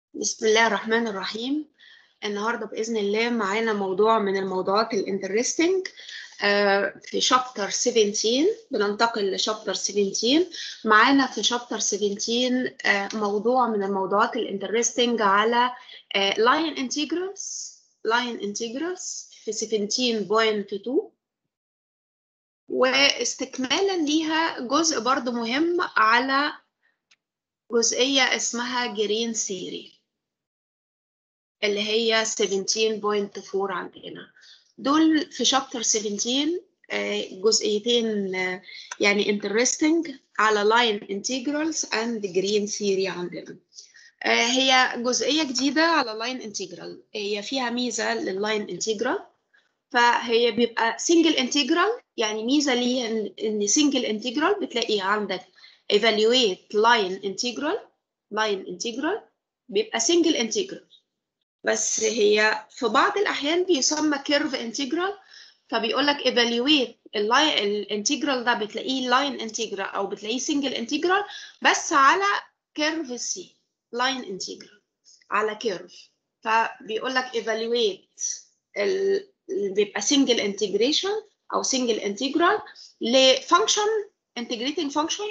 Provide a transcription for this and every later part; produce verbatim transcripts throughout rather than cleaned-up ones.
بسم الله الرحمن الرحيم. النهارده بإذن الله معانا موضوع من الموضوعات الانترستنج في شابتر سبعتاشر. بننتقل لشابتر سبعتاشر. معانا في شابتر سبعتاشر آه، موضوع من الموضوعات الانترستنج على لاين انتجرالز لاين انتجرالز في سبعتاشر نقطة اتنين، واستكمالا ليها جزء برضو مهم على جزئية اسمها جرين ثيري اللي هي سبعتاشر نقطة أربعة عندنا. دول في شابتر سبعتاشر جزئيتين يعني interesting على line integrals and green theory عندنا. هي جزئية جديدة على line integral، هي فيها ميزة للline integral، فهي بيبقى single integral. يعني ميزة ليها ان single integral بتلاقي عندك evaluate line integral line integral بيبقى single integral، بس هي في بعض الأحيان بيسمى كيرف انتجرال. فبيقول لك evaluate الانتجرال ده بتلاقيه لاين انتجرال أو بتلاقيه سنجل انتجرال بس على كيرف سي، لاين انتجرال على كيرف. فبيقول لك evaluate ال... بيبقى سنجل انتجريشن أو سنجل انتجرال لفانكشن انتجريتنج فانكشن،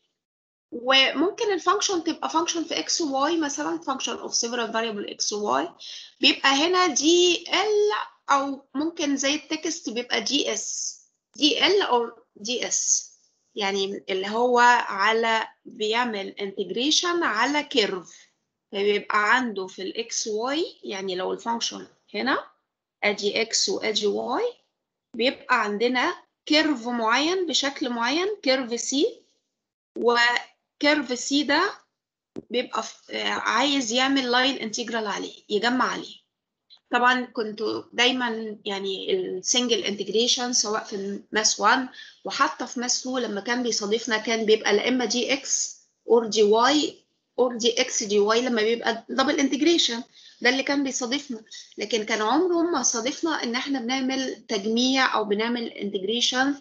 وممكن الفانكشن تبقى فانكشن في اكس وواي، مثلا فانكشن اوف several variable اكس وواي بيبقى هنا دي ال، او ممكن زي التكست بيبقى دي اس دي ال او دي اس، يعني اللي هو على بيعمل انتجريشن على كيرف. فبيبقى عنده في الاكس واي، يعني لو الفانكشن هنا ادي اكس وادي واي بيبقى عندنا كيرف معين بشكل معين، كيرف سي، و كيرف سي ده بيبقى عايز يعمل لاين انتجرال عليه، يجمع عليه. طبعا كنت دايما يعني السنجل انتجريشن سواء في ماس واحد وحتى في ماس اتنين لما كان بيصادفنا كان بيبقى لا اما دي اكس اور دي واي اور دي اكس دي واي لما بيبقى دبل انتجريشن، ده اللي كان بيصادفنا. لكن كان عمره ما صادفنا ان احنا بنعمل تجميع او بنعمل انتجريشن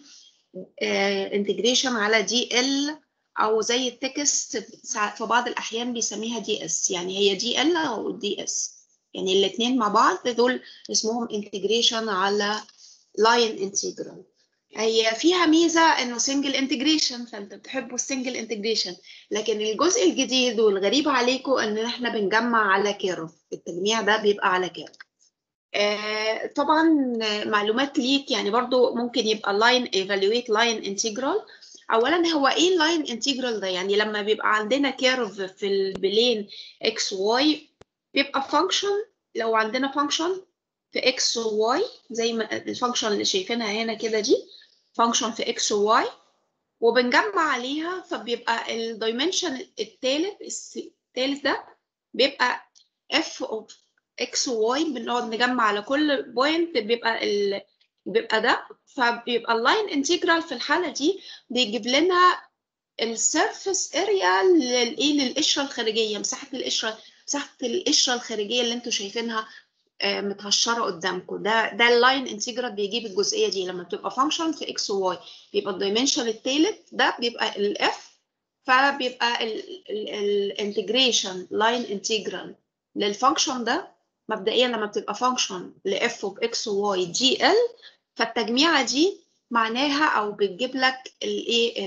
انتجريشن على دي ال، او زي التكست في بعض الاحيان بيسميها دي اس، يعني هي دي ال او دي اس، يعني الاثنين مع بعض دول اسمهم انتجريشن على لاين انتجرال. هي فيها ميزه انه سنجل انتجريشن، فانت بتحبوا السنجل انتجريشن، لكن الجزء الجديد والغريب عليكم ان احنا بنجمع على كيرف، التجميع ده بيبقى على كيرف. آه طبعا معلومات ليك، يعني برضو ممكن يبقى line evaluate line integral. اولا هو ايه line integral ده؟ يعني لما بيبقى عندنا كيرف في البلين x y بيبقى function. لو عندنا function في x و y زي ما الفانكشن اللي شايفينها هنا كده، دي function في x و y وبنجمع عليها، فبيبقى الدايمنشن الثالث الثالث ده بيبقى f of x و y، بنقعد نجمع على كل بوينت بيبقى ال... بيبقى ده. فبيبقى اللاين انتجرال في الحالة دي بيجيب لنا السيرفيس اريا للايه، للقشرة الخارجية، مساحة القشرة مساحة القشرة الخارجية اللي انتوا شايفينها آه متهشرة قدامكم. ده ده اللاين انتجرال بيجيب الجزئية دي لما بتبقى فانكشن في x و y، بيبقى الدايمنشن الثالث ده بيبقى الاف، فبيبقى الانتجريشن لاين انتجرال للفانكشن ده مبدئيا لما بتبقى فانكشن لاف اوف اكس وواي جي ال، فالتجميعه دي معناها او بتجيب لك الايه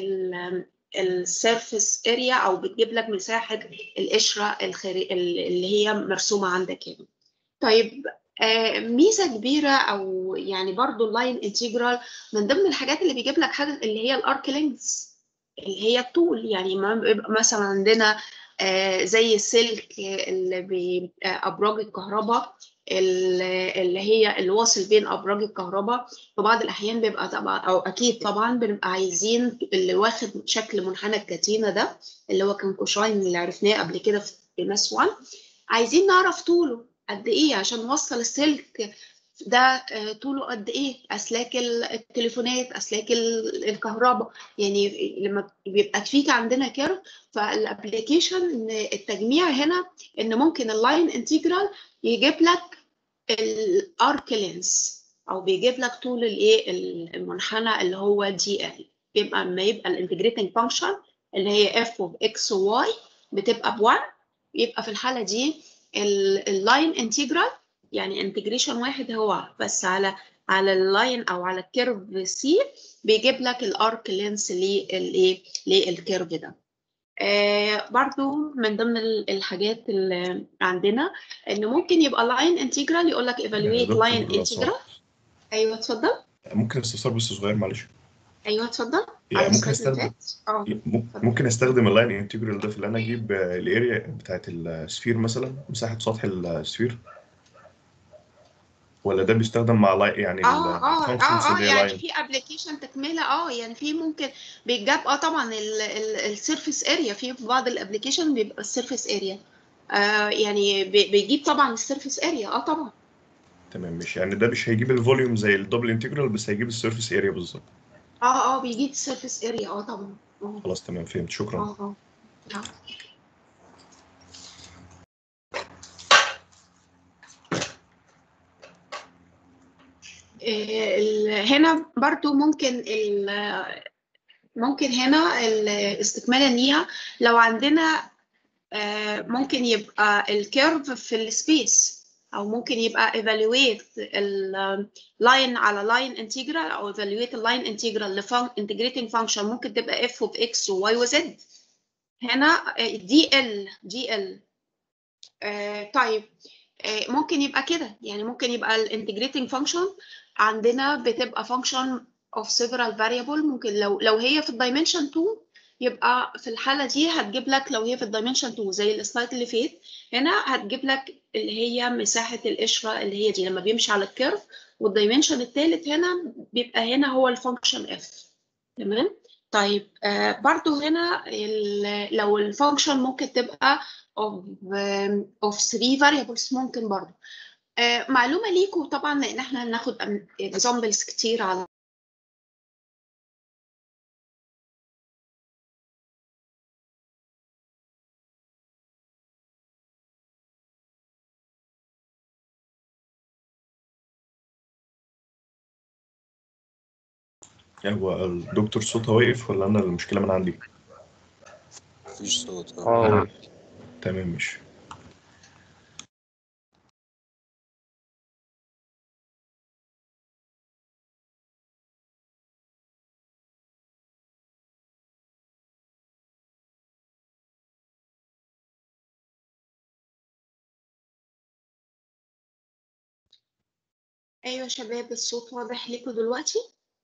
السيرفيس اريا، او بتجيب لك مساحه القشره الخارج اللي هي مرسومه عندك هنا. طيب آه ميزه كبيره او يعني برضو اللاين انتجرال من ضمن الحاجات اللي بيجيب لك حاجه اللي هي الارك لينث اللي هي الطول. يعني ما بيبقى مثلا عندنا آه زي السلك اللي بأبراج الكهرباء اللي هي الواصل بين أبراج الكهرباء، في بعض الأحيان بيبقى طبعا أو أكيد طبعا بنبقى عايزين اللي واخد شكل منحنى الكتينة ده اللي هو كان كوشاين اللي عرفناه قبل كده في ماس واحد، عايزين نعرف طوله قد إيه عشان نوصل السلك ده طوله قد ايه، اسلاك التليفونات، اسلاك الكهرباء. يعني لما بيبقى فيك عندنا كيرف، فالابلكيشن التجميع هنا ان ممكن اللاين انتجرال يجيب لك الارك لينس او بيجيب لك طول الايه المنحنى اللي هو دي ال. بيبقى اما يبقى الانتجريتنج فانكشن اللي هي اف اوف اكس وواي بتبقى ب واحد، يبقى في الحاله دي اللاين انتجرال يعني انتجريشن واحد هو بس على على اللاين او على الكيرف سي بيجيب لك الارك لينس للايه للكيرف ده. آه برضو من ضمن الحاجات اللي عندنا ان ممكن يبقى لاين انتجرال يقول لك ايفالويت لاين انتجرال. ايوه اتفضل. ممكن استفسار بس صغير معلش. ايوه اتفضل. يعني ممكن استخدم اه ممكن استخدم اللاين انتجرال ده في ان انا اجيب الاريا بتاعت السفير مثلا، مساحه سطح السفير، ولا ده بيستخدم مع لاين يعني اه اه الفانكشنز اه اه اللي هي يعني لاين؟ في ابلكيشن تكمله اه يعني في ممكن بيتجاب اه طبعا السيرفيس اريا في بعض الابلكيشن بيبقى السيرفيس اريا آه يعني بي- بيجيب طبعا السيرفيس اريا اه طبعا. تمام مش يعني ده مش هيجيب الفوليوم زي الدبل انتجرال، بس هيجيب السيرفيس اريا بالظبط. اه اه بيجيب السيرفيس اريا اه طبعا. اه خلاص تمام فهمت، شكرا. اه اه آه. آه، ال- هنا برضو ممكن ال- ممكن هنا الاستكمالا ليها لو عندنا آه، ممكن يبقى الكيرف في السبيس او ممكن يبقى evaluate اللاين على لاين انتجرال او evaluate اللاين انتجرال لفان integrating function ممكن تبقى f of x و y و z. هنا دي ال دي ال طيب آه، ممكن يبقى كده يعني ممكن يبقى الانتجريتنج فانكشن عندنا بتبقى فانكشن of several variable. ممكن لو لو هي في الدايمنشن اتنين يبقى في الحالة دي هتجيب لك لو هي في الدايمنشن اتنين زي السلايد اللي فات هنا هتجيب لك اللي هي مساحة القشرة اللي هي دي لما بيمشي على الكيرف، والدايمنشن الثالث هنا بيبقى هنا هو الفانكشن اف. تمام. طيب آه برضو هنا لو الفانكشن ممكن تبقى of of three variables ممكن برضو. آه معلومة ليكم طبعا لان احنا هناخد examples كتير على يعني هو الدكتور صوتها واقف ولا انا المشكله من عندي؟ مفيش صوت. اه تمام مش ايوه شباب الصوت واضح ليكم دلوقتي؟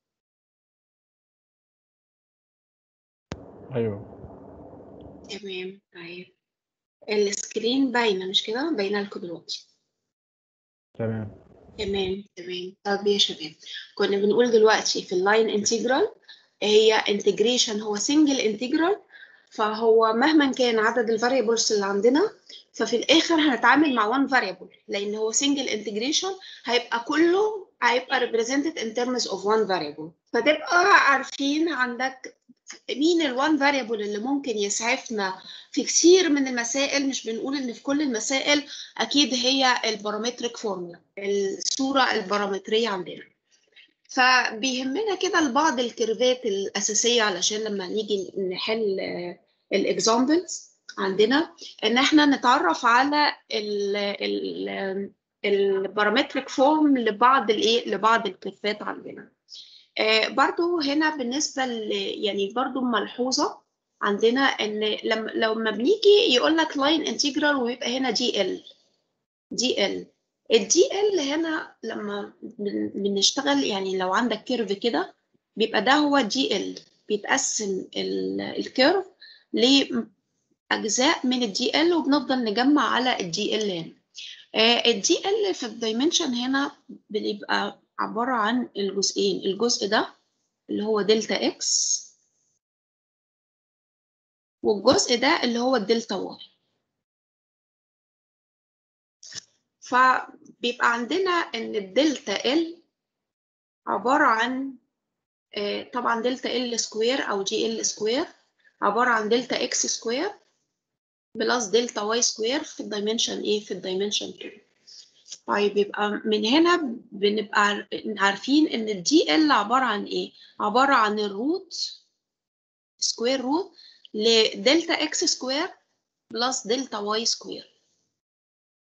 ايوه تمام. طيب السكرين باينة مش كده؟ باينة لكم دلوقتي؟ تمام. تمام تمام. طب يا شباب كنا بنقول دلوقتي في اللاين انتجرال هي انتجريشن هو سنجل انتجرال، فهو مهما كان عدد الفاريبلز اللي عندنا ففي الاخر هنتعامل مع one variable لان هو سنجل انتجريشن هيبقى كله هيبقى represented in terms of one variable. فتبقى عارفين عندك مين الوان فاريبل اللي ممكن يسعفنا في كثير من المسائل. مش بنقول ان في كل المسائل اكيد هي البارامتريك فورمولا الصوره البارامتريه عندنا. فبيهمنا كده لبعض الكيرفات الاساسيه علشان لما نيجي نحل الاكزامبلز عندنا ان احنا نتعرف على ال البارامتريك فورم لبعض الايه لبعض الكيرفات عندنا. آه برضو هنا بالنسبة يعني برضو ملحوظة عندنا ان لما لما بنيجي يقول لك لاين انتجرال ويبقى هنا دي ال دي ال الدي ال هنا لما بنشتغل يعني لو عندك كيرف كده بيبقى ده هو دي ال بيتقسم الكيرف لأجزاء من الدي ال وبنفضل نجمع على الدي ال هنا. الدي ال في الدايمنشن هنا بيبقى عبارة عن الجزئين، الجزء ده اللي هو دلتا اكس والجزء ده اللي هو الدلتا واي. فبيبقى عندنا ان الدلتا ال عبارة عن طبعا دلتا ال سكوير او جي ال سكوير عبارة عن دلتا اكس سكوير بلس دلتا واي سكوير في الدايمنشن ايه في الدايمنشن اتنين. طيب يبقى من هنا بنبقى عارفين ان الدي ال عبارة عن ايه؟ عبارة عن الروت سكوير روت لدلتا اكس سكوير بلس دلتا واي سكوير.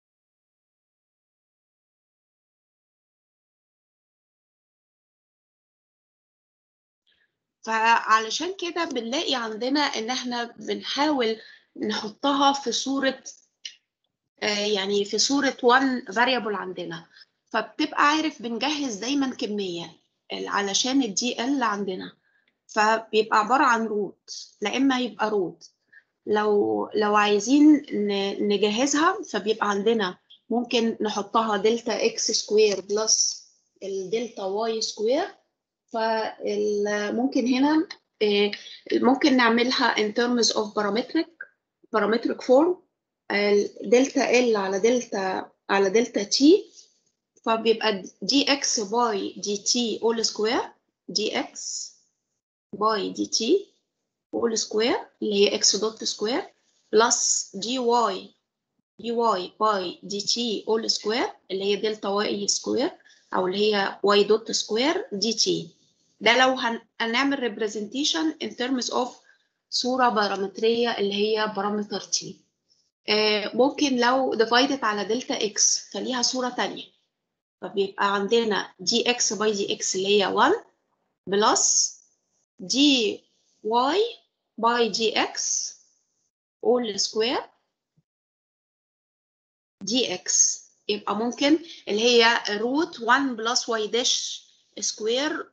فعلشان كده بنلاقي عندنا ان احنا بنحاول نحطها في صورة آه يعني في صورة one variable عندنا، فبتبقى عارف بنجهز دايما كمية علشان الدي ال عندنا، فبيبقى عبارة عن روت، لا اما يبقى روت. لو لو عايزين نجهزها فبيبقى عندنا ممكن نحطها دلتا اكس سكوير بلس الدلتا واي سكوير. فممكن هنا ممكن نعملها in terms of parametric parametric form دلتا ال على دلتا على دلتا تي، فبيبقى دي اكس باي دي تي all square دي اكس باي دي تي all square اللي هي اكس دوت سكوير بلس دي واي دي واي باي دي تي all square اللي هي دلتا واي سكوير او اللي هي واي دوت سكوير دي تي. ده لو هنعمل representation in terms of صورة بارامترية اللي هي بارامتر تي. آه ممكن لو divided على دلتا اكس فليها صورة تانية، فبيبقى عندنا دي اكس باي دي اكس اللي هي واحد بلس دي واي باي دي اكس all square دي اكس. يبقى ممكن اللي هي روت واحد بلس واي داش سكوير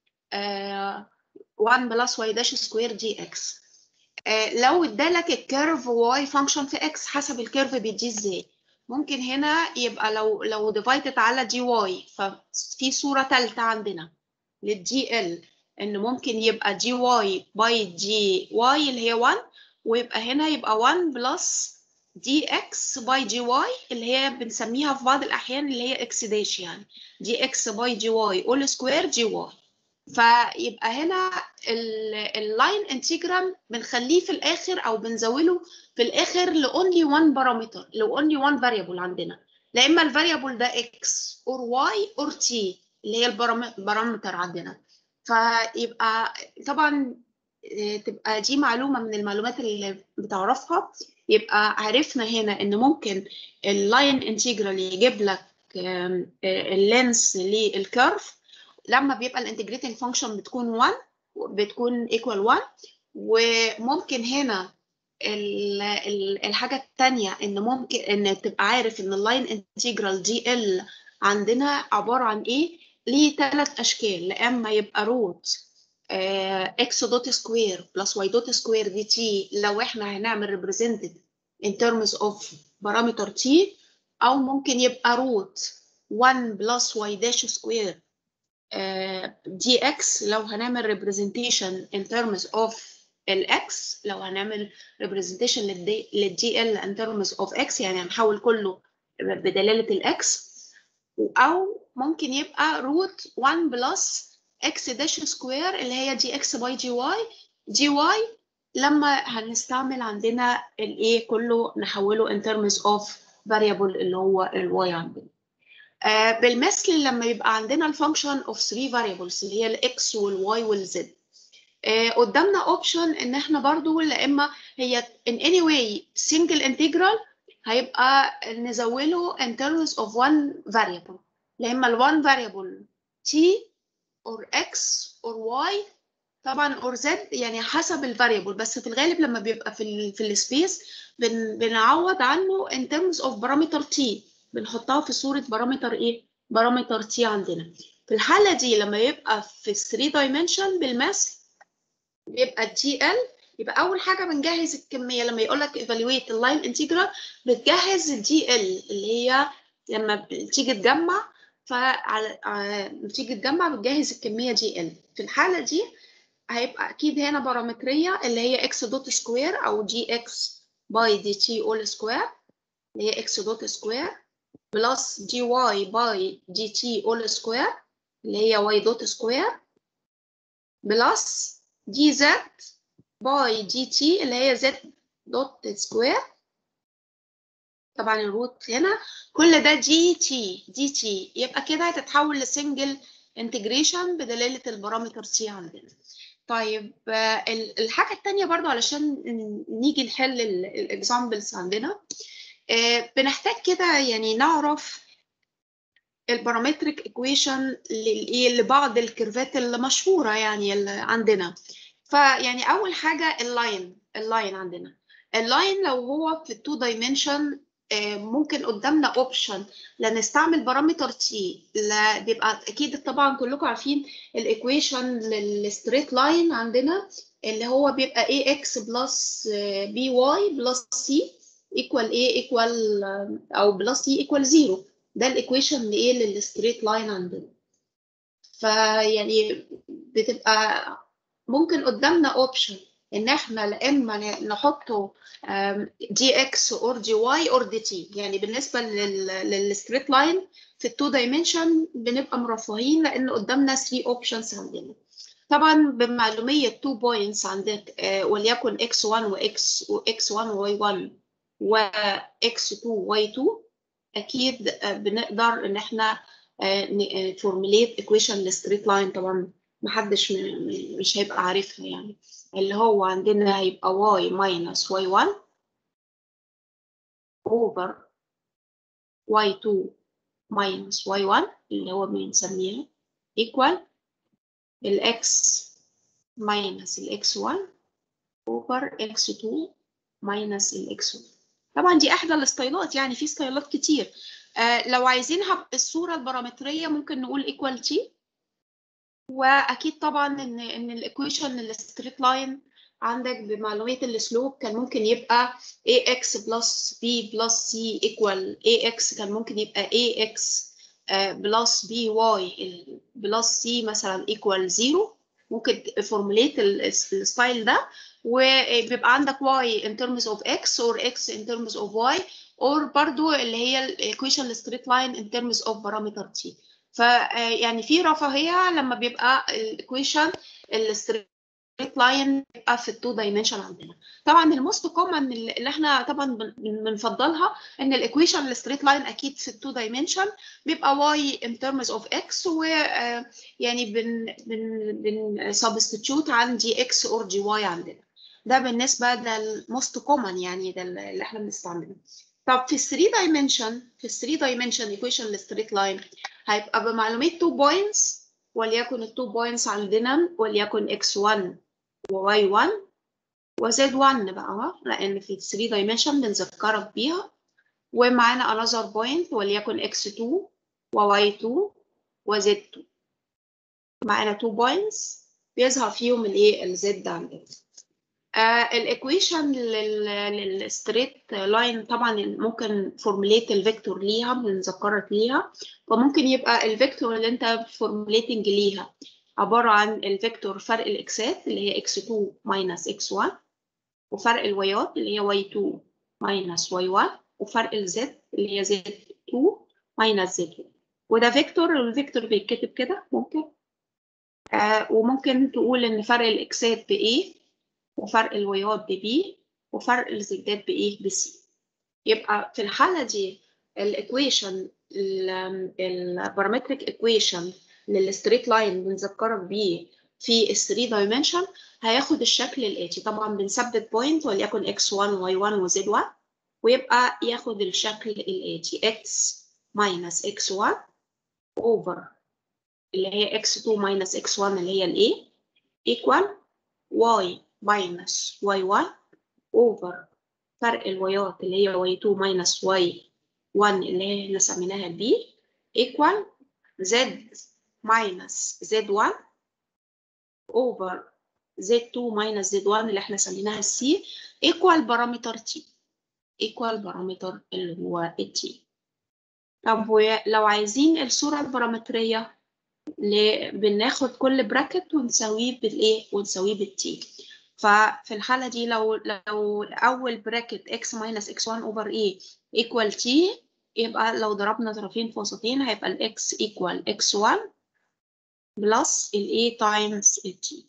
واحد بلس واي داش سكوير دي اكس. لو ادالك الكيرف واي فانكشن في اكس حسب الكيرف بيديه ازاي، ممكن هنا يبقى لو لو ديفايدد على دي واي، ففي صوره ثالثه عندنا للدي ال ان ممكن يبقى دي واي باي دي واي اللي هي واحد، ويبقى هنا يبقى واحد بلس دي اكس باي دي واي اللي هي بنسميها في بعض الاحيان اللي هي اكس داش، يعني دي اكس باي دي واي اول سكوير دي واي. فيبقى هنا اللاين انتجرال بنخليه في الاخر او بنزوله في الاخر لأونلي وان بارامتر، لأونلي وان فاريبل عندنا، لا اما الفاريبل ده اكس اور واي اور تي اللي هي البارامتر عندنا. فيبقى طبعا تبقى دي معلومه من المعلومات اللي بتعرفها. يبقى عرفنا هنا ان ممكن اللاين انتجرال يجيب لك اللينس للكيرف لما بيبقى الانتجريتنج فانكشن بتكون واحد بتكون ايكوال واحد. وممكن هنا ال ال الحاجه الثانيه ان ممكن ان تبقى عارف ان اللاين انتجرال دي ال عندنا عباره عن ايه، ليه ثلاث اشكال، لا اما يبقى روت اكس دوت سكوير بلس واي دوت سكوير دي تي لو احنا هنعمل ريبريزنتد in terms of parameter تي، او ممكن يبقى روت واحد بلس واي داش سكوير دي اكس لو هنعمل representation in terms of الاكس، لو هنعمل representation للدي ال in terms of x يعني هنحول كله بدلالة الاكس. او ممكن يبقى روت واحد بلس اكس داش سكوير اللي هي دي اكس باي دي واي دي واي لما هنستعمل عندنا الايه كله نحوله in terms of variable اللي هو الواي عندنا. آه بالمثل لما يبقى عندنا الفانكشن اوف ثلاثة variables اللي هي الاكس والواي والزد، آه قدامنا اوبشن ان احنا برضو لا اما هي in any way single integral هيبقى نزوله in terms of one variable، لا اما ال one variable t or x or y طبعا or z يعني حسب الفاريبل، بس في الغالب لما بيبقى في ال في السبيس بن بنعوض عنه in terms of parameter t، بنحطها في صورة بارامتر ايه؟ بارامتر تي عندنا. في الحالة دي لما يبقى في ثلاثة dimension بالمثل بيبقى الدي ال، يبقى أول حاجة بنجهز الكمية لما يقول لك evaluate اللاين انتجرال بتجهز الدي ال اللي هي لما بتيجي تجمع، فعلى بتيجي تجمع بتجهز الكمية دي ال. في الحالة دي هيبقى أكيد هنا بارامترية اللي هي x دوت سكوير أو دي اكس باي دي تي all سكوير اللي هي x دوت سكوير بلس دي واي باي دي تي all سكوير اللي هي y دوت سكوير بلس دي زد باي دي تي اللي هي z دوت سكوير. طبعا الروت هنا كل ده دي تي دي تي، يبقى كده هتتحول لسنجل انتجريشن بدلالة البارامتر تي عندنا. طيب الحاجة التانية برضو علشان نيجي نحل الاكزامبلز عندنا، بنحتاج كده يعني نعرف البارامتريك ايكويشن لبعض الكيرفات المشهوره يعني اللي عندنا. فيعني اول حاجه اللاين اللاين عندنا اللاين لو هو في التو دايمنشن ممكن قدامنا اوبشن لا نستعمل بارامتر تي، لا بيبقى اكيد طبعا كلكم عارفين الايكويشن للستريت لاين عندنا اللي هو بيبقى ax بلس by بلس c equal a equal او بلس c equal زيرو. ده الايكويشن لايه للستريت لاين عندنا. فيعني بتبقى ممكن قدامنا اوبشن ان احنا لا اما نحطه دي اكس اور دي واي اور دي تي. يعني بالنسبه للستريت لاين في التو دايمنشن بنبقى مرفهين لان قدامنا ثلاثة اوبشنز عندنا. طبعا بمعلوميه تو بوينتس عندك وليكن اكس واحد واكس واكس واحد وواي واحد واكس اتنين وواي اتنين، اكيد بنقدر ان احنا فورمulate equation للستريت لاين. طبعا محدش مش هيبقى عارفها يعني، اللي هو عندنا هيبقى y minus واي واحد over واي اتنين minus واي واحد اللي هو بنسميها equal ال x minus ال x واحد over x اتنين minus ال x واحد. طبعا دي احدى الستايلات، يعني في ستايلات كتير. آه لو عايزينها بالصوره البارامتريه ممكن نقول equal t. واكيد طبعا ان ان الايكويشن الستريت لاين عندك بمعلومات السلوب كان ممكن يبقى ax بلس b بلس c equal ax، كان ممكن يبقى ax بلس by بلس c مثلا equal زيرو. ممكن فورمulate الستايل ده وبيبقى عندك y in terms of x or x in terms of y or برضو اللي هي الايكويشن الستريت لاين in terms of parameter t. فيعني في رفاهيه لما بيبقى الايكويشن الستريت لاين بيبقى في التو دايمنشن عندنا. طبعا الموست كومن اللي احنا طبعا بنفضلها ان الايكويشن الستريت لاين اكيد في التو دايمنشن بيبقى y in terms of x، و يعني بن بن بن سبستيتيوت عن دي اكس اور دي واي عندنا. ده بالنسبه ده الموست كومن يعني ده اللي احنا بنستعمله. طب في ثلاثة دايمنشن في ثلاثة دايمنشن ايكويشن الستريت لاين هيبقى بمعلومات تو بوينتس، وليكن التو بوينتس عندنا وليكن اكس واحد وواي واحد وزد واحد بقى، لان في ثلاثة دايمنشن بنذكرك بيها. ومعانا another point وليكن اكس اتنين وواي اتنين وزد اتنين. معانا تو بوينتس بيظهر فيهم الايه الزد عندنا. الايكويشن للستريت لاين طبعا ممكن فورمulate الفيكتور ليها، بنذكرك ليها. فممكن يبقى الفيكتور اللي انت فورمulيتنج ليها عباره عن الفيكتور فرق الاكسات اللي هي اكس اتنين ماينس اكس واحد، وفرق الوايات اللي هي واي اتنين ماينس واي واحد، وفرق الزد اللي هي زد اتنين ماينس زد واحد. وده فيكتور، والفيكتور بيتكتب كده ممكن. آه وممكن تقول ان فرق الاكسات بايه، وفرق الوايات ببي، وفرق الزدات بايه بسي. يبقى في الحاله دي الايكويشن البارامتريك ايكويشن للستريت لاين بنذكرك بيه في ال ثلاثة دايمنشن هياخد الشكل الاتي. طبعا بنثبت بوينت وليكن اكس واحد واي واحد وزد واحد، ويبقى ياخد الشكل الاتي x minus اكس واحد over اللي هي اكس اتنين minus اكس واحد اللي هي الايه equal y minus واي واحد over فرق الوايات اللي هي واي اتنين minus واي واحد اللي هي احنا سميناها b equal z minus زد واحد over زد اتنين minus زد واحد اللي احنا سميناها c equal بارامتر t equal بارامتر اللي هو t. طب لو عايزين الصورة البارامترية بناخد كل براكت ونساويه بالايه ونساويه بالتي. ففي الحالة دي لو لو اول براكت x minus اكس واحد over a equal t، يبقى لو ضربنا طرفين في وسطين هيبقى ال x equal اكس واحد plus ال a times ال t.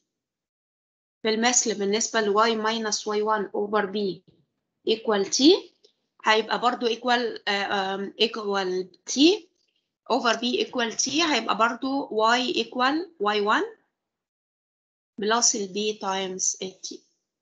بالمثل بالنسبة ل y minus واي واحد over b equal t هيبقى برضو equal uh, um, equal t over b equal t هيبقى برضو y equal واي واحد plus ال b times ال t.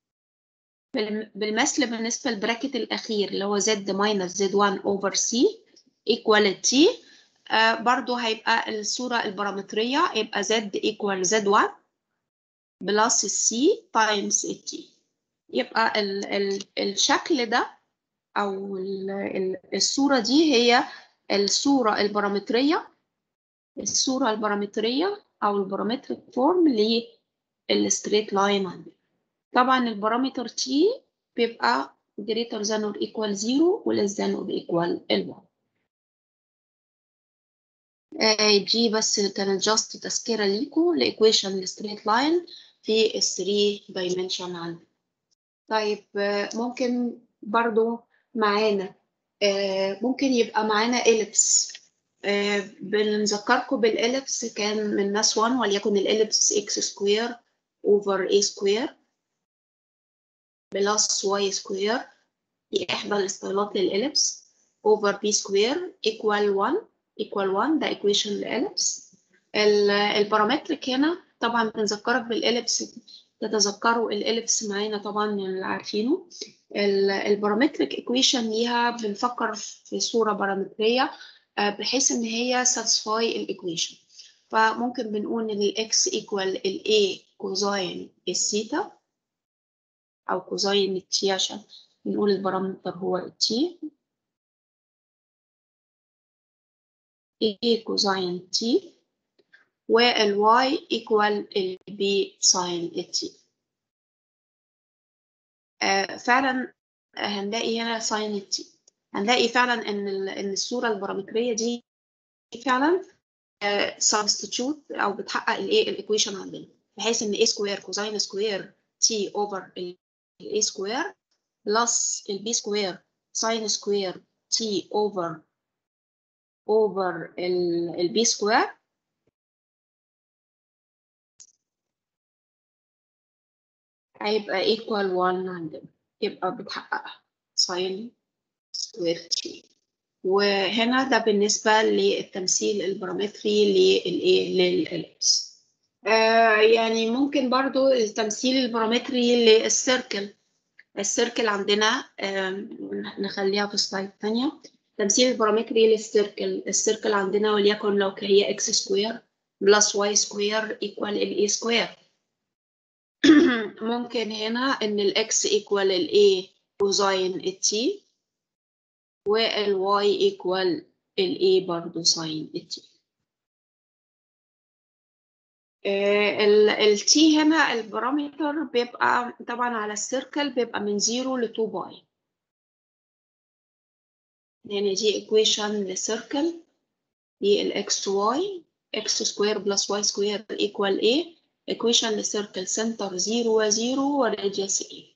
بالمثل بالنسبة للبراكت الأخير اللي هو z minus زد واحد over c equal ال t آه برضو هيبقى الصورة البارامترية يبقى Z equal زد واحد plus C times T. يبقى ال ال الشكل ده أو ال ال الصورة دي هي الصورة البارامترية الصورة البارامترية أو البارامتريك فورم للستريت لاين عندنا. طبعا البارامتر T بيبقى greater than or equal zero و less than or equal one. دي بس كانت جاست تذكرة ليكم لإيكويشن الستريت لاين في ال three dimension عندنا. طيب ممكن برضو معانا ممكن يبقى معانا إليبس. بنذكركم بالإليبس كان من ماس واحد وليكن الإليبس x سكوير over a سكوير بلس y سكوير. دي إحدى الاستايلات للإليبس over b سكوير equal one equal one. ده equation للإليبس. البارامتريك هنا طبعا بنذكرك بالإليبس، تتذكروا الإليبس معانا طبعا اللي عارفينه. البارامتريك equation ليها بنفكر في صورة بارامترية بحيث ان هي satisfy الايكويشن. فممكن بنقول ان الاكس equal ال A كوزاين الثيتا او كوزاين التي عشان بنقول البارامتر هو التي. A كوزاين تي والواي equal ال B ساين التي. آه فعلا هنلاقي هنا ساين التي. هنلاقي فعلا ان ان الصورة البارامترية دي فعلا سبستيتيوت او بتحقق الايه الايكويشن عندنا بحيث ان a سكوير كوزاين سكوير t اوفر ال a سكوير بلس ال b سكوير ساين سكوير t اوفر اوفر ال b سكوير هيبقى equal one عندنا. يبقى بتحققها ساين سكوير t. وهنا ده بالنسبة للتمثيل البارامتري للايه للإليبس. آه يعني ممكن برضو التمثيل البارامتري للسيركل. السيركل عندنا آه نخليها في سلايد ثانية. تمثيل البارامتري للسيركل. السيركل عندنا وليكن لو هي اكس سكوير بلس واي سكوير ايكوال الاي سكوير. ممكن هنا ان الاكس ايكوال الاي كوزاين التي والواي ايكوال الاي برضو ساين التي. التي هنا البارامتر بيبقى طبعا على السيركل بيبقى من زيرو ل تو باي. يعني دي ايكويشن للسيركل دي الاكس واي اكس سكوير بلس واي سكوير ايكوال ايه. ايكويشن للسيركل سنتر زيرو وزيرو وراديوس ايه.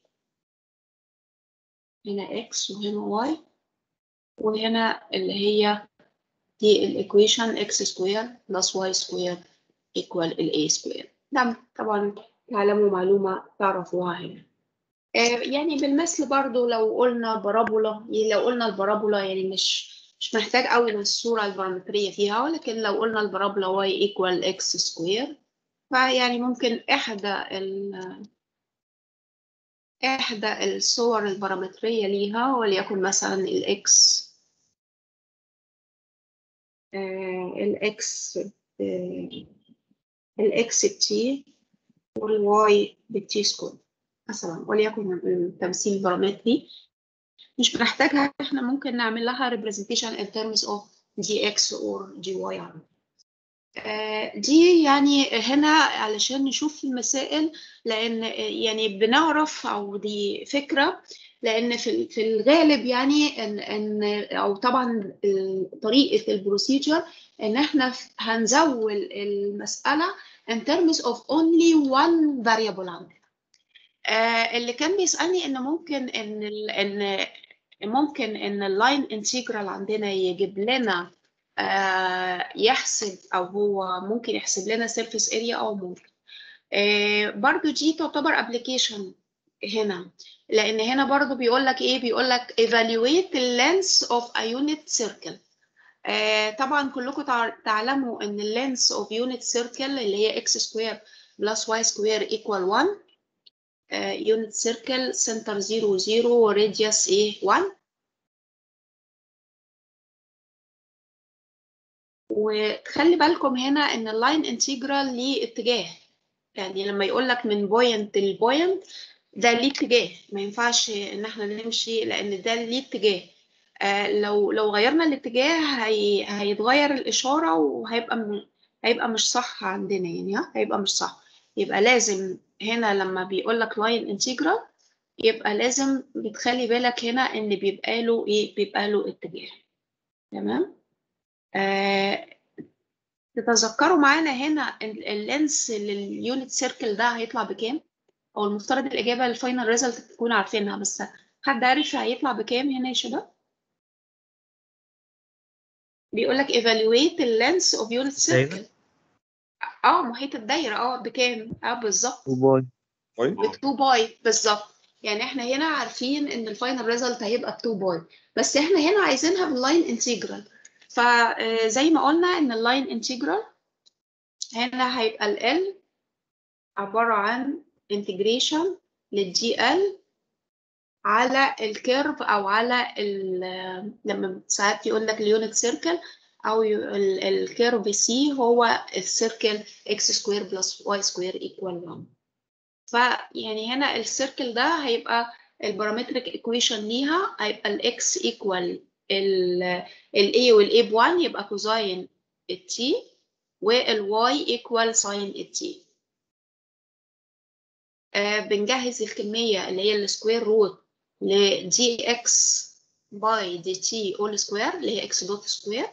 هنا اكس وهنا واي وهنا اللي هي دي الايكويشن اكس سكوير بلس واي سكوير ايكوال الاي سكوير. ده طبعا تعلموا معلومة تعرفوها هنا. آه يعني بالمثل برضو لو قلنا بارابولا لو قلنا البارابولا يعني مش مش محتاج قوي للصورة البارامترية فيها ولكن لو قلنا البارابولا y equal x سكوير فيعني ممكن إحدى ال إحدى الصور البارامترية ليها وليكن مثلا الإكس آه الإكس آه الإكس بتي والواي بالتي سكوير مثلا وليكن التمثيل البارامتري مش بنحتاجها. احنا ممكن نعمل لها representation in terms of dx or dy. آه دي يعني هنا علشان نشوف المسائل لان يعني بنعرف او دي فكرة لان في في الغالب يعني ان ان او طبعا طريقة البروسيجر ان احنا هنزول المسألة in terms of only one variable عندنا. آه اللي كان بيسألني ان ممكن ان ان ممكن ان اللاين انتجرال عندنا يجيب لنا آه يحسب او هو ممكن يحسب لنا سيرفيس اريا او ممكن آه برضو دي تعتبر ابلكيشن هنا لان هنا برضو بيقول لك ايه بيقول لك evaluate the length of a unit circle. آه طبعا كلكم تعلموا ان اللينث of unit circle اللي هي x square plus y square equal one. unit circle center zero zero radius ايه one وتخلي بالكم هنا ان اللاين انتجرال ليه اتجاه، يعني لما يقول لك من بوينت للبوينت ده ليه اتجاه، ما ينفعش ان احنا نمشي لان ده ليه اتجاه. آه لو لو غيرنا الاتجاه هي هيتغير الاشاره وهيبقى م... هيبقى مش صح عندنا، يعني ها هيبقى مش صح. يبقى لازم هنا لما بيقول لك لاين انتجرال يبقى لازم بتخلي بالك هنا ان بيبقى له ايه، بيبقى له اتجاه. تمام. آه تتذكروا معانا هنا اللينس لليونت سيركل ده هيطلع بكام؟ او المفترض الاجابه الفاينل ريزلت تكونوا عارفينها، بس حد عارف هيطلع بكام هنا يا شباب؟ بيقول لك evaluate the length of unit دايرة circle. اه محيط الدايره اه بكام؟ اه بالظبط وباي طيب ب اتنين باي بالظبط. يعني احنا هنا عارفين ان الفاينل ريزلت هيبقى اتنين باي، بس احنا هنا عايزينها باللاين انتجرال. فزي ما قلنا ان اللاين انتجرال هنا هيبقى ال L عباره عن انتجريشن للجي ال على الكيرف او على لما ساعات يقول لك اليونت سيركل او الكيرف سي هو السيركل اكس سكوير بلس واي سكوير ايكوال واحد. فيعني هنا السيركل ده هيبقى البارامتريك ايكويشن ليها هيبقى الاكس ايكوال الاي والاي ب واحد يبقى كوزاين التي، والواي ايكوال ساين التي. آه بنجهز الكميه اللي هي السكوير روت ل دي اكس باي دي تي اول سكوير اللي هي اكس دوت سكوير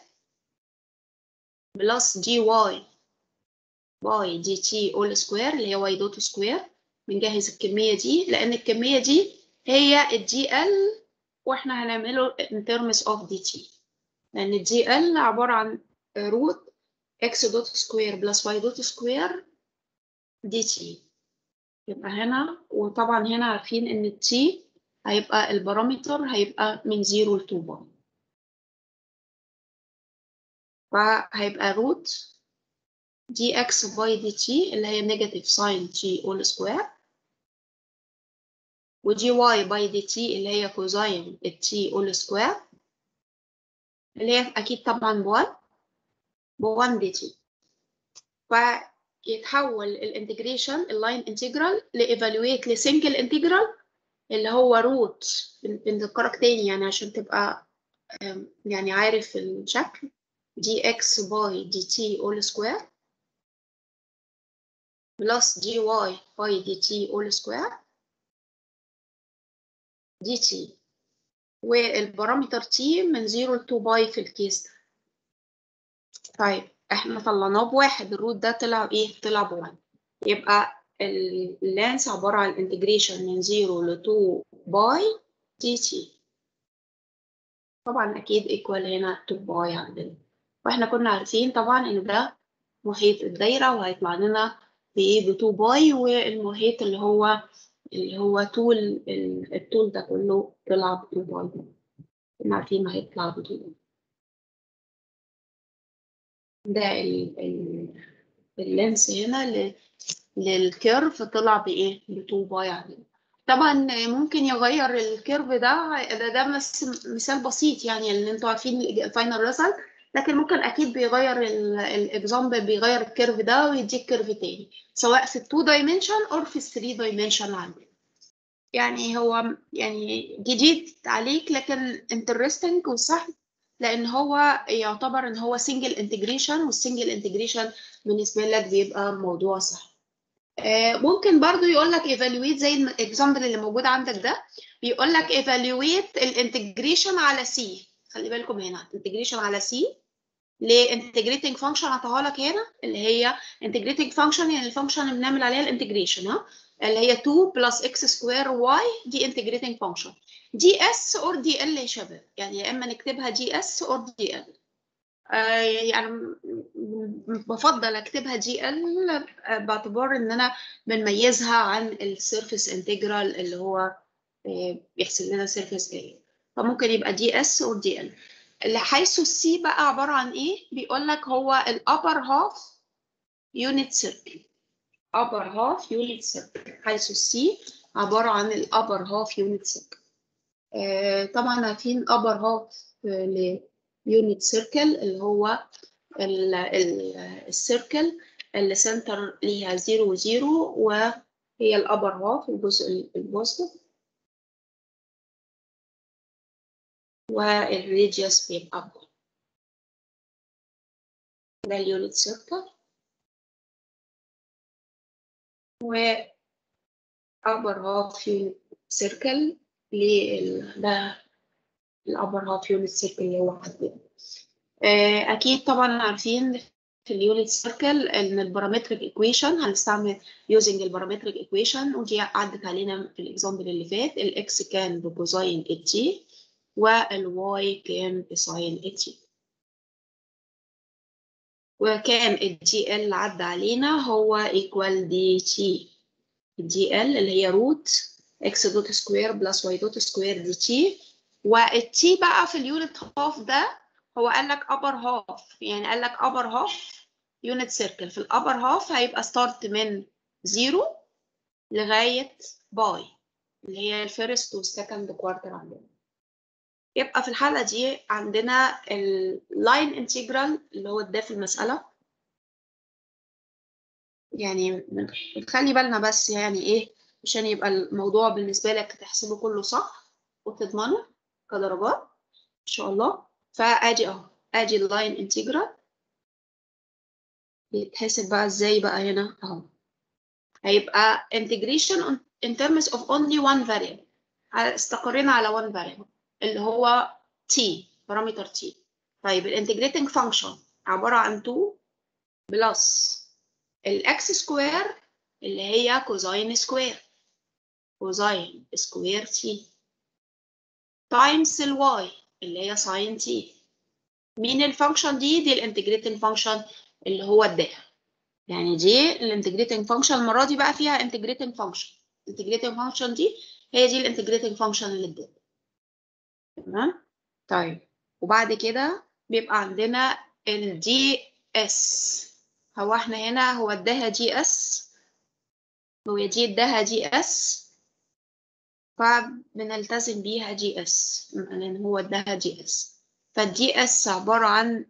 بلس دي واي باي دي تي اول سكوير اللي هي واي دوت سكوير. بنجهز الكميه دي لان الكميه دي هي الدي ال واحنا هنعمله in terms of dt، لان الدي ال عباره عن روت اكس دوت سكوير بلس واي دوت سكوير دي تي. يبقى هنا وطبعا هنا عارفين ان التي هيبقى البارامتر هيبقى من صفر ل اتنين باي، فهيبقى روت دي اكس باي دي تي اللي هي نيجاتيف ساين تي اول سكوير، ودي واي باي دي تي اللي هي كوزاين التي اول سكوير اللي هي اكيد طبعا بوان بوان دي تي. فيتحول الانتجريشن اللاين انتجرال لايفالويت لسنجل انتجرال اللي هو روت. بنذكرك تاني يعني عشان تبقى يعني عارف الشكل، دي اكس باي دي تي اول سكوير بلس دي واي باي دي تي اول سكوير دي تي، والبارامتر تي من صفر ل اتنين باي في الكيس ده. طيب احنا طلعناه بواحد، الروت ده طلع ايه؟ طلع بواحد. يبقى اللانس عبارة عن انتجريشن من صفر ل اتنين باي دي تي، طبعا اكيد ايكوال هنا اتنين باي عندنا. واحنا كنا عارفين طبعا ان ده محيط الدايرة وهيطلع لنا بايه؟ ب اتنين باي، والمحيط اللي هو اللي هو طول الطول ده كله طلع ب اتنين باي، كنا عارفين هيطلع ب اتنين باي. ده ال ال اللينس هنا للكيرف طلع بايه؟ ب اتنين باي عندنا. طبعا ممكن يغير الكيرف ده ده, ده بس مثال بسيط يعني اللي انتوا عارفين الفاينل ريزلت، لكن ممكن اكيد بيغير الاكزامبل بيغير الكيرف ده ويديك كيرف تاني سواء في اتنين دايمنشن او في تلاتة دايمنشن عندنا. يعني هو يعني جديد عليك لكن انترستنج وسهل، لان هو يعتبر ان هو سنجل انتجريشن، والسنجل انتجريشن بالنسبه لك بيبقى موضوع سهل. ممكن برضو يقول لك evaluate زي الاكزامبل اللي موجود عندك ده، بيقول لك evaluate الانتجريشن على سي. خلي بالكم هنا انتجريشن على سي لانتجريتنج فانكشن عطاها لك هنا اللي هي انتجريتنج فانكشن، يعني الفانكشن اللي بنعمل عليها الانتجريشن ها اللي هي اتنين بلس اكس سكوير واي دي انتجريتنج فانكشن دي اس اور دي ال يا شباب، يعني يا اما نكتبها دي اس اور دي ال. آه يعني بفضل اكتبها دي ال باعتبار ان انا بنميزها عن السيرفيس انتجرال اللي هو بيحسب لنا سيرفيس اريا، فممكن يبقى دي اس اور دي ال. حيث السي بقى عباره عن ايه؟ بيقول لك هو الابر هاف يونت سيركل، upper half unit circle، حيث السي عباره عن الابر هاف يونت سيركل. طبعا عارفين upper half ليونت سيركل اللي هو السيركل اللي سنتر ليها زيرو وزيرو وهي الأبر هاف الجزء البوزيتيف، والريديوس بيبقى أكبر. ده اليونت سيركل، و upper half unit circle لل ده الأبر هاف يونت سيركل اللي هو عندنا. أكيد طبعا عارفين في اليونت سيركل إن البارامتريك إيكويشن هنستعمل يوزنج البارامتريك إيكويشن، ودي عدت علينا في الإكزامبل اللي فات. الإكس كان بكوزاين التي والواي كان بساين التي، وكان الدي ال عدى علينا هو ايكوال دي تي. الدي ال اللي هي روت اكس دوت سكوير بلس واي دوت سكوير دي تي، والتي بقى في اليونت هاف ده هو قال لك upper half، يعني قال لك upper half يونت سيركل. في الابر هاف هيبقى ستارت من زيرو لغايه باي اللي هي الفيرست والسكند كوارتر عندنا. يبقى في الحالة دي عندنا اللاين انتجرال اللي هو ده في المسألة. يعني بتخلي بالنا بس يعني ايه عشان يبقى الموضوع بالنسبة لك تحسبه كله صح وتضمنه كدرجات ان شاء الله. فادي اهو ادي اللاين انتجرال بيتحسب بقى ازاي بقى هنا اهو. هيبقى integration in terms of only one variable. استقرينا على one variable اللي هو t بارامتر t. طيب الانتجريتنج فانكشن عبارة عن اتنين بلس الاكس سكوير اللي هي كوزاين سكوير كوزاين سكوير تي تايمز الواي اللي هي ساين تي. مين الفانكشن دي؟ دي الانتجريتنج فانكشن اللي هو ده. يعني دي الانتجريتنج فانكشن المره دي بقى فيها انتجريتنج فانكشن. الانتجريتنج فانكشن دي هي دي الانتجريتنج فانكشن اللي اديت. تمام. طيب وبعد كده بيبقى عندنا الدي اس. هو احنا هنا هو اداها دي اس، هو دي اداها دي اس فبنلتزم بيها دي اس لان هو اداها دي اس. فالدي اس عباره عن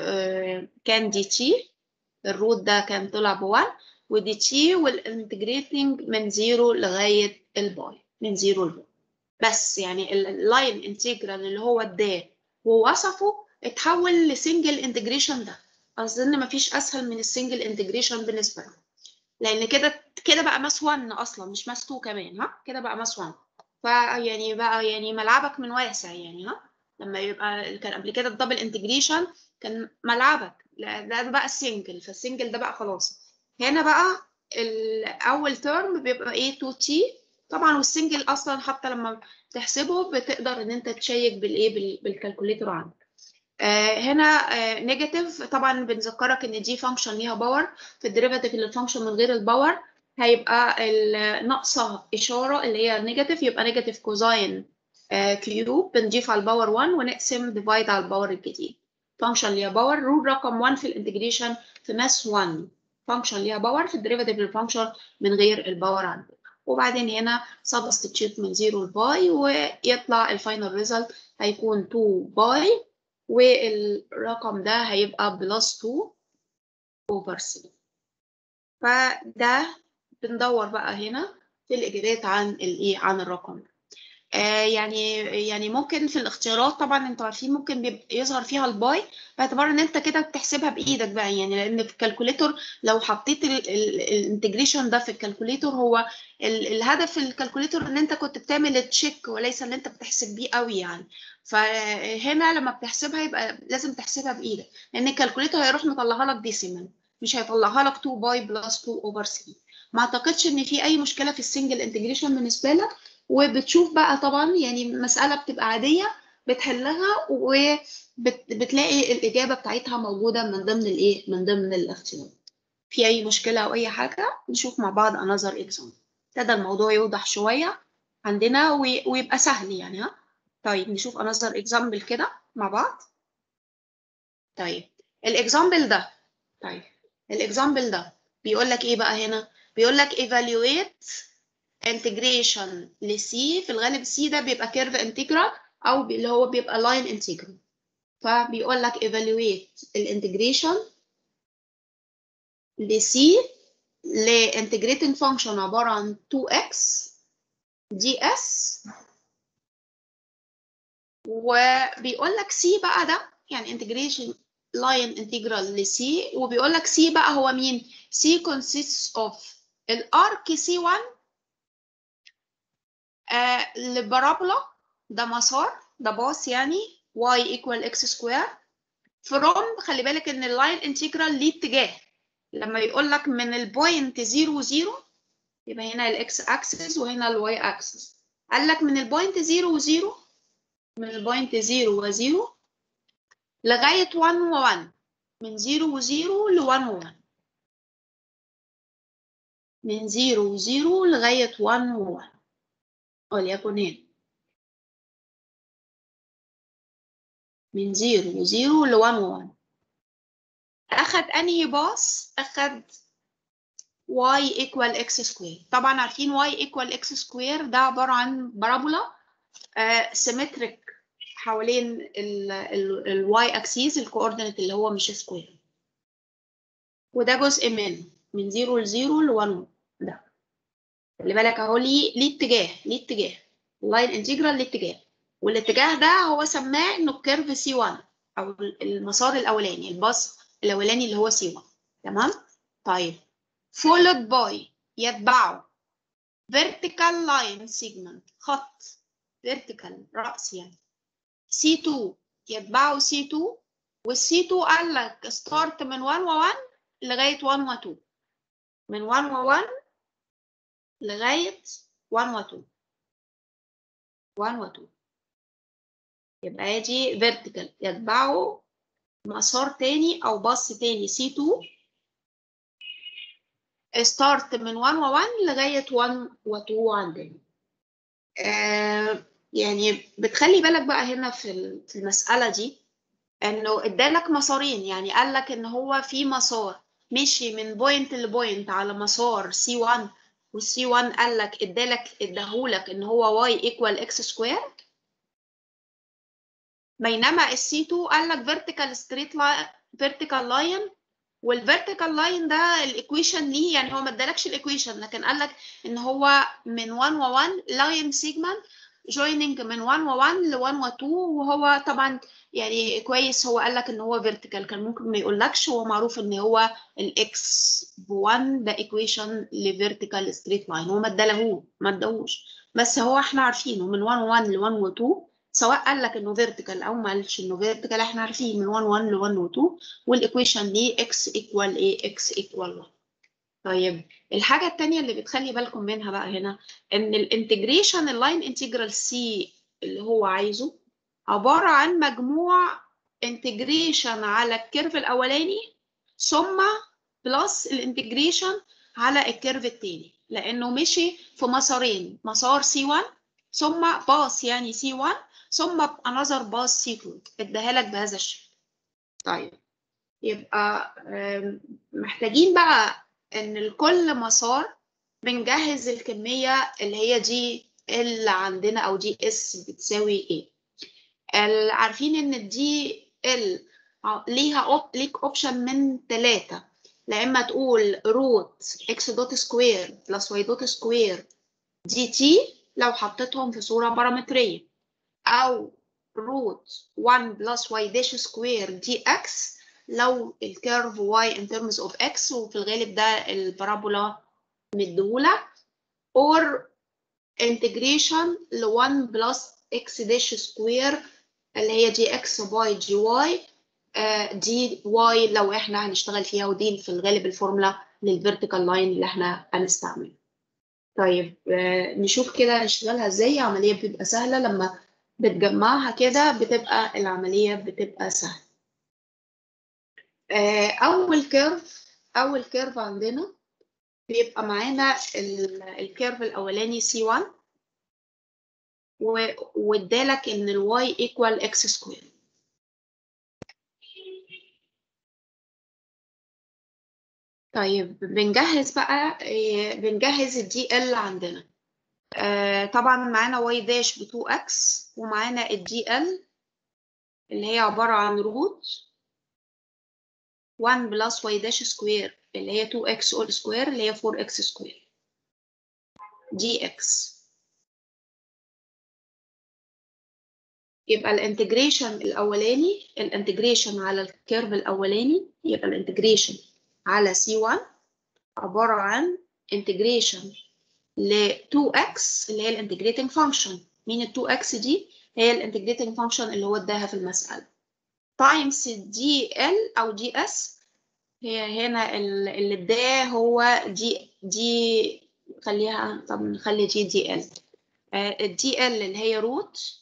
كان دي تي، الروت ده كان طلع بواحد، ودي تي والانتجريتنج من زيرو لغايه الباي من زيرو لباي. بس يعني اللاين انتجرال اللي هو اداه ووصفه اتحول لسنجل انتجريشن. ده اظن مفيش اسهل من السنجل انتجريشن بالنسبه له، لان كده كده بقى ماس واحد اصلا مش ماس اتنين كمان. ها كده بقى ماس واحد. فيعني بقى يعني ملعبك من واسع يعني. ها لما يبقى كان قبل كده الدبل انتجريشن كان ملعبك، لا ده بقى السنجل. فالسنجل ده بقى خلاص. هنا بقى الاول ترم بيبقى ايه اتنين تي طبعا، والسنجل اصلا حتى لما تحسبه بتقدر ان انت تشيك بالايه بالكالكوليتر عندك. آه هنا آه نيجاتيف طبعا. بنذكرك ان دي فانكشن ليها باور. في الديريفاتيف للفانكشن من غير الباور هيبقى ناقصه اشاره اللي هي نيجاتيف، يبقى نيجاتيف كوزاين آه كيوب. بنضيف على الباور واحد ونقسم ديفايد على الباور الجديد. فانكشن ليها باور. رول رقم واحد في الانتجريشن في ماس واحد فانكشن ليها باور. في الديريفاتيف للفانكشن من غير الباور عندنا. وبعدين هنا سبستيتيوت من زيرو لباي ويطلع الفاينل ريزلت هيكون اتنين باي، والرقم ده هيبقى بلس اتنين over ثلاثة. فده بندور بقى هنا في الإجابات عن الإيه عن الرقم ده. آه يعني يعني ممكن في الاختيارات طبعا انتوا عارفين ممكن يظهر فيها الباي باعتبار ان انت كده بتحسبها بايدك بقى. يعني لان في الكالكوليتور لو حطيت الانتجريشن ده في الكالكوليتور هو ال الهدف في الكالكوليتور ان انت كنت بتعمل تشيك وليس ان انت بتحسب بيه قوي يعني. فهنا لما بتحسبها يبقى لازم تحسبها بايدك لان الكالكوليتور هيروح مطلعها لك ديسيمال مش هيطلعها لك اتنين باي بلس اتنين اوفر ثلاثة. ما اعتقدش ان في اي مشكله في السنجل انتجريشن بالنسبه لك. وبتشوف بقى طبعا يعني مسألة بتبقى عادية بتحلها وبتلاقي الإجابة بتاعتها موجودة من ضمن الإيه من ضمن الاختيار. في أي مشكلة أو أي حاجة نشوف مع بعض another example. ابتدى الموضوع يوضح شوية عندنا ويبقى سهل يعني. ها طيب نشوف another example كده مع بعض. طيب الإكزامبل ده طيب الإكزامبل ده بيقول لك إيه بقى هنا؟ بيقول لك evaluate انتجريشن لسي. في الغالب سي ده بيبقى كيرف انتجرال او اللي هو بيبقى لاين انتجرال. فبيقول لك evaluate الانتجريشن لسي لانتجريتنج فانكشن عباره عن تو اكس دي اس، وبيقول لك سي بقى ده يعني انتجريشن لاين انتجرال لسي، وبيقول لك سي بقى هو مين؟ سي consists of الارك سي واحد آه لبارابولا، ده مسار، ده باص يعني y equal x square from، خلي بالك ان اللاين انتجرال ليه اتجاه، لما يقول لك من البوينت زيرو زيرو يبقى هنا الاكس اكسس وهنا الواي اكسس، قال لك من البوينت زيرو وزيرو، من البوينت زيرو وزيرو لغاية واحد و1، من زيرو وزيرو ل واحد و1، من زيرو وزيرو لغاية واحد و1، وليكن هنا من زيرو وزيرو ل واحد و1، أخد أنهي باص؟ أخد y equal x square. طبعا عارفين y equal x square ده عبارة عن بارابولا آه سيمتريك حوالين ال ال ال y axis الكوردينيت اللي هو مش سكوير، وده جزء من من زيرو لزيرو ل واحد ده، خلي بالك اهو ليه ليه اتجاه، ليه اتجاه اللاين انتجرال ليه اتجاه، والاتجاه ده هو سماه انه الكيرف سي واحد او المسار الاولاني، الباص الاولاني اللي هو سي واحد. تمام. طيب followed by يتبعه vertical line segment خط vertical رأس يعني سي اتنين، يتبعه سي اتنين، والسي اتنين قال لك start من واحد و1 لغاية واحد و2، من واحد و1 لغاية واحد و2، واحد و2 يبقى ادي vertical يتبعه مسار تاني او باص تاني سي اتنين start من واحد و1 لغاية واحد و2 عندنا. آه يعني بتخلي بالك بقى هنا في في المسألة دي انه ادالك مسارين، يعني قال لك ان هو في مسار مشي من بوينت لبوينت على مسار سي واحد، والسي واحد قال لك ادالك اداهولك ان هو y equal x سكوير، بينما السي اتنين قال لك vertical straight line vertical line، والvertical line ده الايكويشن ليه يعني هو ما ادالكش الايكويشن لكن قال لك ان هو من واحد و1 line segment joining من واحد و1 ل واحد و2، وهو طبعا يعني كويس هو قال لك ان هو vertical، كان ممكن ما يقولكش، هو معروف ان هو الاكس ب واحد ده equation لvertical straight line، هو ما ادالهوش ما اداهوش، بس هو احنا عارفينه من واحد و1 ل واحد و2، سواء قال لك انه vertical او ما قالش انه vertical احنا عارفين من واحد و1 ل واحد و2، والايكويشن ليه x equal ايه x equal واحد. طيب الحاجة التانية اللي بتخلي بالكم منها بقى هنا ان الانتجريشن اللاين انتجرال سي اللي هو عايزه عبارة عن مجموع انتجريشن على الكيرف الاولاني ثم بلس الانتجريشن على الكيرف التاني، لانه مشي في مسارين، مسار سي واحد ثم باص يعني سي واحد ثم انذر باص سي اتنين، اديها لك بهذا الشكل. طيب يبقى محتاجين بقى ان لكل مسار بنجهز الكمية اللي هي دي اللي عندنا او دي اس بتساوي ايه. عارفين ان الدي ال ليها أوب ليك اوبشن من ثلاثة، لا اما تقول روت اكس دوت سكوير بلس واي دوت سكوير دي تي لو حطيتهم في صورة بارامترية، او روت واحد بلس واي داش سكوير دي اكس لو الكيرف y in terms of x وفي الغالب ده البارابولا مديهولك، or integration ل واحد plus x dash square اللي هي دي x باي جي y دي y لو احنا هنشتغل فيها، ودي في الغالب الفورمولا للفيرتيكال لاين اللي احنا هنستعمله. طيب نشوف كده نشتغلها ازاي. عملية بتبقى سهلة لما بتجمعها كده، بتبقى العملية بتبقى سهلة. أول كيرف أول كيرف عندنا بيبقى معانا الكيرف الأولاني سي واحد وادالك إن الواي equal x سكوير. طيب بنجهز بقى بنجهز الدي ال عندنا. طبعا معانا واي داش ب تو اكس ومعانا الدي ال اللي هي عبارة عن روت واحد بلس y داش سكوير اللي هي تو إكس all سكوير اللي هي فور إكس سكوير دي إكس. يبقى الانتجريشن الأولاني الانتجريشن على الكيرف الأولاني يبقى الانتجريشن على سي واحد عبارة عن انتجريشن ل تو إكس اللي هي الانتجريتنج فانكشن. مين ال تو إكس دي؟ هي الانتجريتنج فانكشن اللي هو اداها في المسألة تايمز دي ال أو دي اس. هي هنا اللي اداه هو دي دي خليها طب نخلي دي دي ال. الدي ال اللي هي روت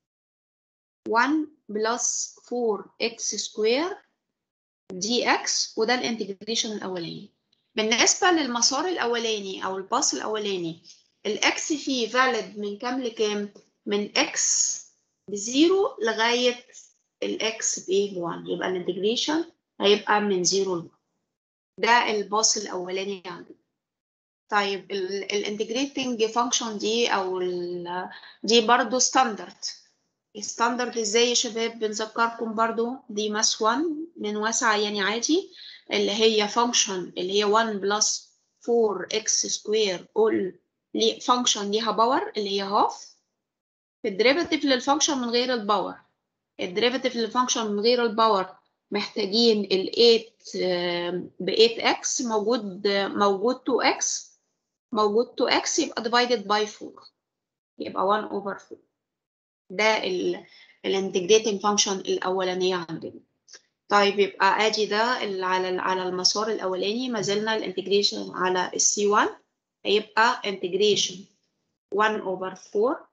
واحد بلس فور إكس سكوير دي إكس، وده الانتجريشن الأولاني. بالنسبة للمسار الأولاني أو الباص الأولاني الإكس فيه فاليد من كام لكام؟ من إكس بزيرو لغاية الإكس بإيه بواحد، يبقى الانتجريشن هيبقى من زيرو لواحد. ده الباص الأولاني عندنا. طيب الانتجريتنج فانكشن دي أو دي برضو ستاندرد. ستاندرد ازاي يا شباب؟ بنذكركم برضو دي ماس واحد من واسعة يعني عادي، اللي هي فانكشن اللي هي واحد بلس فور إكس سكوير all فانكشن ليها باور اللي هي هاف. الديريفاتيف للفانكشن من غير الباور، الديريفاتيف للفانكشن من غير الباور محتاجين ال ثمانية ب ثمانية إكس موجود موجود تو إكس موجود تو إكس يبقى divided by فور يبقى واحد over فور. ده الانتجريتنج فانكشن الاولانيه عندنا. طيب يبقى ادي ده على على المسار الاولاني ما زلنا الانتجريشن على السي واحد هيبقى انتجريشن واحد over فور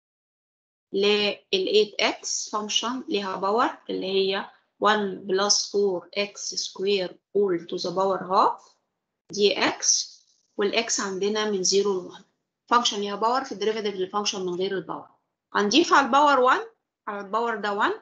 لل ثمانية إكس فانكشن ليها باور اللي هي واحد بلس فور إكس سكوير all to the power half دي إكس، والاكس عندنا من زيرو ل واحد. فانكشن ليها باور في الديريفاتيف للفانكشن من غير الباور. هنضيف على الباور واحد على الباور ده واحد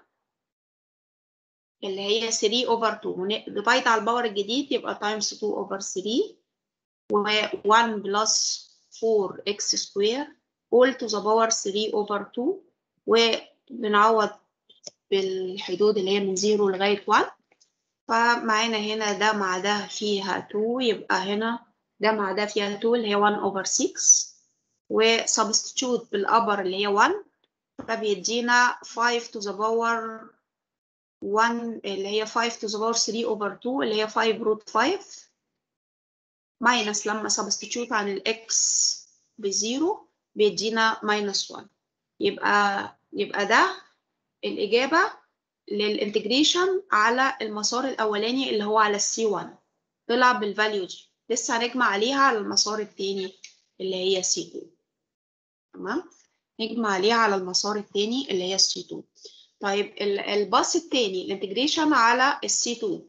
اللي هي ثري over تو، ديفايد على الباور الجديد يبقى تايمز تو over ثري و واحد بلس فور إكس سكوير all to the power ثري over تو، وبنعوض بالحدود اللي هي من زيرو لغاية واحد. فمعانا هنا ده مع ده فيها تو، يبقى هنا ده مع ده فيها تو اللي هي واحد over سكس، وسبستيتيوت بالأبر اللي هي واحد فبيدينا خمسة to the power واحد اللي هي خمسة to the power ثري over تو اللي هي خمسة root خمسة ماينس لما سبستيتيوت عن الاكس بزيرو بيدينا ماينس واحد. يبقى يبقى ده الإجابة للانتجريشن على المسار الأولاني اللي هو على السي واحد طلع بالفاليو دي. لسه هنجمع عليها على المسار التاني اللي هي سي تو. تمام، نجمع عليها على المسار التاني اللي هي السي تو. طيب الباص التاني الانتجريشن على السي تو.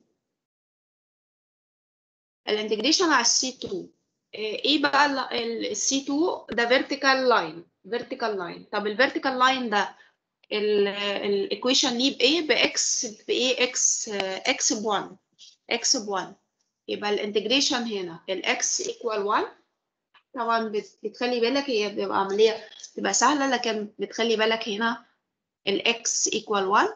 الانتجريشن على السي تو ايه بقى السي تو؟ ده فيرتيكال لاين فيرتيكال لاين. طب الفيرتيكال لاين ده الايكويشن ليه بايه؟ باكس بايه؟ اكس اكس ب واحد اكس ب واحد. يبقى الانتجريشن هنا الاكس ايكوال واحد. طبعا بتخلي بالك هي بتبقى عمليه بتبقى سهله، لكن بتخلي بالك هنا الاكس ايكوال واحد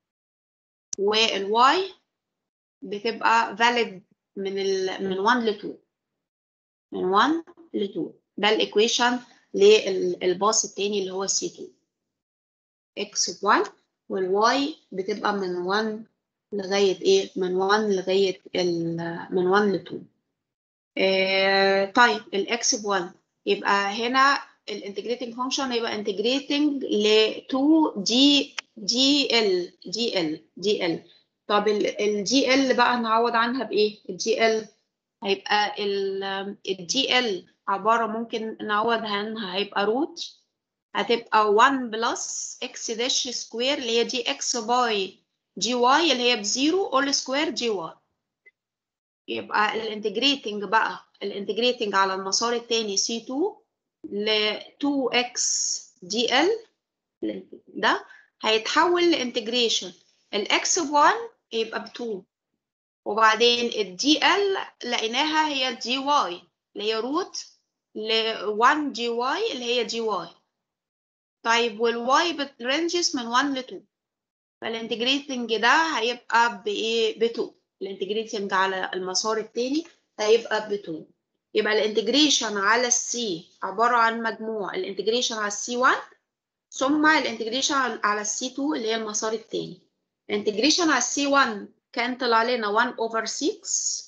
والواي بتبقى valid من ال من واحد ل اتنين من واحد ل اتنين. ده الايكويشن للباص التاني اللي هو سي تو. اكس ب واحد والواي بتبقى من واحد لغايه ايه؟ من واحد لغايه ال من واحد ل اتنين. آه طيب الاكس ب واحد يبقى هنا الانتجريتنج فانكشن يبقى انتجريتنج ل تو دي دي ال دي ال دي ال. طب الدي ال بقى هنعوض عنها بايه؟ الدي ال هيبقى الدي ال عباره ممكن نعوض عنها هيبقى روت هتبقى واحد بلس اكس داش سكوير اللي هي دي اكس باي جي واي اللي هي بزيرو اول سكوير جي واي. يبقى الانتجريتنج بقى الانتجريتنج على المسار الثاني سي تو ل تو اكس دي ال ده هيتحول لانتجريشن الاكس ب واحد يبقى ب اتنين، وبعدين الدي ال لقيناها هي الدي واي اللي هي روت ل واحد جي واي اللي هي جي واي. طيب والواي بترنجز من واحد ل اتنين. فالانتجريتنج ده هيبقى بايه؟ ب اتنين. الانتجريتنج على المسار التاني هيبقى ب اتنين. يبقى الانتجريشن على السي عباره عن مجموع الانتجريشن على السي واحد ثم الانتجريشن على السي اتنين اللي هي المسار التاني. الانتجريشن على السي واحد كان طلع لنا واحد over ستة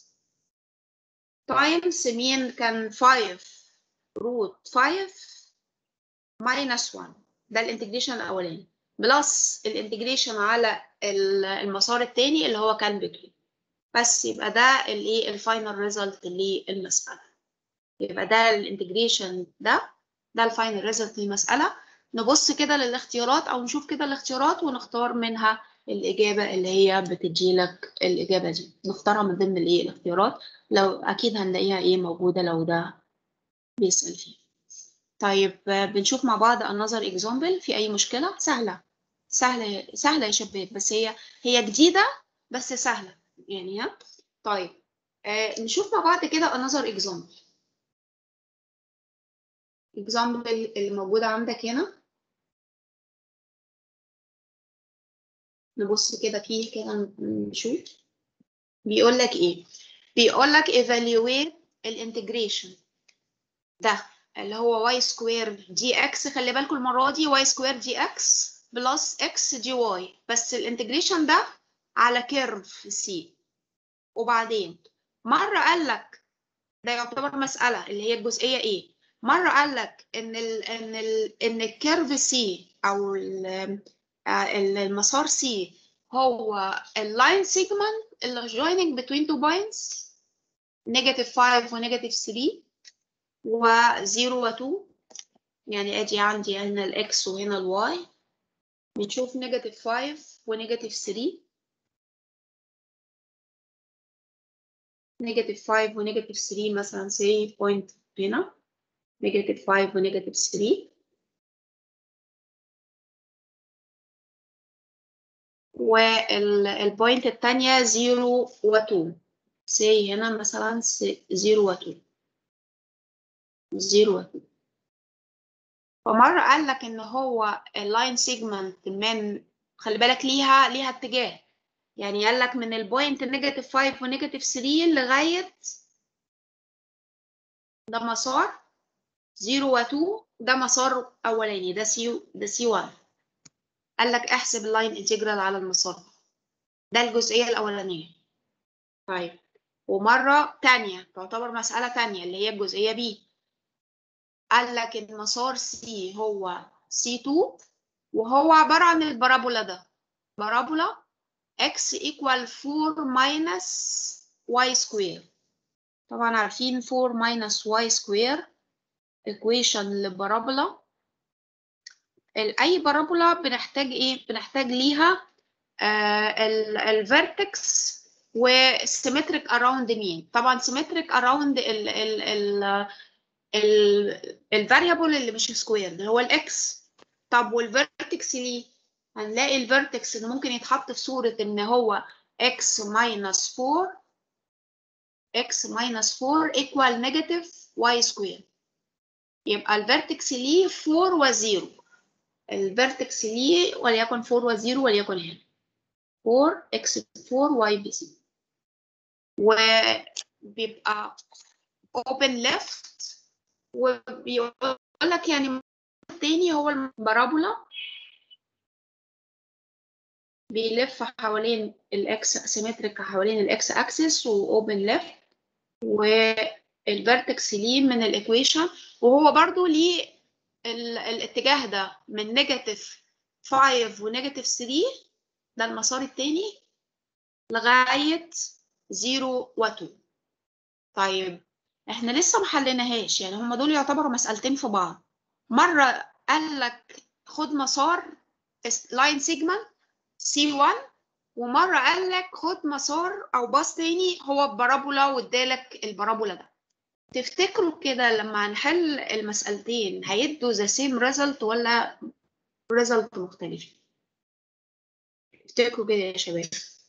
تايمز مين؟ كان خمسة روت خمسة minus واحد. ده الانتجريشن الاولاني بلس الانتجريشن على المسار الثاني اللي هو كان باتنين. بس يبقى ده الايه الفاينل ريزلت للمساله. يبقى ده الانتجريشن ده ده الفاينل ريزلت للمساله. نبص كده للاختيارات او نشوف كده الاختيارات ونختار منها الاجابه اللي هي بتجي لك الاجابه دي، نختارها من ضمن الايه الاختيارات. لو اكيد هنلاقيها ايه موجوده لو ده بيسال فيه. طيب بنشوف مع بعض another example. في أي مشكلة؟ سهلة سهلة سهلة يا شباب، بس هي هي جديدة بس سهلة يعني. ها طيب آه نشوف مع بعض كده another example. example اللي موجودة عندك هنا. نبص كده فيه كده نشوف بيقول لك إيه. بيقول لك evaluate الانتجريشن ده اللي هو y square dx. خلي بالكم المرة دي y square dx بلس x dy، بس الانتجريشن ده على كيرف سي. وبعدين مرة قال لك ده يعتبر مسألة اللي هي الجزئية ايه. مرة قال لك ان ال ان ال ان الكيرف سي او المسار سي هو اللاين سيجمنت اللي joining between two points نيجاتيف خمسة ونيجاتيف تلاتة وزيرو واتنين. يعني ادي عندي هنا الاكس وهنا الواي. بنشوف نيجاتيف خمسة ونيجاتيف تلاتة، نيجاتيف خمسة ونيجاتيف تلاتة مثلا سي بوينت هنا نيجاتيف خمسة ونيجاتيف تلاتة، والبوينت الثانية زيرو واتنين سي هنا مثلا زيرو واتنين زيرو واتنين. فمرة قال لك ان هو اللاين سيجمنت من خلي بالك ليها ليها اتجاه. يعني قال لك من البوينت نيجاتيف خمسة ونيجاتيف تلاتة لغاية ده مسار زيرو واتنين، ده مسار اولاني ده سي ده سي واحد. قال لك احسب اللاين انتجرال على المسار ده الجزئية الاولانية. طيب ومرة تانية تعتبر مسألة تانية اللي هي الجزئية بي. قال لك المسار سي هو سي اتنين وهو عبارة عن البارابولا ده بارابولا x equal four minus y square. طبعا عارفين four minus y square equation للبارابولا. أي بارابولا بنحتاج إيه؟ بنحتاج ليها آه الفيرتكس وسيمتريك around مين؟ طبعا سيمتريك around ال ال ال الفاريبل اللي مش سكوير اللي هو الاكس. طب والفيرتكس ليه؟ هنلاقي الفيرتكس اللي ممكن يتحط في صورة ان هو x minus four x minus four equal negative y square. يبقى الفيرتكس ليه four و zero. الفيرتكس ليه وليكن four و zero وليكن هنا four x four y b zero. وبيبقى open left وبيقول لك يعني التاني هو البارابولا بيلف حوالين الاكس سيمتريك حوالين الاكس اكسس واوبن ليفت والفيرتكس ليه من الايكويشن. وهو برضو ليه الاتجاه ده من نيجاتيف خمسة ونيجاتيف تلاتة ده المسار التاني لغاية زيرو و اتنين. طيب احنا لسه ما حليناهاش يعني هما دول يعتبروا مسألتين في بعض. مرة قال لك خد مسار لاين سيجمنت سي واحد ومرة قال لك خد مسار او باص تاني هو بارابولا وادالك البارابولا ده. تفتكروا كده لما هنحل المسألتين هيدوا ذا سيم ريزلت ولا ريزلت مختلف؟ تفتكروا كده يا شباب؟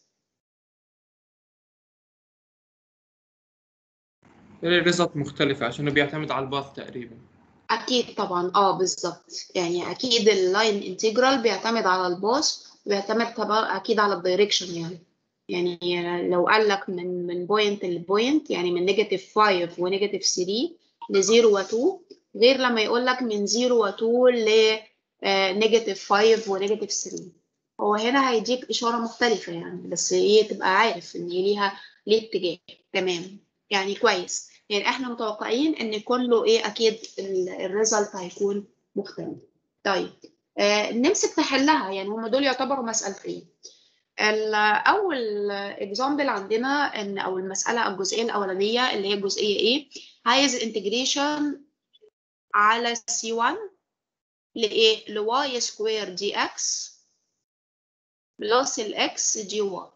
الريزلت مختلفة عشان بيعتمد على الباث تقريبا. اكيد طبعا اه بالظبط. يعني اكيد اللاين انتجرال بيعتمد على الباص بيعتمد طبعا اكيد على الدايركشن يعني يعني لو قال لك من من بوينت لبوينت يعني من نيجاتيف خمسة ونيجاتيف ثلاثة لزيرو و2 غير لما يقول لك من زيرو و2 ل نيجاتيف خمسة ونيجاتيف ثلاثة. هو هنا هيديك اشاره مختلفه يعني بس ايه تبقى عارف ان ليها ليه اتجاه. تمام يعني كويس يعني احنا متوقعين ان كله ايه اكيد الريزلت هيكون مختلف. طيب آه نمسك نحلها يعني هم دول يعتبروا مسألتين. اول اكزامبل عندنا ان او المساله الجزئيه الاولانيه اللي هي الجزئيه ايه عايز انتجريشن على سي واحد لايه لواي سكوير دي اكس بلس الاكس دي واي.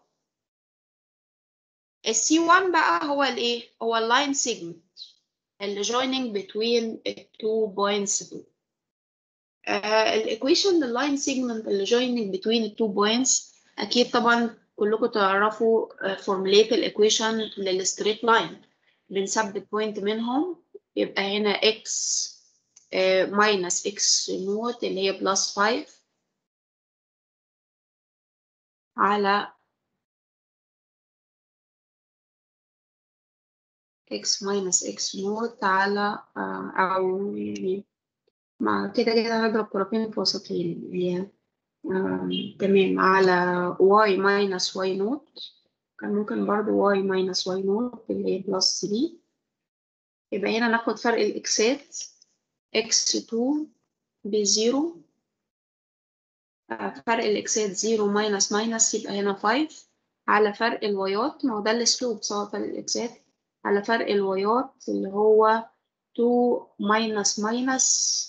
السي واحد بقى هو الايه هو اللاين سيجمنت اللي joining between two points two. الايكويشن لللاين سيجمنت اللي joining between two points اكيد طبعا كلكم تعرفوا فورموليت الايكويشن للستريت لاين بنثبت بوينت منهم يبقى هنا x ماينس x نوت اللي هي بلس خمسة على x ماينس x نوت على او يعني مع كده كده هضرب طرفين في وسطين هي تمام على y ماينس y نوت كان ممكن برضو y ماينس y نوت اللي هي بلس ثلاثة. يبقى هنا ناخد فرق الاكسات اكس اتنين بزيرو فرق الاكسات زيرو ماينس ماينس يبقى هنا خمسة على فرق الوايات ما هو ده الاسلوب سواء فرق الاكسات على فرق الوايات اللي هو اتنين ماينس ماينس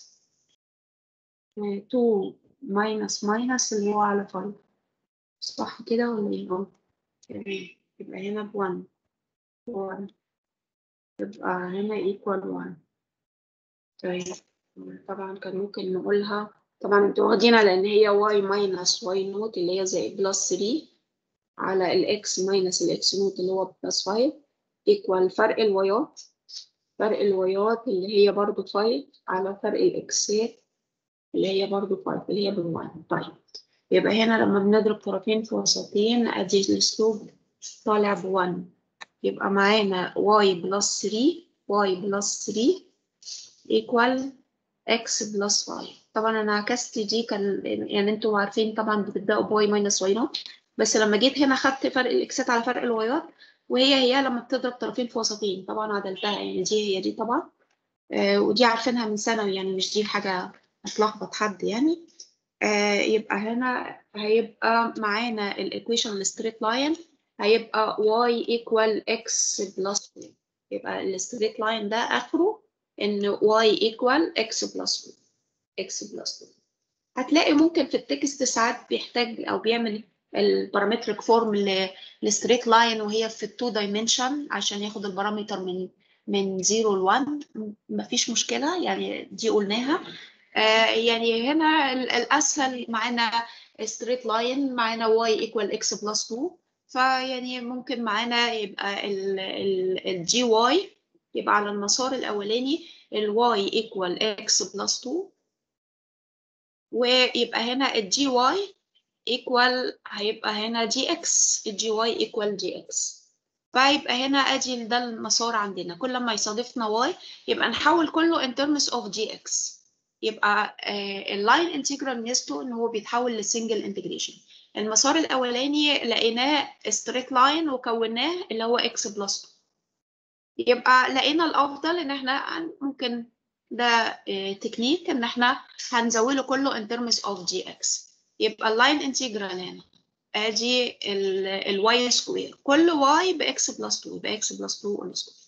اتنين ماينس ماينس اللي هو على خمسة صح كده ولا ايه؟ اه تمام يبقى هنا بواحد واحد يبقى هنا equal واحد. طيب طبعا كان ممكن نقولها طبعا انتوا واخدينها لان هي y ماينس y نوت اللي هي زي بلس ثلاثة على الاكس ماينس الاكس نوت اللي هو بلس خمسة equal فرق الوايات فرق الوايات اللي هي برضو خمسة على فرق الاكسات اللي هي برضو خمسة اللي هي بالواحد. طيب يبقى هنا لما بنضرب طرفين في وسطين ادي الاسلوب طالع بواحد يبقى معانا y بلس ثلاثة y بلس ثلاثة equal x بلس y. طبعا انا عكست دي كان يعني انتوا عارفين طبعا بتبداوا ب y ماينس y نوت بس لما جيت هنا خدت فرق الاكسات على فرق الوايات وهي هي لما بتضرب طرفين في وسطين طبعا عدلتها يعني دي هي دي طبعا آه ودي عارفينها من ثانوي يعني مش دي حاجه هتلخبط حد يعني. آه يبقى هنا هيبقى معانا الايكويشن الستريت لاين هيبقى y equal x plus two. يبقى الستريت لاين ده اخره ان y equal x plus two x plus two. هتلاقي ممكن في التكست ساعات بيحتاج او بيعمل البارامتريك فورم للستريت لاين وهي في التو دايمنشن عشان ياخد البارامتر من من صفر ل واحد مفيش مشكله يعني دي قلناها. آه يعني هنا الاسهل معانا ستريت لاين معانا y equal x plus two فيعني ممكن معانا يبقى الجي واي يبقى على المسار الاولاني الواي equal x plus two ويبقى هنا الجي واي equal هيبقى هنا جي اكس الجي واي equal جي اكس فيبقى هنا ادي ده المسار عندنا كل ما يصادفنا واي يبقى نحول كله in terms of جي اكس يبقى اللاين انتجرال ميزته ان هو بيتحول لسنجل انتجريشن. المسار الاولاني لقيناه ستريت لاين وكوناه اللي هو اكس بلس اتنين يبقى لقينا الافضل ان احنا ممكن ده تكنيك ان احنا هنزوله كله in terms of جي اكس يبقى اللاين انتجرال هنا ادي الواي سكوير كل واي باكس بلس اتنين يبقى اكس بلس اتنين اون سكوير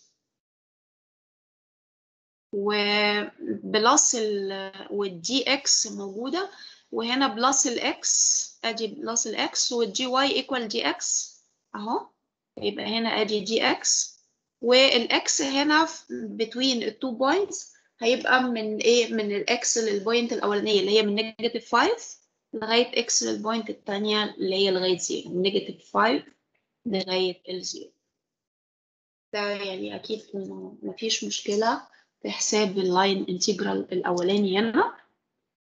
وبلس ال والجي اكس موجوده وهنا بلس الاكس ادي بلس الاكس والجي واي ايكوال جي اكس اهو يبقى هنا ادي جي اكس والاكس هنا between التو بوينتس هيبقى من ايه من الاكس للبوينت الاولانيه اللي هي من نيجاتيف خمسة لغايه اكس للبوينت الثانيه اللي هي لغايه صفر من نيجاتيف خمسة لغايه الزيرو. ده يعني اكيد مفيش مشكله في حساب اللاين انتجرال الاولاني هنا.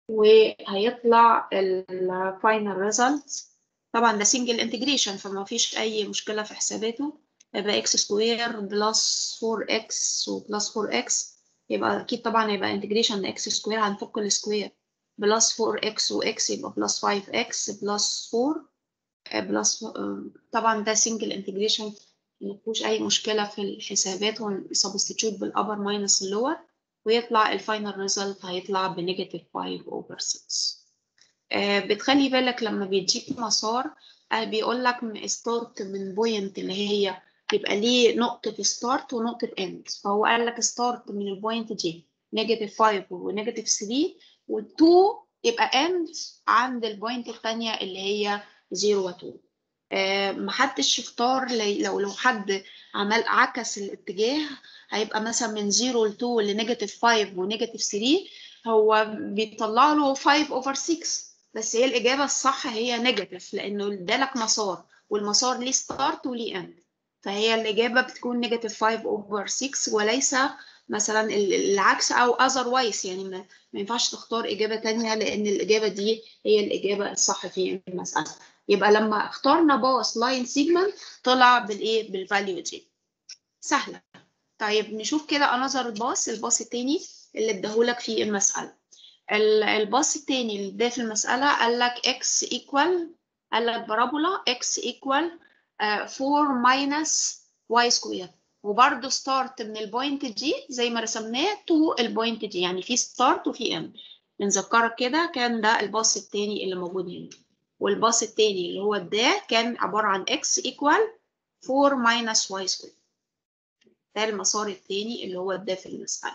وهيطلع الفاينل ريزلت. طبعا ده سنجل انتجريشن فما فيش اي مشكله في حساباته. يبقى اكس سكوير بلس فور اكس وبلس فور اكس، يبقى اكيد طبعا يبقى انتجريشن اكس سكوير، هنفك السكوير بلس فور اكس واكس يبقى بلس فايف اكس بلس فور بلس. طبعا ده سنجل انتجريشن مفيهوش اي مشكله في الحسابات، ونسبستيتيوت بالابر ماينس اللور ويطلع الفاينل ريزلت هيطلع بنيجاتيف خمسة اوفر ستة. آه بتخلي بالك لما بيديك مسار آه بيقول لك ستارت من بوينت اللي هي يبقى ليه نقطة ستارت ونقطة اند، فهو قال لك ستارت من البوينت دي نيجاتيف خمسة ونيجاتيف ثلاثة و2 يبقى اند عند البوينت الثانية اللي هي صفر و2. آه محدش يختار لو لو حد عمل عكس الاتجاه هيبقى مثلا من صفر ل اتنين لنيجاتيف خمسة ونيجاتيف ثلاثة، هو بيطلع له خمسة اوفر ستة، بس هي الإجابة الصح هي نيجاتيف لأنه ادالك مسار والمسار ليه ستارت وليه اند، فهي الإجابة بتكون نيجاتيف خمسة اوفر ستة وليس مثلا العكس أو otherwise. يعني ما ينفعش تختار إجابة تانية لأن الإجابة دي هي الإجابة الصح في المسألة. يبقى لما اخترنا باص لاين سيجمنت طلع بالإيه؟ بالفاليو دي. سهلة. طيب نشوف كده انذر باص، الباص التاني اللي اداهولك في المسألة. الباص التاني اللي ده في المسألة قال لك x equal، قال لك بارابولا x equal four minus y square، وبرده ستارت من البوينت دي زي ما رسمناه تو البوينت دي، يعني في ستارت وفي اند. بنذكرك كده كان ده الباص التاني اللي موجود هنا، والباص التاني اللي هو ده كان عبارة عن x equal four minus y square. ده المسار التاني اللي هو ده في المسألة،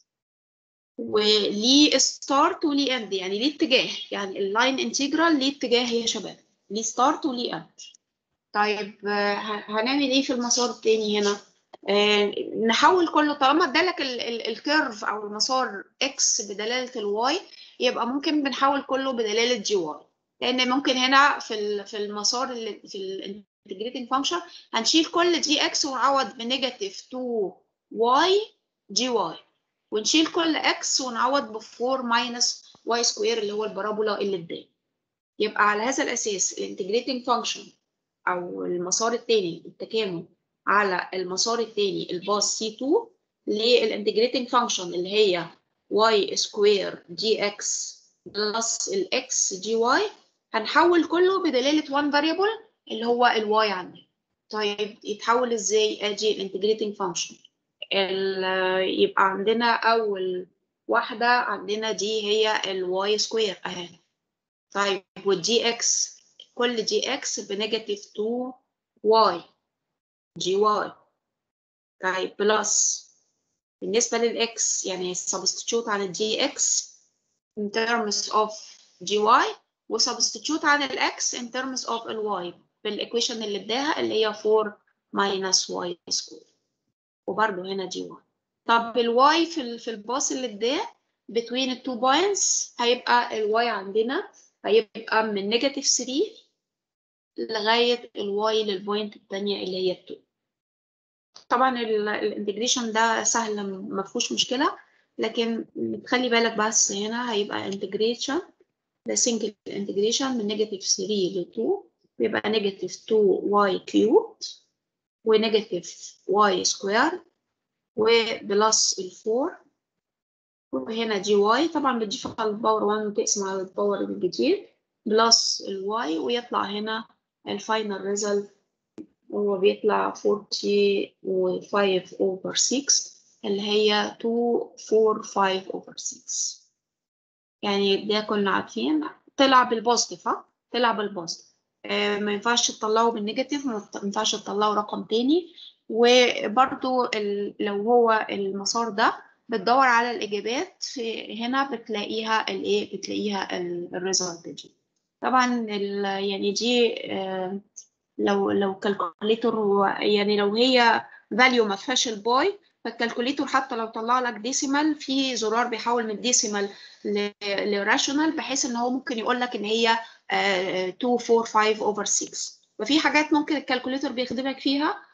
وليه ستارت وليه اند، يعني ليه اتجاه، يعني اللاين انتجرال ليه اتجاه يا شباب، ليه ستارت وليه اند. طيب هنعمل ايه في المسار التاني هنا؟ آه نحول كله، طالما ادالك الكيرف او المسار اكس بدلاله الواي يبقى ممكن بنحول كله بدلاله جي واي، لان ممكن هنا في في المسار اللي في الانتجريتنج فانكشن هنشيل كل جي اكس ونعوض بنيجاتيف اتنين واي جي واي، ونشيل كل اكس ونعوض ب فور ماينس واي سكوير اللي هو البارابولا اللي اداه. يبقى على هذا الاساس الانتجريتنج فانكشن او المسار الثاني التكامل على المسار الثاني الباص سي اتنين للانتجريتنج فانكشن اللي هي y سكوير دي اكس بلس الاكس جي واي، هنحول كله بدلاله وان فاريبل اللي هو الواي عندنا. طيب يتحول ازاي؟ ادي الانتجريتنج فانكشن، يبقى عندنا اول واحده عندنا دي هي الواي سكوير اهي. طيب والجي اكس كل جي اكس بنيجاتيف اتنين واي جي واي. طيب بلس بالنسبه للاكس يعني سبستيتيوت عن الجي اكس in terms of جي واي وسبستيتيوت عن الاكس in terms of الواي بالايكويشن اللي اداها اللي هي فور minus واي سكوير، وبرده هنا جي واي. طب الواي في في الباص اللي اداه between the two points هيبقى الواي عندنا هيبقى من نيجاتيف ثلاثة لغايه الواي للبوينت الثانيه اللي هي اتنين. طبعا الانتجريشن ده سهل ما فيهوش مشكله، لكن تخلي بالك بس هنا هيبقى انتجريشن ده سنجل انتجريشن من نيجاتيف ثلاثة ل اتنين بيبقى نيجاتيف اتنين واي كيوب ونيجاتيف واي سكوير وبلس الفور، وهنا جي واي طبعا بتضيف على الباور واحد وتقسم على الباور الجديد بلس الواي، ويطلع هنا الفاينل ريزلت هو بيطلع أربعين وخمسة over ستة اللي هي مئتين واربعة وخمسين over ستة. يعني ده كنا عارفين طلع بالبوزيتيف، ها طلع بالبوزيتيف. آه ما ينفعش تطلعه بالنيجاتيف، ما ينفعش تطلعه رقم تاني. وبرده لو هو المسار ده بتدور على الإجابات في هنا بتلاقيها الإيه بتلاقيها الريزلت دي. طبعا يعني دي آه لو لو كالكوليتور يعني لو هي فاليو ما فيهاش الباي فالكالكوليتور حتى لو طلع لك ديسيمال في زرار بيحول من ديسيمال لراشونال بحيث ان هو ممكن يقول لك ان هي اتنين اربعة خمسة over ستة. وفي حاجات ممكن الكالكوليتور بيخدمك فيها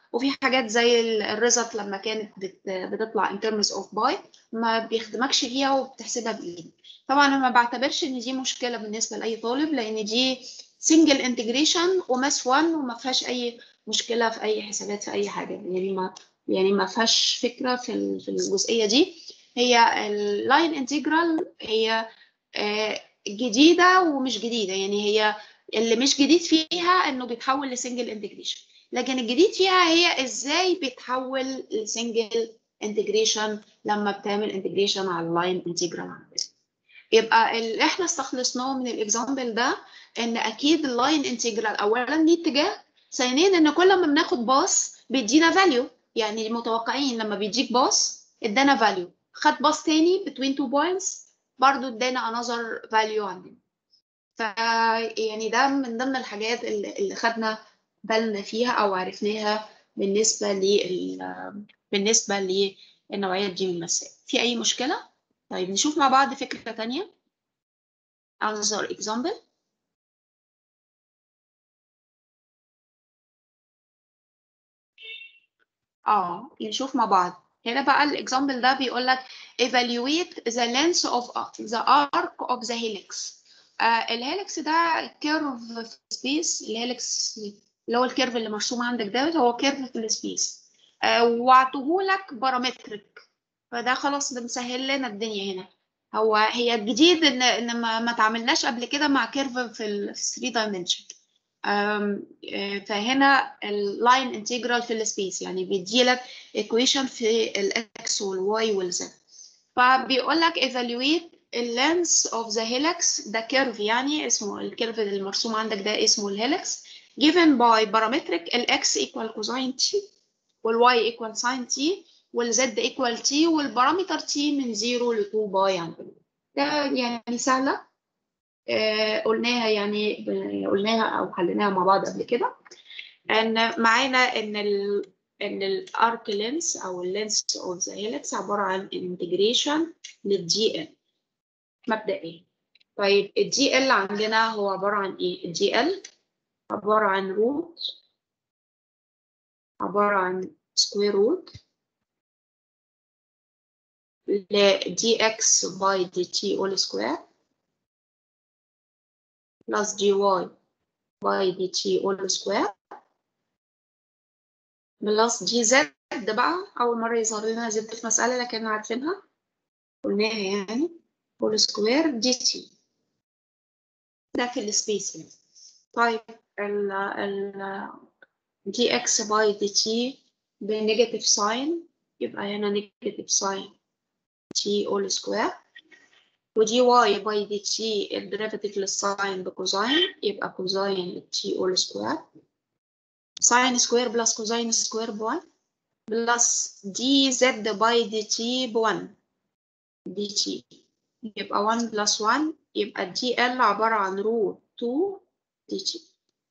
وفي حاجات زي الريزلت لما كانت بت- بتطلع in terms of by ما بيخدمكش فيها وبتحسبها بايدك. طبعا انا ما بعتبرش ان دي مشكله بالنسبه لاي طالب، لان دي سنجل انتجريشن وماس واحد وما فيهاش اي مشكله في اي حسابات في اي حاجه، يعني ما يعني ما فيهاش فكره في ال- في الجزئيه دي. هي اللاين انتجرال هي آه، جديده ومش جديده، يعني هي اللي مش جديد فيها انه بيتحول لسنجل انتجريشن، لكن الجديد فيها هي ازاي بيتحول لسنجل انتجريشن لما بتعمل انتجريشن على اللاين انتجرال. يبقى اللي احنا استخلصناه من الاكزامبل ده ان اكيد اللاين انتجرال اولا ليه اتجاه، ثانيا ان كل ما بناخد باص بيدينا فاليو، يعني متوقعين لما بيديك باص ادانا فاليو، خد باص تاني between two points برضو ادانا another value عندنا. ف يعني ده من ضمن الحاجات اللي اللي خدنا بالنا فيها او عرفناها بالنسبه لل بالنسبه للنوعيات دي من المسائل. في اي مشكله؟ طيب نشوف مع بعض فكره تانية. another example. اه نشوف مع بعض. هنا بقى الاكزامبل ده بيقول لك evaluate the length of the arc of the helix. آه الهيلكس ده كيرف في سبيس، الهيلكس اللي هو الكيرف اللي مرسوم عندك ده هو كيرف في السبيس، آه وعطوهولك بارامترك، فده خلاص ده مسهل لنا الدنيا هنا. هو هي الجديد ان ان ما, ما تعاملناش قبل كده مع كيرف في ال ثري dimension. فهنا اللاين انتجرال في السبيس يعني بيديلك equation في الاكس والواي والزد، فبيقول لك evaluate the length of the helix. ده كيرف يعني اسمه الكيرف اللي المرسوم عندك ده اسمه الهيلكس given by parametric الاكس equal cosine t والواي equal sin t والزد equal t والبارامتر t من زيرو ل تو باي عندنا. ده يعني سهله، آه قلناها يعني قلناها او حليناها مع بعض قبل كده. ان معانا ان ال ان الارك لينس او اللينس اوف ذا هيلكس عباره عن انتجريشن للدي ال مبدئيا. طيب الدي ال عندنا هو عباره عن ايه؟ الدي ال عباره عن روت عباره عن سكوير روت ل دي اكس باي دي تي اول سكوير بلس دي واي باي دي تي اول سكوير بلس دي زد. بقى اول مره يظهر لنا زد في مساله لكن عارفينها قلناها يعني اول سكوير دي تي ده في السبيس يعني. طيب ال ال دي اكس باي دي تي بنيجاتيف ساين يبقى هنا نيجاتيف ساين تي اول سكوير، ودي واي باي دي تي الديريفاتيف للساين بكوزاين يبقى كوزاين تي اول سكوير، ساين سكوير بلس كوزاين سكوير بوان بلس دي زد باي دي تي بوان دي تي يبقى واحد بلس واحد يبقى دي ال عبارة عن روت تو دي تي.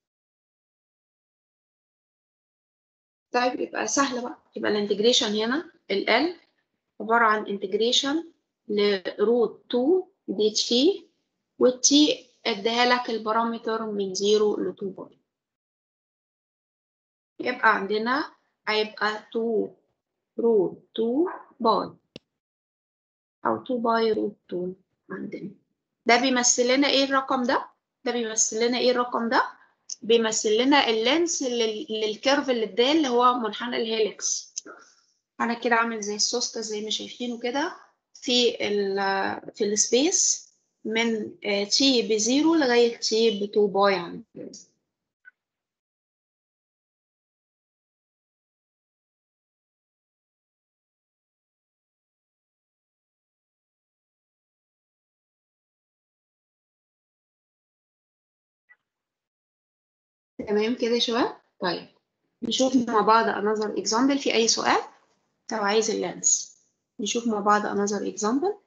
طيب يبقى سهلة بقى، يبقى الانتجريشن هنا ال L عبارة عن انتجريشن لروت تو دي تي والتي اديها لك البارامتر من زيرو ل تو باي، يبقى عندنا هيبقى تو روت تو باي أو تو باي روت تو عندنا. ده بيمثل لنا ايه الرقم ده؟ ده بيمثل لنا ايه الرقم ده؟ بيمثل لنا اللينس للكيرف اللي اداه اللي هو منحنى الهيلكس. انا كده عامل زي السوسته زي ما شايفينه كده في ال في السبيس من تي بزيرو لغايه تي بتو باي عندنا. تمام كده يا شباب؟ طيب نشوف مع بعض another example. في اي سؤال؟ لو عايز اللينس نشوف مع بعض another example.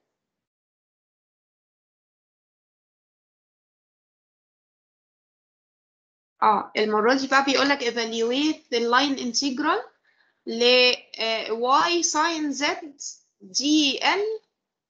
اه المرة دي بقى بيقول لك evaluate the line integral ل y sin z dl.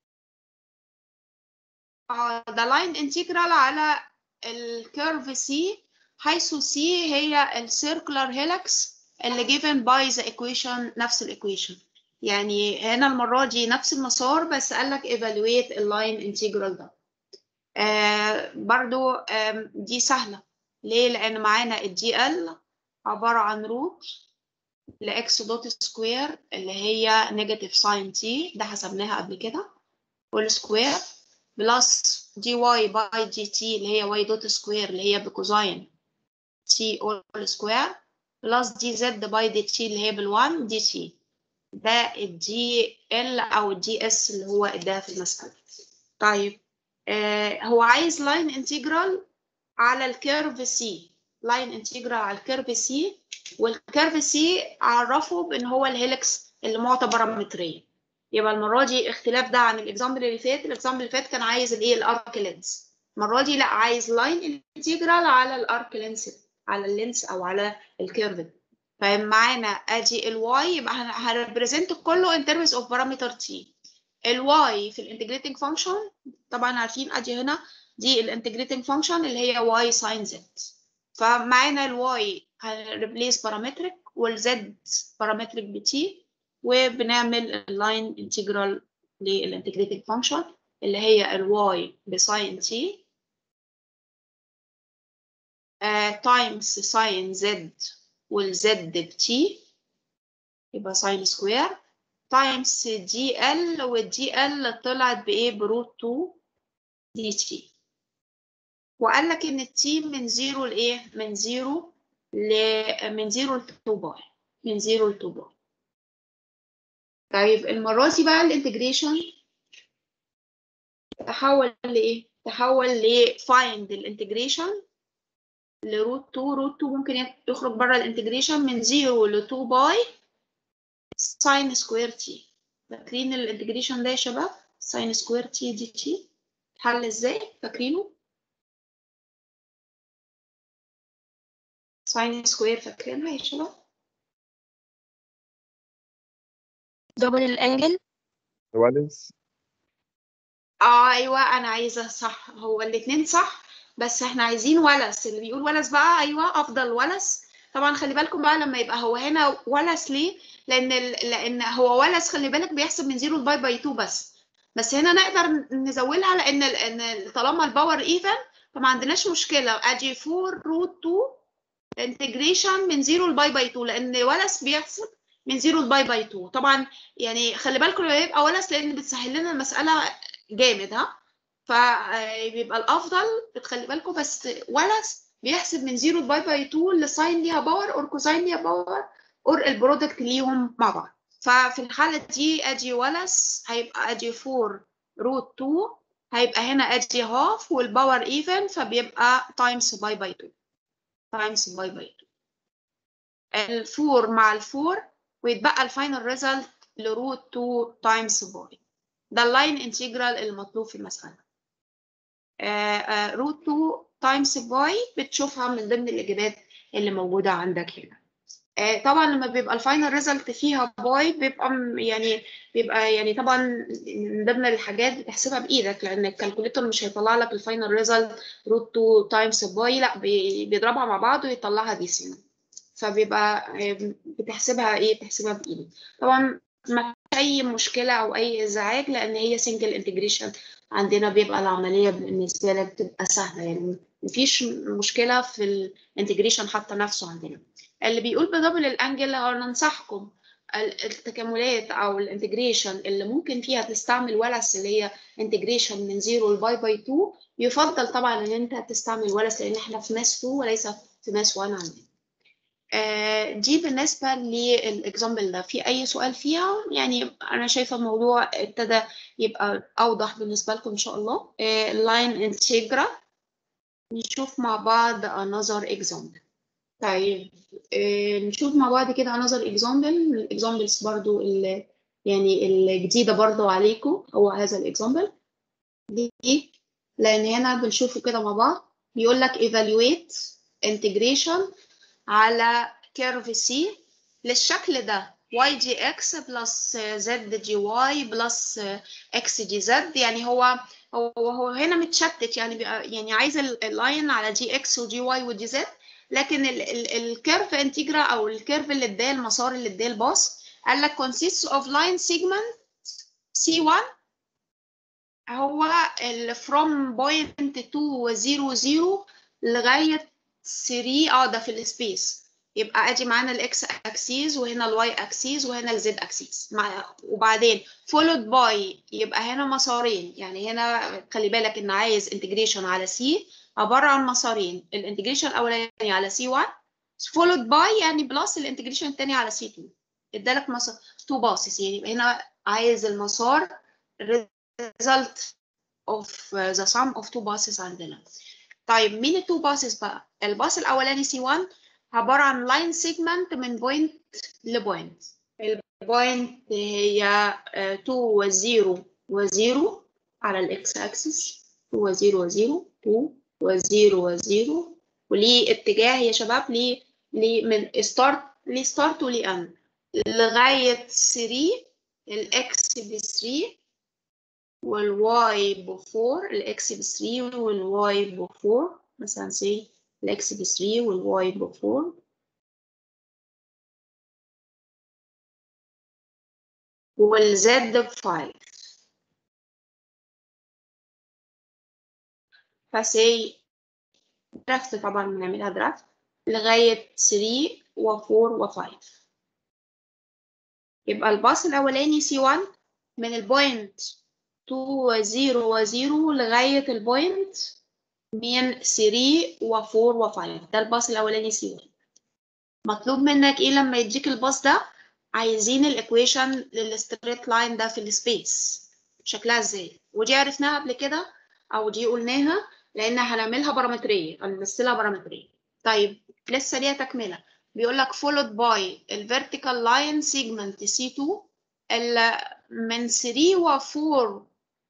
اه ده line integral على الكيرف C حيث C هي الcircular helix اللي given by the equation نفس الايكويشن. يعني هنا المرة دي نفس المسار بس قال لك evaluate اللاين انتجرال ده. آه برضو آه دي سهلة. ليه؟ لأن معانا الدي ال عبارة عن روت لإكس دوت سكوير اللي هي نيجاتيف ساين تي، ده حسبناها قبل كده، والسكوير بلس دي واي باي دي تي اللي هي واي دوت سكوير اللي هي بكوزاين تي اول سكوير بلس دي زد باي دي تي اللي هي بالوان دي تي. ده الدي ال او الدي اس اللي هو اداها في المسألة. طيب آه هو عايز لاين انتجرال على الكيرف سي، لاين انتجرال على الكيرف سي، والكيرف سي عرفه بان هو الهيلكس اللي معتبره متريه. يبقى المره دي اختلاف ده عن الاكزامبل اللي فات. الاكزامبل اللي فات كان عايز الايه الارك لينس، المره دي لا، عايز لاين انتجرال على الارك لينس، على اللينس او على الكيرف. فمعانا ادي الواي، يبقى هنريبريزنت كله ان ترمز اوف بارامتر تي. الواي في الانتجريتنج فانكشن طبعا عارفين ادي هنا دي الانتجريتنج فانكشن اللي هي واي ساين زد. فمعانا الواي هنريبليس بارامتريك والزد بارامتريك بتي، وبنعمل اللاين انتجرال للانتجريتنج فانكشن اللي هي الواي بساين تي تايمز ساين زد والزد بتي يبقى ساين سكوير تايمز دي ال، والدي ال طلعت بايه؟ بروت اتنين دي تي. وقال لك ان التي من زيرو لايه؟ من زيرو ل من زيرو ل اتنين باي، من زيرو ل اتنين باي. طيب المره دي بقى الانتجريشن تحول لايه؟ تحول ل find الانتجريشن لروت اتنين. روت اتنين ممكن يخرج بره الانتجريشن من زيرو ل اتنين باي ساين سكوير تي. فاكرين الانتجريشن ده يا شباب؟ ساين سكوير تي دي تي حل ازاي؟ فاكرينه؟ ساين سكوير فاكرينها يا شباب؟ دبل الانجل. ولز اه ايوه انا عايزه صح، هو الاثنين صح، بس احنا عايزين ولس. اللي بيقول ولس بقى ايوه افضل ولس. طبعا خلي بالكم بقى لما يبقى هو هنا ولس، ليه؟ لان ال... لان هو ولس خلي بالك بيحسب من زيرو لباي باي اتنين بس. بس هنا نقدر نزودها لان ال... ان طالما الباور ايفن فما عندناش مشكله. ادي اربعة روت اتنين انتجريشن من زيرو لباي باي اتنين، لان ولس بيحسب من زيرو لباي باي اتنين. طبعا يعني خلي بالكم لما يبقى ولس لان بتسهل لنا المساله جامد، ها؟ فبيبقى الافضل بتخلي بالكم بس ولس بيحسب من زيرو باي باي اتنين لساين ليها باور اور كوساين ليها باور اور البرودكت ليهم مع بعض. ففي الحاله دي ادي ولس هيبقى ادي اربعة روت اتنين، هيبقى هنا ادي هاف والباور ايفن فبيبقى تايمز باي باي اتنين، تايمز باي باي اتنين الفور مع الفور، ويتبقى الفاينل ريزلت لروت اتنين تايمز باي. ده اللاين انتجرال المطلوب في المسألة. روت اتنين تايمز باي بتشوفها من ضمن الإجابات اللي موجودة عندك هنا. آه طبعا لما بيبقى الفاينل ريزلت فيها باي بيبقى يعني بيبقى يعني طبعا من ضمن الحاجات بتحسبها بإيدك، لأن الكالكوليتر مش هيطلع لك الفاينل ريزلت روت اتنين تايمز باي، لا بيضربها مع بعض ويطلعها ديسيمال. فبيبقى بتحسبها ايه؟ بتحسبها بإيدك. طبعا ما اي مشكله او اي ازعاج لان هي سنجل انتجريشن عندنا، بيبقى العمليه بالنسبه لك بتبقى سهله، يعني مفيش مشكله في الانتجريشن حتى نفسه عندنا. اللي بيقول بدبل الانجل ننصحكم التكاملات او الانتجريشن اللي ممكن فيها تستعمل ولس اللي هي انتجريشن من زيرو لباي باي اتنين، يفضل طبعا ان انت تستعمل ولس لان احنا في ماس اتنين وليس في ماس واحد عندنا. دي بالنسبة للإكزامبل ده. في أي سؤال فيها؟ يعني أنا شايفة الموضوع ابتدى يبقى أوضح بالنسبة لكم إن شاء الله. line integral نشوف مع بعض another example. طيب نشوف مع بعض كده another example. الإكزامبلز برضو اللي يعني الجديدة برضو عليكم هو هذا الإكزامبل دي، لأن هنا بنشوفه كده مع بعض. بيقول لك evaluate integration على كيرف سي للشكل ده واي جي اكس بلس زد جي واي بلس اكس جي زد. يعني هو هو هو هنا متشتت، يعني يعني عايز اللاين على جي اكس وجي واي ودي زد، لكن الكيرف انتجرا او الكيرف اللي اداه المسار اللي اداه الباص قال لك consists of line segment سي واحد هو ال from point two zero zero لغاية ثلاثة اه ده في السبيس. يبقى ادي معانا الاكس اكسيس وهنا الواي اكسيس وهنا الزد اكسيس مع وبعدين followed by يبقى هنا مسارين. يعني هنا خلي بالك ان عايز انتجريشن على سي عبارة عن مسارين، الانتجريشن الاولاني على سي واحد followed by يعني بلس الانتجريشن الثاني على سي اتنين ادالك مسار تو باسز. يعني يبقى هنا عايز المسار result of the sum of two buses عندنا. طيب مين التو باسز بقى؟ الباص الاولاني سي واحد عباره عن لاين سيجمنت من بوينت لبوينت. البوينت هي اتنين و0 و0 على الاكس اكسس اتنين و0 و0 اتنين و0 و0 وليه اتجاه يا شباب ليه ليه من ستارت ليه ستارت وليه اند لغايه ثلاثة الاكس ب ثلاثة والواي ب أربعة الاكس ب ثلاثة والواي ب أربعة مثلا سي الاكس ب ثلاثة والواي ب أربعة والزد ب خمسة. فسي درافت طبعا بنعملها درافت لغاية ثلاثة و4 و5. يبقى الباص الأولاني سي واحد من البوينت اتنين و0 و0 لغاية البوينت من ثلاثة و4 و5 ده الباص الأولاني سي واحد. مطلوب منك ايه لما يديك الباص ده؟ عايزين الايكويشن للستريت لاين ده في السبيس شكلها ازاي، ودي عرفناها قبل كده او دي قلناها لان هنعملها بارامتريه هنمثلها بارامتريه. طيب لسه ليها تكمله، بيقول لك followed by الفيرتيكال لاين سيجمنت سي اتنين اللي من ثلاثة و4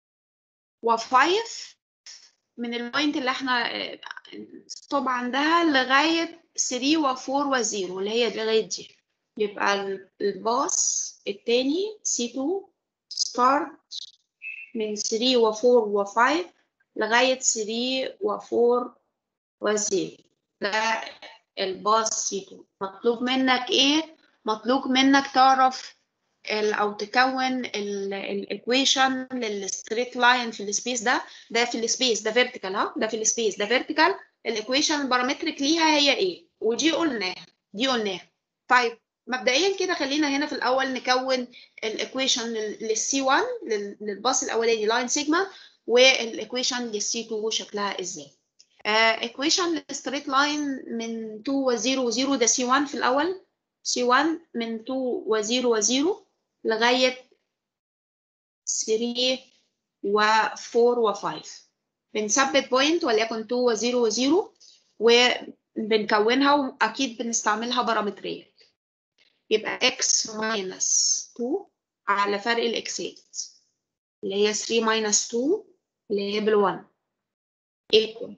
و5 من البوينت اللي احنا ستوب عندها لغايه ثلاثة و4 و0 اللي هي لغايه دي. يبقى الباص التاني سي اتنين ستارت من ثلاثة و4 و5 لغايه ثلاثة و4 و0 ده الباص سي اتنين. مطلوب منك ايه؟ مطلوب منك تعرف او تكون الايكويشن للستريت لاين في السبيس ده ده في السبيس ده فيرتيكال ها ده في السبيس ده فيرتيكال. الايكويشن البارامتريك ليها هي ايه؟ ودي قلناها دي قلناها. طيب مبدئيا كده خلينا هنا في الاول نكون الايكويشن للسي واحد للباص الاولاني لاين سيجما والايكويشن للسي اتنين شكلها ازاي. ايكويشن للستريت لاين من اتنين و0 و0 ده سي واحد في الاول سي واحد من اتنين و0 و0 لغاية ثلاثة و4 و5 بنثبت بوينت وليكن اتنين و0 و0 وبنكونها وأكيد بنستعملها بارامترية. يبقى x minus اتنين على فرق الإكسات اللي هي ثلاثة minus اتنين اللي هي بالواحد equal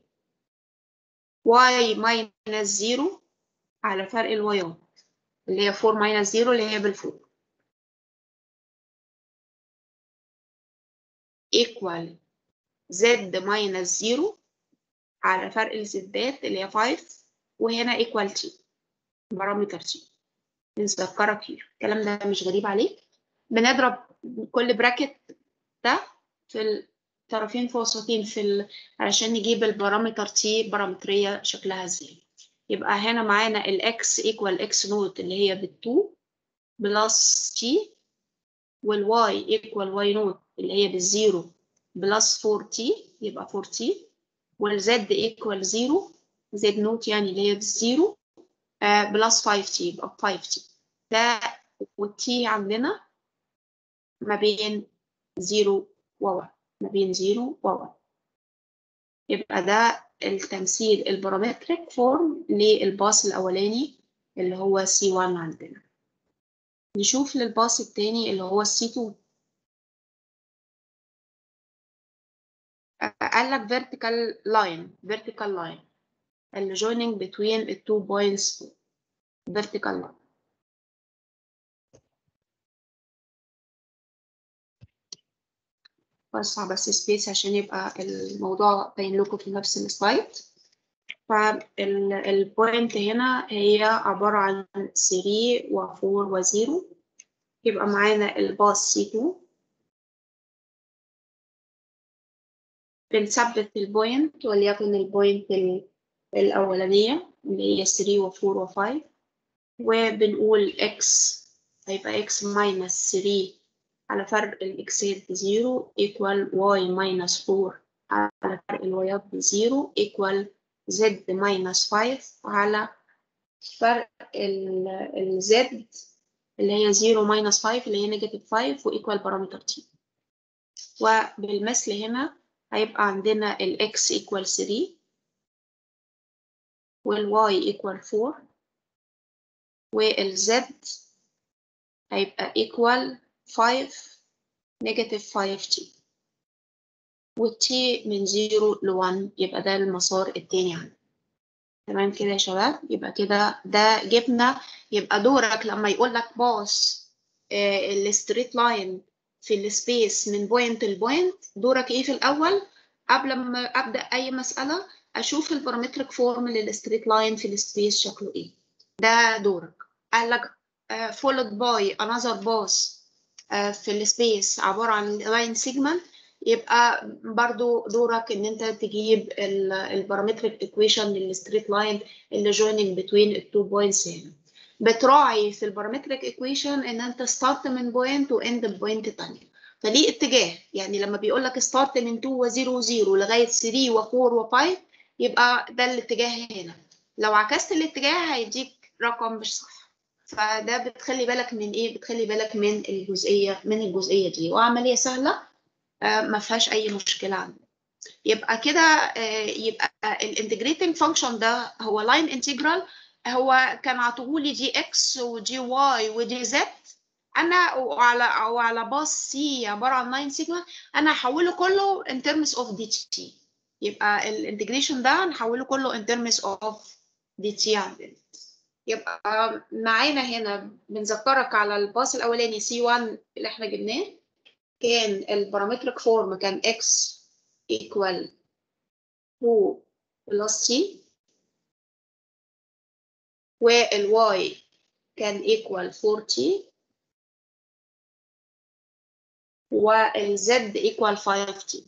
y minus صفر على فرق الوايات اللي هي أربعة minus صفر اللي هي بالفور equal z minus صفر على فرق الزدات اللي هي خمسة وهنا equal t بارامتر t. نذكرك فيه الكلام ده مش غريب عليك. بنضرب كل براكت ده في الطرفين فوسطين في ال... علشان نجيب البارامتر t بارامترية شكلها ازاي. يبقى هنا معانا الاكس equal x نوت اللي هي بالاتنين بلس t والواي equal y نوت اللي هي بالزيرو بلس أربعة تي يبقى أربعة تي والزد ايكوال صفر زد نوت يعني اللي هي بالزيرو آه بلس خمسة تي يبقى خمسة تي. ده والتي عندنا ما بين صفر و1 ما بين صفر و1. يبقى ده التمثيل البارامتريك فورم للباص الاولاني اللي هو سي واحد عندنا. نشوف للباص الثاني اللي هو سي اتنين. قال لك vertical line vertical line اللي joining between the two points vertical line. بس بس سبيس عشان يبقى الموضوع باين لكم في نفس السلايد. فالبوينت هنا هي عبارة عن ثلاثة و أربعة و صفر. يبقى معانا الباص سي اتنين. بنثبت البوينت وليكن البوينت الأولانية اللي هي ثلاثة و أربعة و خمسة، وبنقول x هيبقى x minus ثلاثة على فرق الإكسات بزيرو equal y minus أربعة على فرق الوايات بزيرو equal z minus خمسة على فرق ال z اللي هي صفر minus خمسة اللي هي نيجاتيف خمسة وإيكوال بارامتر t. وبالمثل هنا هيبقى عندنا ال x equal ثلاثة وال y equal أربعة وال z هيبقى equal خمسة نيجاتيف خمسة t، والt من صفر ل واحد. يبقى ده المسار التاني عندنا. تمام كده يا شباب؟ يبقى كده ده جبنا. يبقى دورك لما يقول لك باص الستريت لاين في السبيس من بوينت لبوينت، دورك ايه في الاول؟ قبل ما ابدا اي مساله اشوف البارامتريك فورم للستريت لاين في السبيس شكله ايه. ده دورك. قال لك uh, followed by another boss uh, في السبيس عباره عن لاين سيجمنت، يبقى برضو دورك ان انت تجيب البارامتريك ايكويشن للستريت لاين اللي جويننج بتوين التو بوينتس هنا. بتراعي في البارامتريك ايكويشن ان انت ستارت من بوينت واند بوينت ثانيه، فليه اتجاه. يعني لما بيقول لك ستارت من اتنين و صفر و صفر لغايه ثلاثة و أربعة و خمسة، يبقى ده الاتجاه هنا. لو عكست الاتجاه هيديك رقم مش صح. فده بتخلي بالك من ايه؟ بتخلي بالك من الجزئيه من الجزئيه دي، وعمليه سهله ما فيهاش اي مشكله عندنا. يبقى كده يبقى الانتجريتنج فانكشن ده هو لاين انتجرال. هو كان عطوهولي دي اكس ودي واي ودي زد، انا وعلى وعلى باص سي عباره عن لاين سيجما، انا هحوله كله ان ترمز اوف دي تي. يبقى الانتجريشن ده هنحوله كله ان ترمز اوف دي تي عندنا. يبقى معانا هنا بنذكرك على الباص الاولاني سي واحد اللي احنا جبناه، كان البارامتريك فورم كان x equal two plus t، وال y كان equal four t، وال z equal five t.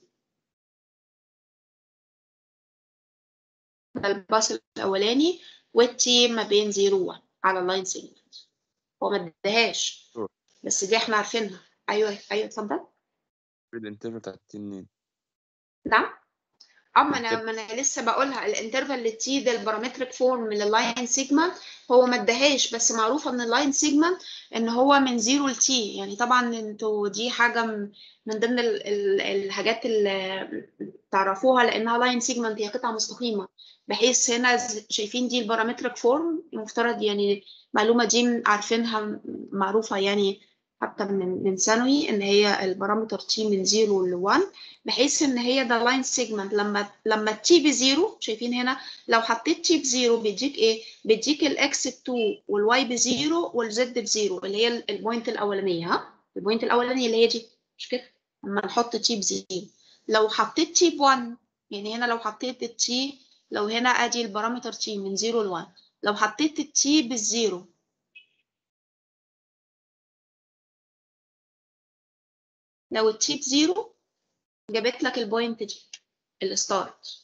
ده الباص الأولاني، والتي ما بين صفر و واحد على اللاين سيجمنت. هو ما اداهاش بس دي احنا عارفينها. ايوه ايوه اتفضل. الانترفال بتاع التنين. نعم. اما انا ما انا لسه بقولها الانترفال للتي ده البارامتريك فورم لللاين سيجمنت. هو ما اداهاش بس معروفه ان اللاين سيجمنت ان هو من صفر لتي. يعني طبعا انتوا دي حاجه من ضمن ال ال الحاجات اللي تعرفوها لانها لاين سيجمنت هي قطعه مستقيمه، بحيث هنا شايفين دي البارامتريك فورم. المفترض يعني المعلومه دي عارفينها معروفه يعني حتى من من ثانوي، ان هي البارامتر تي من صفر ل واحد، بحيث ان هي ده لاين سيجمنت. لما لما تي بزيرو، شايفين هنا لو حطيت تي بزيرو بيديك ايه؟ بيديك الاكس اتنين والواي بزيرو والزد بزيرو، اللي هي البوينت الاولانيه. ها البوينت الاولانيه اللي هي دي، مش كده؟ لما نحط تي بزيرو. لو حطيت تي بواحد، يعني هنا لو حطيت التي، لو هنا ادي البارامتر تي من صفر ل واحد، لو حطيت التي بالزيرو، لو التي بزيرو جابت لك البوينت دي الستارت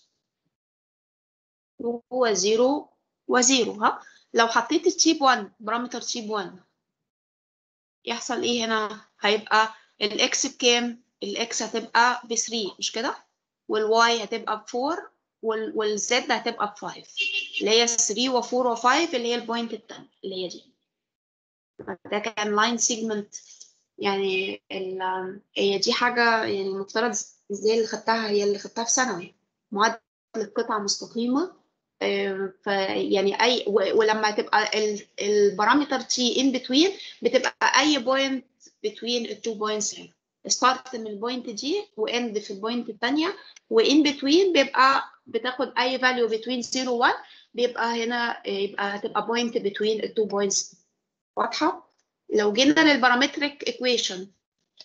هو زيرو وزيرو. ها لو حطيت التيب واحد بارامتر تيب واحد يحصل ايه هنا؟ هيبقى الاكس بكام؟ الاكس هتبقى ب ثلاثة مش كده؟ والواي هتبقى ب أربعة والزد هتبقى ب خمسة، اللي هي ثلاثة و أربعة و خمسة اللي هي البوينت الثانيه اللي هي دي. ده كان لاين سيجمنت. يعني هي دي حاجه يعني المفترض ازاي اللي خدتها، هي اللي خدتها في ثانوي، معادله قطعه مستقيمه. فيعني اي ولما تبقى البارامتر تي ان بتوين بتبقى اي بوينت بتوين التو بوينتس هنا، ستارت من البوينت دي واند في البوينت الثانيه، وان بتوين بيبقى بتاخد اي فاليو بتوين صفر و واحد، بيبقى هنا يبقى هتبقى بوينت بتوين التو بوينتس. واضحه؟ لو جينا للبارامتريك ايكويشن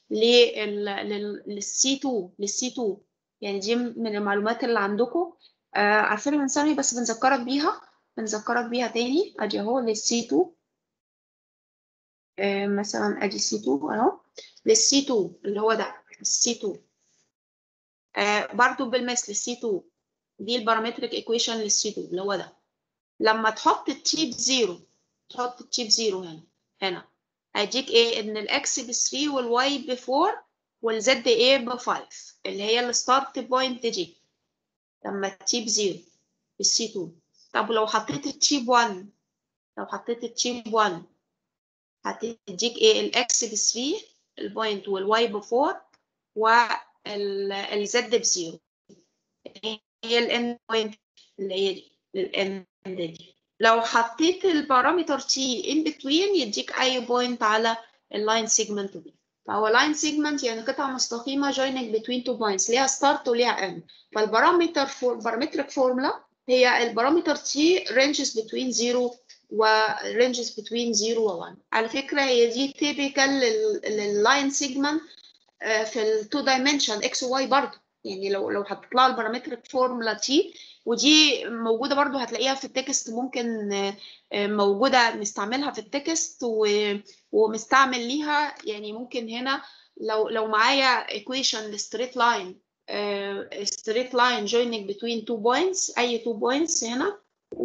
للسي اتنين للسي اتنين، يعني دي من المعلومات اللي عندكم. آه عارفينها من ثانوي بس بنذكرك بيها بنذكرك بيها تاني. ادي اهو للسي اتنين، آه مثلا ادي سي اتنين اهو للسي اتنين اللي هو ده السي اتنين. آه برضو بالمثل السي اتنين دي البارامتريك ايكويشن للسي اتنين اللي هو ده. لما تحط التي بزيرو، تحط التي بزيرو هنا هنا هيديك ايه؟ ان الاكس ب ثلاثة والواي ب أربعة والزد ايه ب خمسة اللي هي الستارت بوينت دي لما التي بزيرو بالسي اتنين. طب لو حطيت التي ب واحد، لو حطيت التي ب واحد هتديك ايه؟ الاكس ب ثلاثة البوينت والواي ب أربعة والزد بزيرو هي الان بوينت اللي هي دي الان دي. لو حطيت البارامتر تي ان بتوين يديك اي بوينت على اللاين سيجمنت دي. فهو لاين سيجمنت يعني قطعه مستقيمه joining between two points ليها ستارت وليها اند. فالبارامتر فور بارامتريك فورمولا هي البارامتر تي ranges between zero و ranges between zero و واحد. على فكره هي دي typical لللاين سيجمنت في التو دايمنشن اكس وواي برضه. يعني لو لو حطيت لها البارامتريك فورمولا تي ودي موجوده برضو هتلاقيها في التكست، ممكن موجوده نستعملها في التكست ومستعمل ليها. يعني ممكن هنا لو لو معايا equation لستريت لاين ستريت لاين joining between two points اي two points هنا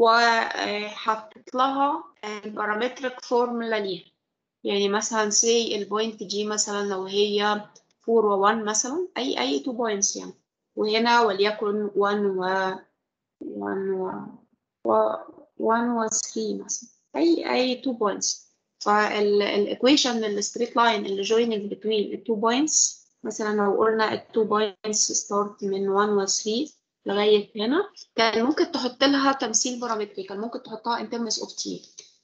وحطيت لها البارامتريك فورمولا ليها. يعني مثلا سي البوينت دي مثلا لو هي أربعة و واحد مثلا اي اي two points يعني، وهنا وليكن واحد و واحد و واحد و ثلاثة مثلا اي اي two points. فالايكويشن للستريت لاين اللي joining between the two points مثلا لو قلنا ال two points start من واحد و ثلاثة لغايه هنا كان ممكن تحط لها تمثيل بارامتري، كان ممكن تحطها in terms of t.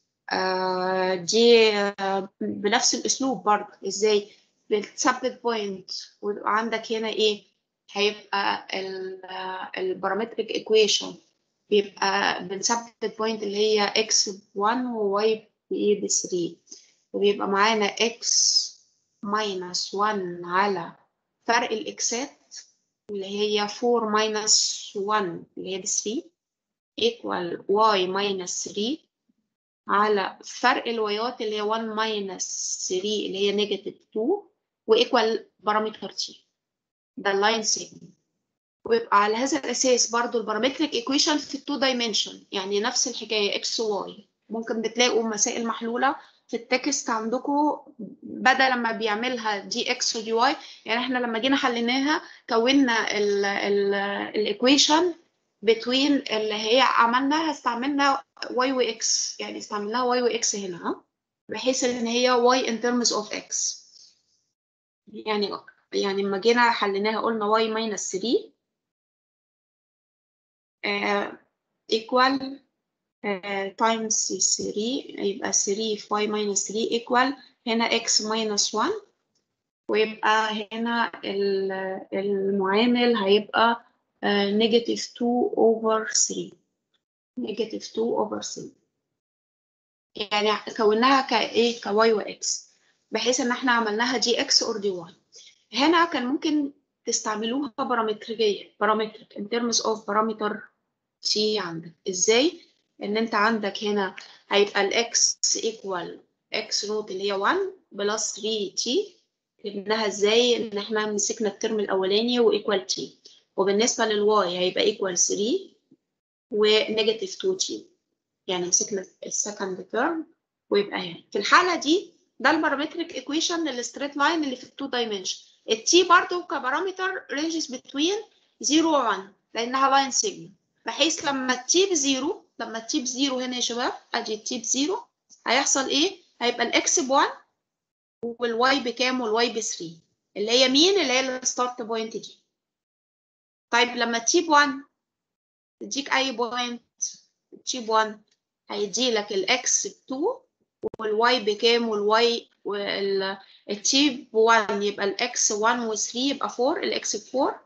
آه دي آه بنفس الاسلوب برضه. ازاي؟ بتثبت بوينت وعندك هنا ايه؟ هيبقى البارامتريك ايكويشن بيبقى بنثبت بوينت اللي هي اكس ب واحد وواي ب ثلاثة وبيبقى معانا اكس ماينس واحد على فرق الاكسات اللي هي أربعة ماينس واحد اللي هي ب ثلاثة ايكوال واي ماينس ثلاثة على فرق الوايات اللي هي واحد ماينس ثلاثة اللي هي نيجاتيف اتنين وايكوال بارامتر تي. ده اللاين سيجمنت. ويبقى على هذا الاساس برضو البارامتريك ايكويشن في التو دايمنشن يعني نفس الحكايه اكس وواي. ممكن بتلاقوا مسائل محلوله في التكست عندكم بدل لما بيعملها دي اكس ودي واي. يعني احنا لما جينا حليناها كونا الايكويشن بتوين اللي هي عملناها استعملنا واي واكس، يعني استعملناها واي واكس هنا بحيث ان هي واي in terms of x. يعني يعني لما جينا حليناها قلنا واي ماينس ثلاثة ايكوال تايمز ثلاثة يبقى ثلاثة في y minus ثلاثة ايكوال هنا x minus واحد ويبقى هنا المعامل هيبقى نيجاتيف اتنين over ثلاثة نيجاتيف اتنين over ثلاثة. يعني كوناها كايه كواي واكس بحيث ان احنا عملناها دي اكس اور دي واي. هنا كان ممكن تستعملوها بارامترية بارامتريك in terms of parameter تي عندك. ازاي؟ ان انت عندك هنا هيبقى الاكس ايكوال اكس نوت اللي هي واحد بلس ثلاثة تي. جبناها ازاي؟ ان احنا مسكنا الترم الاولاني وايكوال تي، وبالنسبه للواي هيبقى ايكوال ثلاثة ونيجاتيف اتنين تي. يعني مسكنا السكند ترم ويبقى هنا في الحاله دي ده البارامتريك ايكويشن للستريت لاين اللي في التو دايمنشن. التي برضو كبارامتر رينجز بتوين صفر و واحد لانها لاين سيجمنت، بحيث لما التي بزيرو لما التي بزيرو هنا يا شباب ادي التي بزيرو هيحصل ايه؟ هيبقى الاكس بواحد والواي بكام والواي بثلاثة اللي هي مين؟ اللي هي الستارت بوينت دي. طيب لما التي بواحد تديك اي بوينت التي بواحد هيديلك الاكس باتنين والواي بكام والواي والتي بواحد يبقى الاكس واحد و3 يبقى أربعة الاكس بأربعة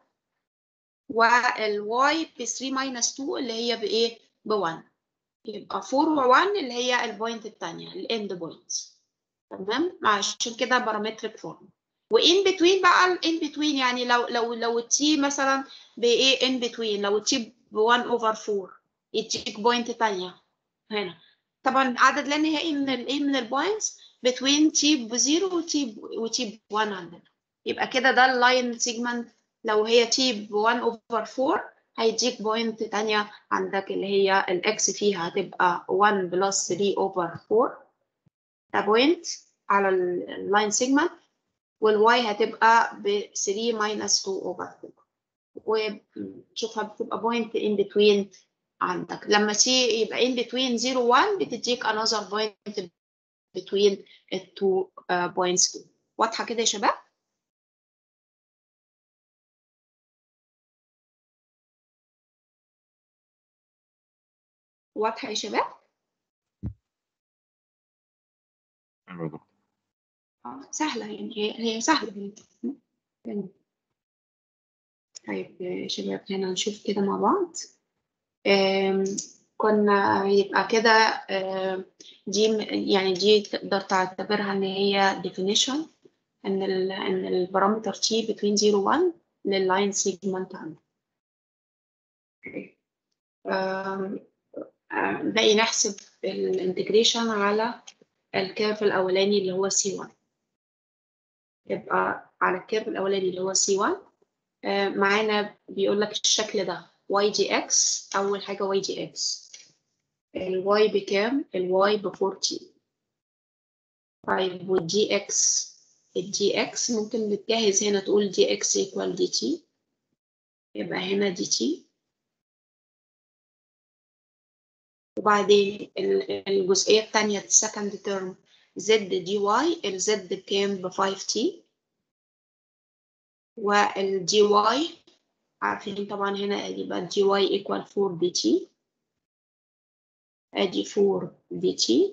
والواي ب ثلاثة ماينس اتنين اللي هي بايه؟ بواحد يبقى أربعة و واحد اللي هي البوينت الثانيه الاند بوينت. تمام؟ عشان كده بارامتريك فورم. وان بتوين بقى الان بتوين يعني لو لو لو التي مثلا بايه ان بتوين لو التي ب واحد اوفر أربعة يديك بوينت تانية هنا. طبعا عدد لا نهائي من الايه من البوينتس بين تي بزيرو وتي وتي بواحد عندنا. يبقى كده ده اللاين سيجمنت. لو هي تي ب واحد اوفر أربعة هيديك بوينت تانية عندك اللي هي الاكس فيها هتبقى واحد بلس تلاتة اوفر أربعة. ده بوينت على اللاين سيجمنت، والواي هتبقى ب تلاتة ماينس اتنين اوفر أربعة. وشوفها بتبقى بوينت ان بتوين عندك. لما تي يبقى ان بتوين صفر و واحد بتديك another point between ال two uh, points. واضحة كده يا شباب؟ واضحة يا شباب؟ آه سهلة يعني، هي هي سهلة يعني. طيب يا شباب هنا نشوف كده مع بعض. آم، كنا يبقى كده آم، دي يعني دي تقدر تعتبرها ان هي definition ان ال ان البارامتر t between صفر و واحد لللاين سيجمنت عندنا. باقي نحسب الانتجريشن على الكيرف الاولاني اللي هو سي واحد. يبقى على الكيرف الاولاني اللي هو سي واحد آه، معانا بيقول لك الشكل ده y dx. اول حاجه y dx الواي بكام؟ الواي ب أربعة تي. طيب والدي اكس الدي اكس ممكن بتجهز هنا تقول دي اكس equal دي تي. يبقى هنا دي تي. وبعدين الجزئيه الثانيه السكند تيرم زد دي واي. الزد بكام؟ ب خمسة تي. والدي واي عارفين طبعا هنا يبقى الدي واي equal أربعة دي تي. ادي أربعة دي تي.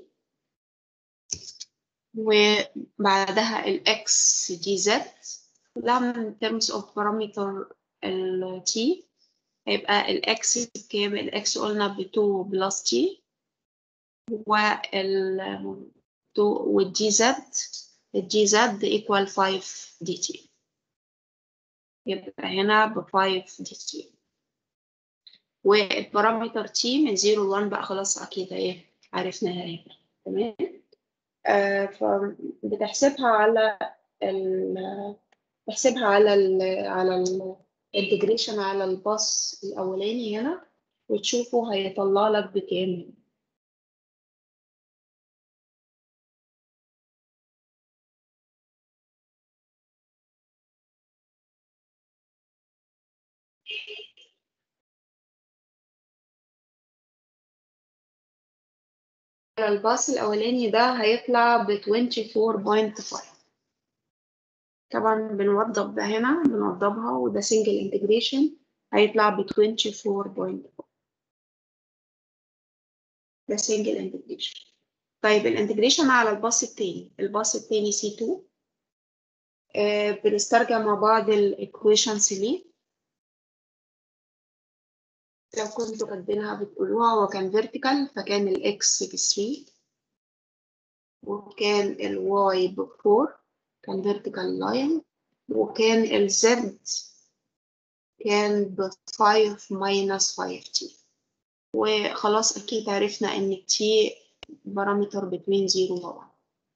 وبعدها الاكس دي زد كلها من terms of parameter ال t. هيبقى الاكس بكام؟ الاكس قلنا ب اتنين بلس تي. وال والدي زد الدي زد equal خمسة دي تي. يبقى هنا ب خمسة دي تي. والبارامتر t من صفر ل واحد بقى خلاص اكيد ايه عرفناها هنا. تمام. آه فبتحسبها على ال بحسبها على ال على الانتجريشن على الباص الاولاني هنا وتشوفوا هيطلع لك بكام. على الباص الاولاني ده هيطلع ب أربعة وعشرين فاصلة خمسة. طبعا بنوضب هنا بنوضبها وده سنجل انتجريشن هيطلع ب أربعة وعشرين فاصلة خمسة. ده سنجل انتجريشن. طيب الانتجريشن على الباص التاني الباص التاني سي اتنين. آه بنسترجع مع بعض الايكويشنز ليه. لو كنتوا كاتبينها بتقولوها. هو كان فيرتيكال فكان الاكس ب ثلاثة وكان الواي ب أربعة كان فيرتيكال لاين. وكان الزد كان ب خمسة ماينس خمسة تي. وخلاص اكيد عرفنا ان التي بارامتر بين صفر و واحد.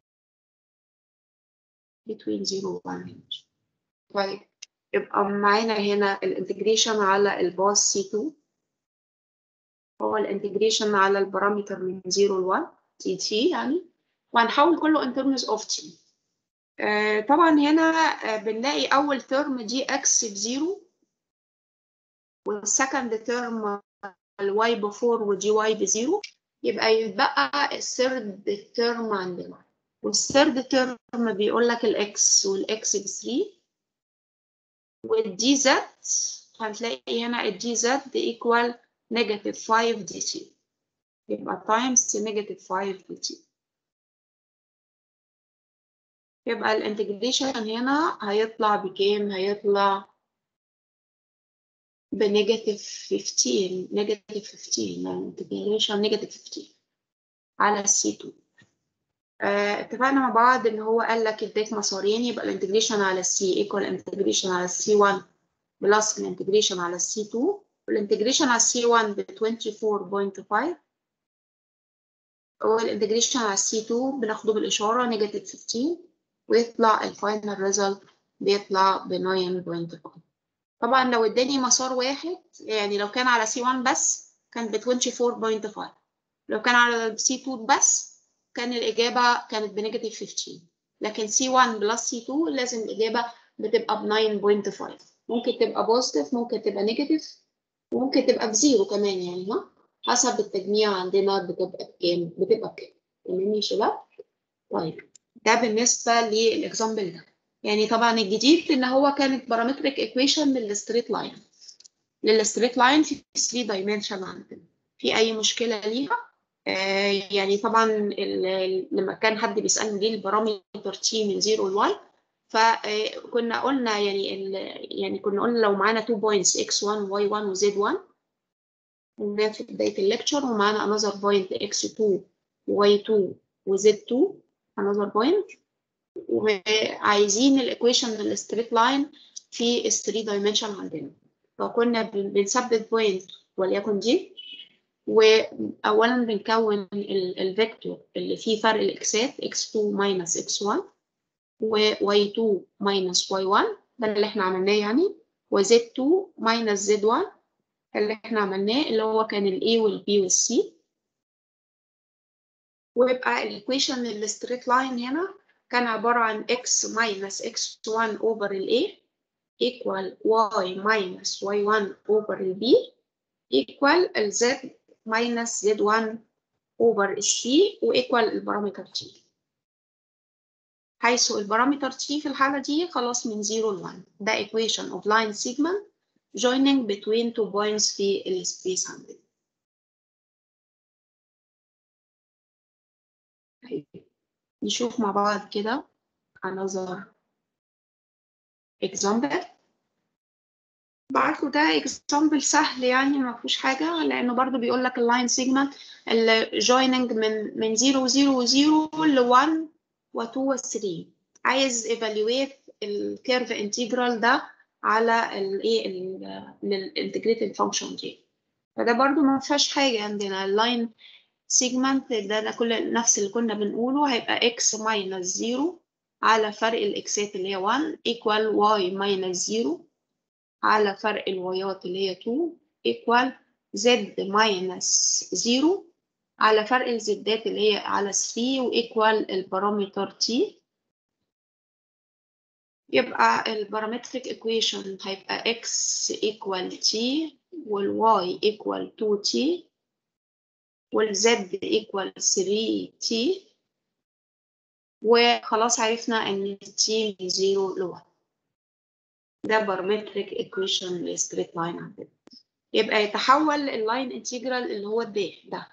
بين صفر و واحد. طيب يبقى معانا هنا الانتجريشن على الباص سي اتنين هو الانتجريشن على البارامتر من صفر ل واحد تي تي يعني. وهنحول كله in terms of t. آه طبعا هنا آه بنلاقي اول ترم دي اكس بزيرو والسكند ترم الواي بفور ودي واي بزيرو. يبقى يتبقى الثيرد ترم عندنا. والثيرد ترم بيقول لك الاكس والاكس ب ثلاثة والدي زد هتلاقي هنا الدي زد ايكوال نيجاتيف خمسة دي تي. يبقى تايمز نيجاتيف خمسة دي تي. يبقى الانتجريشن هنا هيطلع بكام؟ هيطلع بنيجاتيف خمستاشر. نيجاتيف خمستاشر يعني انتجريشن نيجاتيف خمستاشر على السي اتنين. آه اتفقنا مع بعض ان هو قال لك اديك مسارين يبقى الانتجريشن على السي ايكوال الانتجريشن على السي واحد بلس الانتجريشن على السي اتنين والانتجريشن على سي واحد ب أربعة وعشرين فاصلة خمسة، والانتجريشن على سي اتنين بناخده بالإشارة نيجاتيف خمستاشر، ويطلع الفاينل ريزلت بيطلع ب تسعة فاصلة خمسة. طبعا لو اداني مسار واحد، يعني لو كان على سي واحد بس كان ب أربعة وعشرين فاصلة خمسة، لو كان على سي اتنين بس كان الإجابة كانت بنيجاتيف خمستاشر، لكن سي واحد بلس سي اتنين لازم الإجابة بتبقى ب تسعة فاصلة خمسة، ممكن تبقى بوزيتيف ممكن تبقى نيجاتيف وممكن تبقى بزيرو كمان، يعني ها حسب التجميع عندنا بتبقى بكام، بتبقى بكام. تمام يا شباب؟ طيب ده بالنسبة للإكزامبل ده. يعني طبعا الجديد إن هو كانت بارامتريك إيكويشن للستريت لاين، للستريت لاين في ثري دايمنشن عندنا. في أي مشكلة ليها؟ آه يعني طبعا لما كان حد بيسألني ليه البارامتر تي من صفر ل واحد، فكنا قلنا يعني يعني كنا قلنا لو معانا تو بوينتس اكس واحد واي واحد وزد واحد قلنا في بداية الليكتشر، ومعانا another point اكس اتنين واي اتنين وزد اتنين another point، وعايزين الايكويشن للستريت لاين في الثري دايمنشن عندنا. فكنا بنثبت بوينت وليكن دي، واولا بنكون الفيكتور اللي فيه فرق الاكسات اكس اتنين ماينس اكس واحد وواي اتنين ماينس واي واحد، ده اللي احنا عملناه يعني، وزد اتنين ماينس زد واحد اللي احنا عملناه اللي هو كان الاي والبي والسي. ويبقى الايكويشن للستريت لاين هنا كان عبارة عن x minus اكس واحد over ال A equal y minus واي واحد over ال B equal ال z minus زد واحد over ال C و equal البارامتر T، حيث البارامتر T في الحالة دي خلاص من صفر ل واحد. ده equation of line segment joining between two points في السبيس عندنا. نشوف مع بعض كده another example. بعرفه ده example سهل يعني ما فيهوش حاجة، لأنه برضو بيقول لك اللاين سيجمنت الجويننج من من صفر صفر صفر ل واحد و اتنين و تلاتة، عايز evaluate الكيرف انتجرال ده على الايه الانتجريتد فانكشن دي. فده برضو ما فيهاش حاجة عندنا. اللاين سيجمنت ده, ده كل نفس اللي كنا بنقوله، هيبقى x minus صفر على فرق الاكسات اللي هي واحد equal y minus صفر على فرق الوايات اللي هي اتنين equal z minus صفر على فرق الزدات اللي هي على ثري و equal البارامتر t. يبقى البارامتريك equation هيبقى x equal t وال y equal تو تي وال z equal ثري تي، وخلاص عرفنا ان t من صفر ل واحد. ده بارامتريك equation للستريت لاين عندنا. يبقى يتحول اللاين انتجرال اللي هو ده ده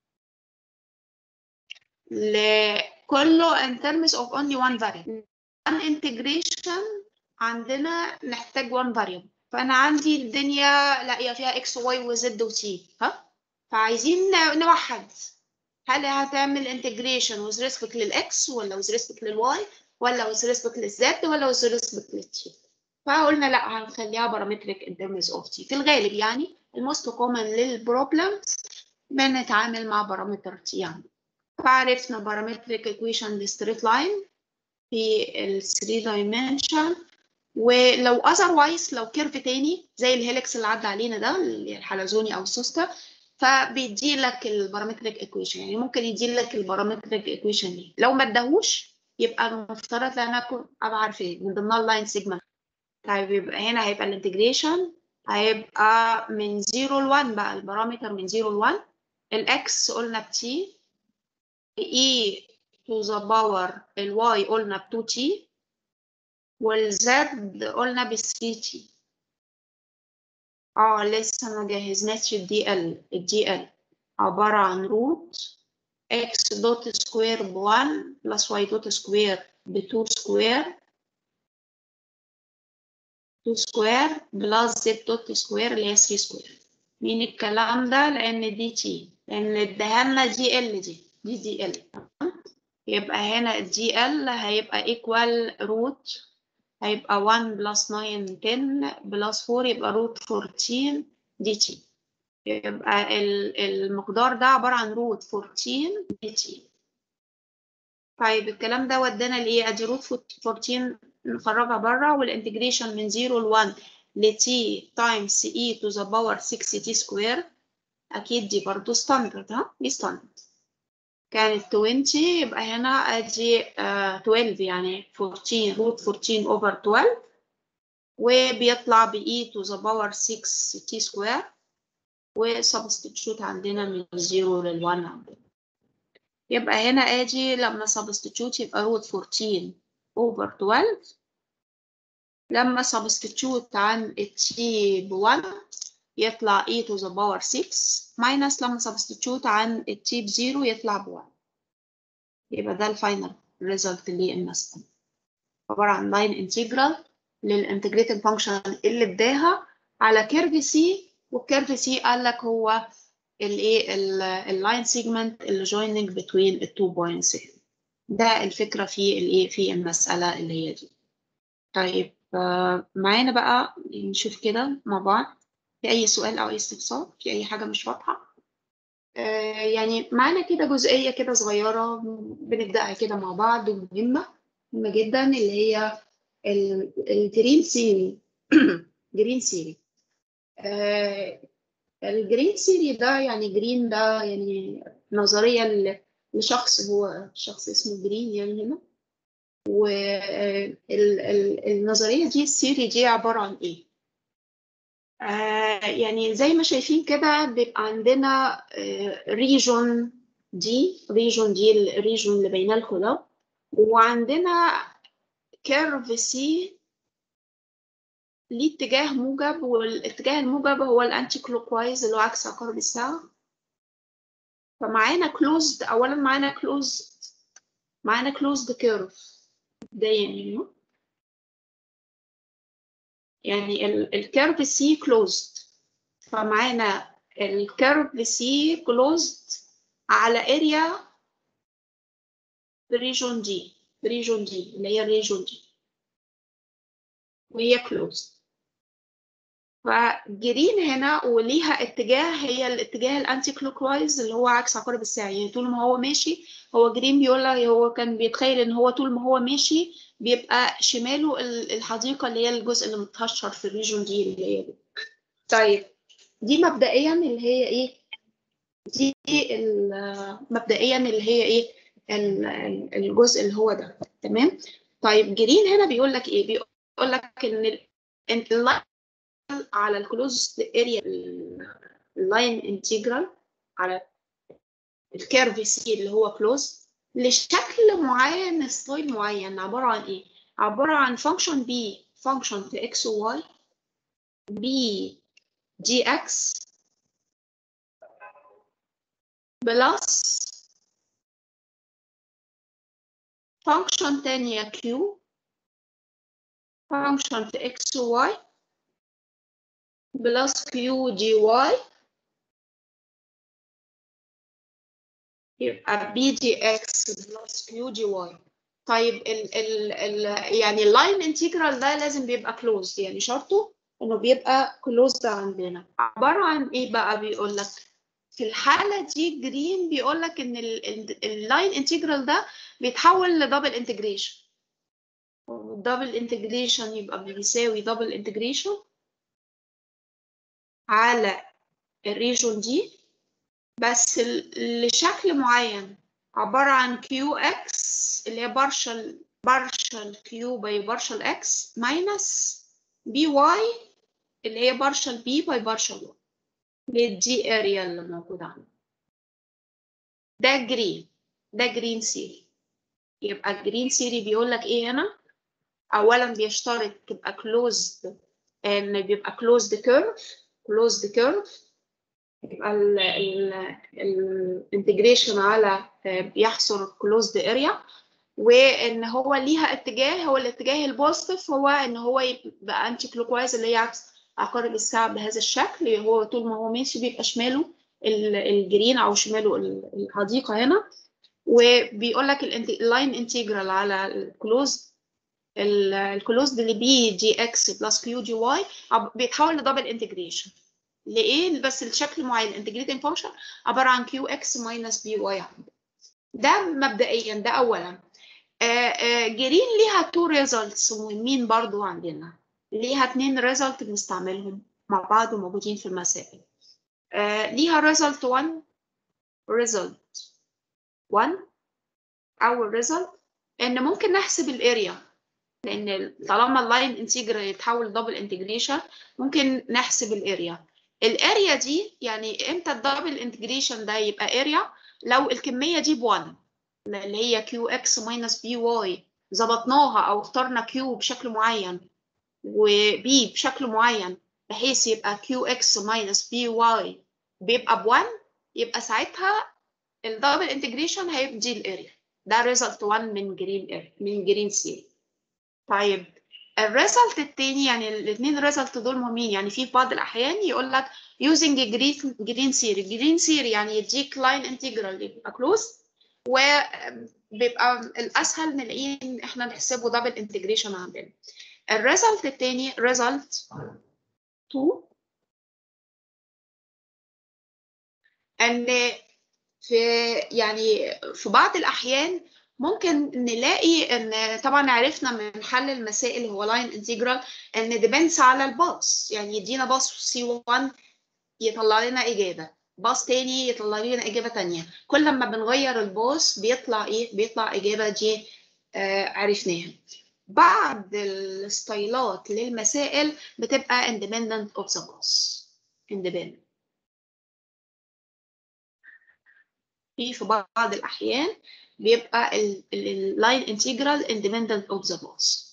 لكله in terms of only one variable. one integration عندنا نحتاج one variable، فأنا عندي الدنيا لاقيه فيها x و y و z و t، ها؟ فعايزين نوحد، هل هتعمل integration with respect للx ولا with respect للy ولا with respect للz ولا with respect للt؟ فقلنا لا هنخليها بارامتريك in terms of t. في الغالب يعني الموست كومن للبروبلمز بنتعامل مع بارامتر t يعني. فعرفنا بارامتريك equation للستريت لاين في ال ثري dimension، ولو otherwise لو كيرف تاني زي الهيلكس اللي عدى علينا ده اللي الحلزوني او السوسته، فبيدي لك البارامتريك equation. يعني ممكن يدي لك البارامتريك equation دي، لو ما اداهوش يبقى المفترض ان انا اكون ابقى عارفه من ضمنها اللاين سيجما. طيب يبقى هنا هيبقى الانتجريشن هيبقى من صفر ل واحد، بقى البارامتر من صفر ل واحد. الاكس قلنا ب t، e to the power الواي قلنا ب تو تي، والزد قلنا ب ثري تي. اه لسه ما جهزناش الدي ال. الدي ال عبارة عن روت اكس دوت سكوير ب واحد بلس واي دوت سكوير ب تو سكوير تو سكوير بلس زد دوت سكوير اللي هي ثري سكوير. مين الكلام ده؟ لأن دي تي، لأن اداها لنا دي ال، دي دي دي ال. يبقى هنا الدي ال هيبقى equal روت، هيبقى واحد بلس تسعة عشرة بلس فور يبقى روت أربعتاشر دي تي. يبقى المقدار ده عبارة عن روت أربعتاشر دي تي. طيب الكلام ده ودانا لإيه؟ أدي روت أربعتاشر نخرجها بره، والانتجريشن من صفر ل واحد ل t تايمز e to the power ستة t سكوير. أكيد دي برضو ستاندرد، ها؟ دي ستاندرد. كانت عشرين، يبقى هنا أدي uh, اتناشر، يعني أربعتاشر روت أربعتاشر over اتناشر، وبيطلع ب e to the power ستة t سكوير، وسبستيتيوت عندنا من صفر لل واحد عندنا. يبقى هنا ادي لما سبستيتيوت يبقى روت أربعتاشر over اتناشر، لما سبستيتيوت عن التي ب واحد يطلع e to the power ستة، ماينس لما سبستيتيوت عن التي ب صفر يطلع ب واحد. يبقى ده الفاينل ريزلت للمسألة، عبارة عن لاين انتجرال للانتجريتد فانكشن اللي اداها على كيرف سي، والكيرف سي قال لك هو الايه اللاين سيجمنت اللي جويننج بتوين التو بوينتس. ده الفكره في الايه في المساله اللي هي دي. طيب معانا بقى نشوف كده مع بعض في اي سؤال او اي استفسار في اي حاجه مش واضحه. آه يعني معانا كده جزئيه كده صغيره بنبداها كده مع بعض، ومهمه مهمه جدا، اللي هي الجرين سيري. جرين سيري آه الجرين سيري ده، يعني جرين ده يعني نظرية لشخص، هو شخص اسمه جرين يعني هنا. والنظرية دي السيري دي عبارة عن ايه؟ آه يعني زي ما شايفين كده بيبقى عندنا ريجون دي ريجون دي الريجون اللي بين الخلاف، وعندنا كيرف سي ليه اتجاه موجب، والاتجاه الموجب هو الانتي كلوكوايز اللي هو عكس عقارب الساعة. فمعانا كلوزد، اولا معانا كلوزد معانا كلوزد كيرف ده، يعني يعني الكيرف سي كلوزد، فمعانا الكيرف سي كلوزد على اريا بريجون دي بريجون دي اللي هي الريجون دي، وهي كلوزد. فجرين هنا وليها اتجاه، هي الاتجاه الانتي كلوكوايز اللي هو عكس عقارب الساعه. يعني طول ما هو ماشي، هو جرين بيقول لك هو كان بيتخيل ان هو طول ما هو ماشي بيبقى شماله الحديقه اللي هي الجزء اللي متهشر في الريجون دي اللي هي دي. طيب دي مبدئيا اللي هي ايه دي مبدئيا اللي هي ايه الجزء اللي هو ده، تمام. طيب جرين هنا بيقول لك ايه؟ بيقول لك ان اللاين على الكلوز اريا، اللاين انتجرال على الكيرف سي اللي هو كلوز لشكل معين، ستايل معين، عباره عن ايه؟ عباره عن فانكشن بي فانكشن في اكس وواي بي جي اكس بلس فانكشن تانية كيو فانكشن في اكس وواي بلس كيو جي واي، يبقى بي جي اكس بلس كيو جي واي. طيب ال ال ال يعني اللاين انتجرال ده لازم بيبقى كلوزد، يعني شرطه انه بيبقى كلوزد عندنا. عباره عن ايه بقى؟ بيقول لك في الحاله دي جرين بيقول لك ان اللاين انتجرال ده بيتحول لدبل انتجريشن، دبل انتجريشن يبقى بيساوي دبل انتجريشن على الريجون دي بس لشكل معين، عبارة عن كيو اكس اللي هي بارشل بارشل كيو باي بارشل اكس ماينس بي واي اللي هي بارشل بي باي بارشل واي للدي اريا اللي موجودة عندنا. ده جرين ده جرين سيري. يبقى الجرين سيري بيقول لك ايه هنا؟ اولا بيشترط تبقى كلوزد، ان بيبقى كلوزد كيرف كلوزد كيرف يبقى الانتجريشن على بيحصر كلوزد اريا، وان هو ليها اتجاه، هو الاتجاه البوزيتيف هو ان هو يبقى انتي كلوكوايز اللي هي عكس عقارب الساعه بهذا الشكل. هو طول ما هو ماشي بيبقى شماله الجرين او شماله الحديقه هنا. وبيقول لك اللاين انتجرال على الكلوز الكلوزد اللي بي جي اكس بلس كيو جي واي بيتحول لدبل انتجريشن، لايه؟ بس الشكل معين. الانتجريتنج فانكشن عباره عن كيو اكس ماينس بي واي. ده مبدئيا، ده اولا. آه آه جرين ليها تو ريزلتس مهمين برضو عندنا، ليها اتنين ريزلت بنستعملهم مع بعض وموجودين في المسائل. آه ليها ريزلت واحد، ريزلت واحد اول ريزلت ان ممكن نحسب الاريا، لان طالما اللاين انتجرال يتحول دبل انتجريشن ممكن نحسب الاريا. الاريا دي يعني امتى الدبل انتجريشن ده يبقى اريا؟ لو الكميه دي بواحد، اللي هي كيو اكس ماينس بي واي، ظبطناها او اخترنا كيو بشكل معين وبي بشكل معين بحيث يبقى كيو اكس ماينس بي واي بيبقى بواحد، يبقى ساعتها الدبل انتجريشن هيدي الاريا. ده ريزلت واحد من جرين اريا من جرين سي. طيب الريزلت التاني، يعني الاثنين ريزلت دول مهمين، يعني في بعض الاحيان يقول لك using جرين جرين سيري. جرين سيري يعني يديك لاين انتجرال يبقى كلوز، وبيبقى الاسهل نلاقيه ان احنا نحسبه دبل انتجريشن عندنا. الريزلت التاني ريزلت اتنين، ان في يعني في بعض الاحيان ممكن نلاقي ان طبعا عرفنا من حل المسائل هو لاين انتجرال ان ديبندس على الباص، يعني يدينا باص سي واحد يطلع لنا اجابه، باص تاني يطلع لنا اجابه تانيه. كل ما بنغير الباص بيطلع ايه؟ بيطلع اجابه دي آه عرفناها. بعض الستايلات للمسائل بتبقى independent of the bus. independent في في بعض الأحيان بيبقى اللاين انتجرال independent of the bus.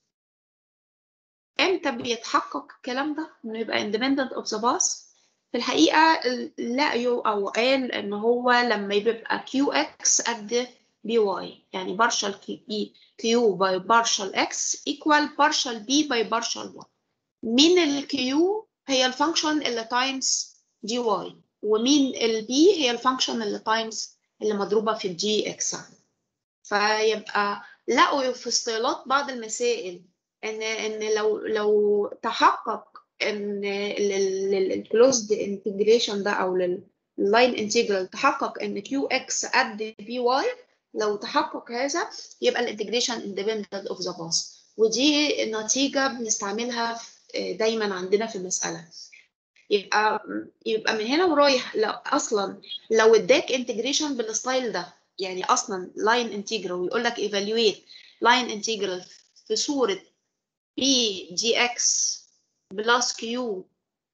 امتى بيتحقق الكلام ده انه يبقى independent of the bus؟ في الحقيقة لقيوا أو قال إن هو لما يبقى كيو اكس قد بي واي، يعني partial q by partial x equal partial b by partial y. مين الكيو؟ هي الفانكشن اللي تايمز دي واي، ومين البي؟ هي الفانكشن اللي تايمز اللي مضروبة في الجي اكس. فيبقى لقوا في اصطلاحات بعض المسائل ان ان لو لو تحقق ان الكلوزد انتجريشن ده او اللاين انتجرال تحقق ان كيو اكس قد بي واي، لو تحقق هذا يبقى الانتجريشن اندبندنت اوف ذا باص. ودي نتيجه بنستعملها دايما عندنا في المساله. يبقى يبقى من هنا ورايح لو اصلا لو اداك انتجريشن بالستايل ده، يعني اصلا لاين انتجرال ويقول لك ايفالويت لاين انتجرال في صوره بي جي اكس بلس كيو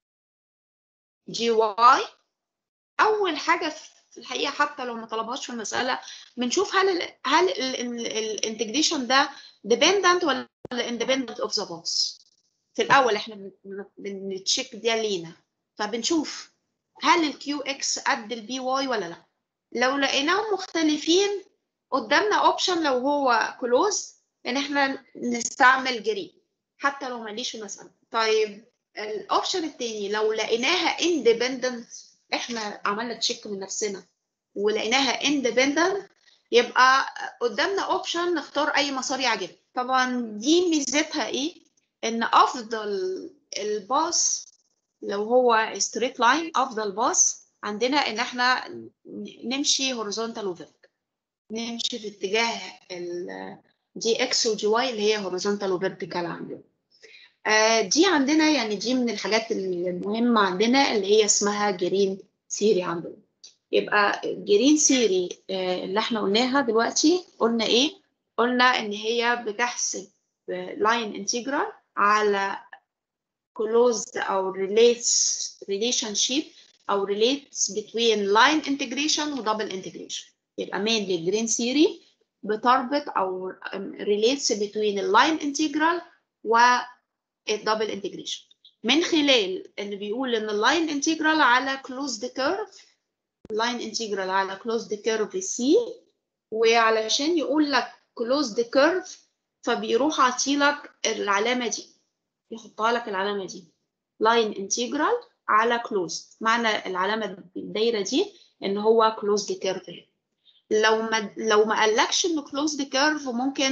جي واي، اول حاجه في الحقيقه حتى لو ما طلبهاش في المساله بنشوف هل ال هل الانتجريشن ده ديبندنت ولا اندبندنت اوف ذا باص. في الاول احنا بنتشيك دي لينا، فبنشوف هل الكيو اكس قد البي واي ولا لا. لو لقيناهم مختلفين قدامنا اوبشن لو هو كلوز ان احنا نستعمل جري حتى لو ماليش مسألة. طيب الاوبشن التاني لو لقيناها اندبندنت، احنا عملنا تشيك من نفسنا ولقيناها اندبندنت، يبقى قدامنا اوبشن نختار اي مسار يعجبنا. طبعا دي ميزتها ايه؟ ان افضل الباص لو هو ستريت لاين، افضل باص عندنا ان احنا نمشي هوريزونتال وفيرتيكال، نمشي في اتجاه ال دي اكس ودي واي اللي هي هوريزونتال وفيرتيكال عندنا. آه دي عندنا يعني دي من الحاجات المهمه عندنا اللي هي اسمها جرين سيري عندنا. يبقى جرين سيري آه اللي احنا قلناها دلوقتي قلنا ايه؟ قلنا ان هي بتحسب لاين انتجرال على closed أو relates relationship أو relates between line integration و double integration. يبقى mainly green theory بتربط أو relates between line integral و double integration من خلال إن بيقول إن line integral على closed curve line integral على closed curve C، وعلشان يقول لك closed curve فبيروح عطيلك العلامة دي، يحطها لك العلامة دي line integral على closed. معنى العلامة الدايرة دي إن هو closed curve. لو ما لو ما قالكش إنه closed curve ممكن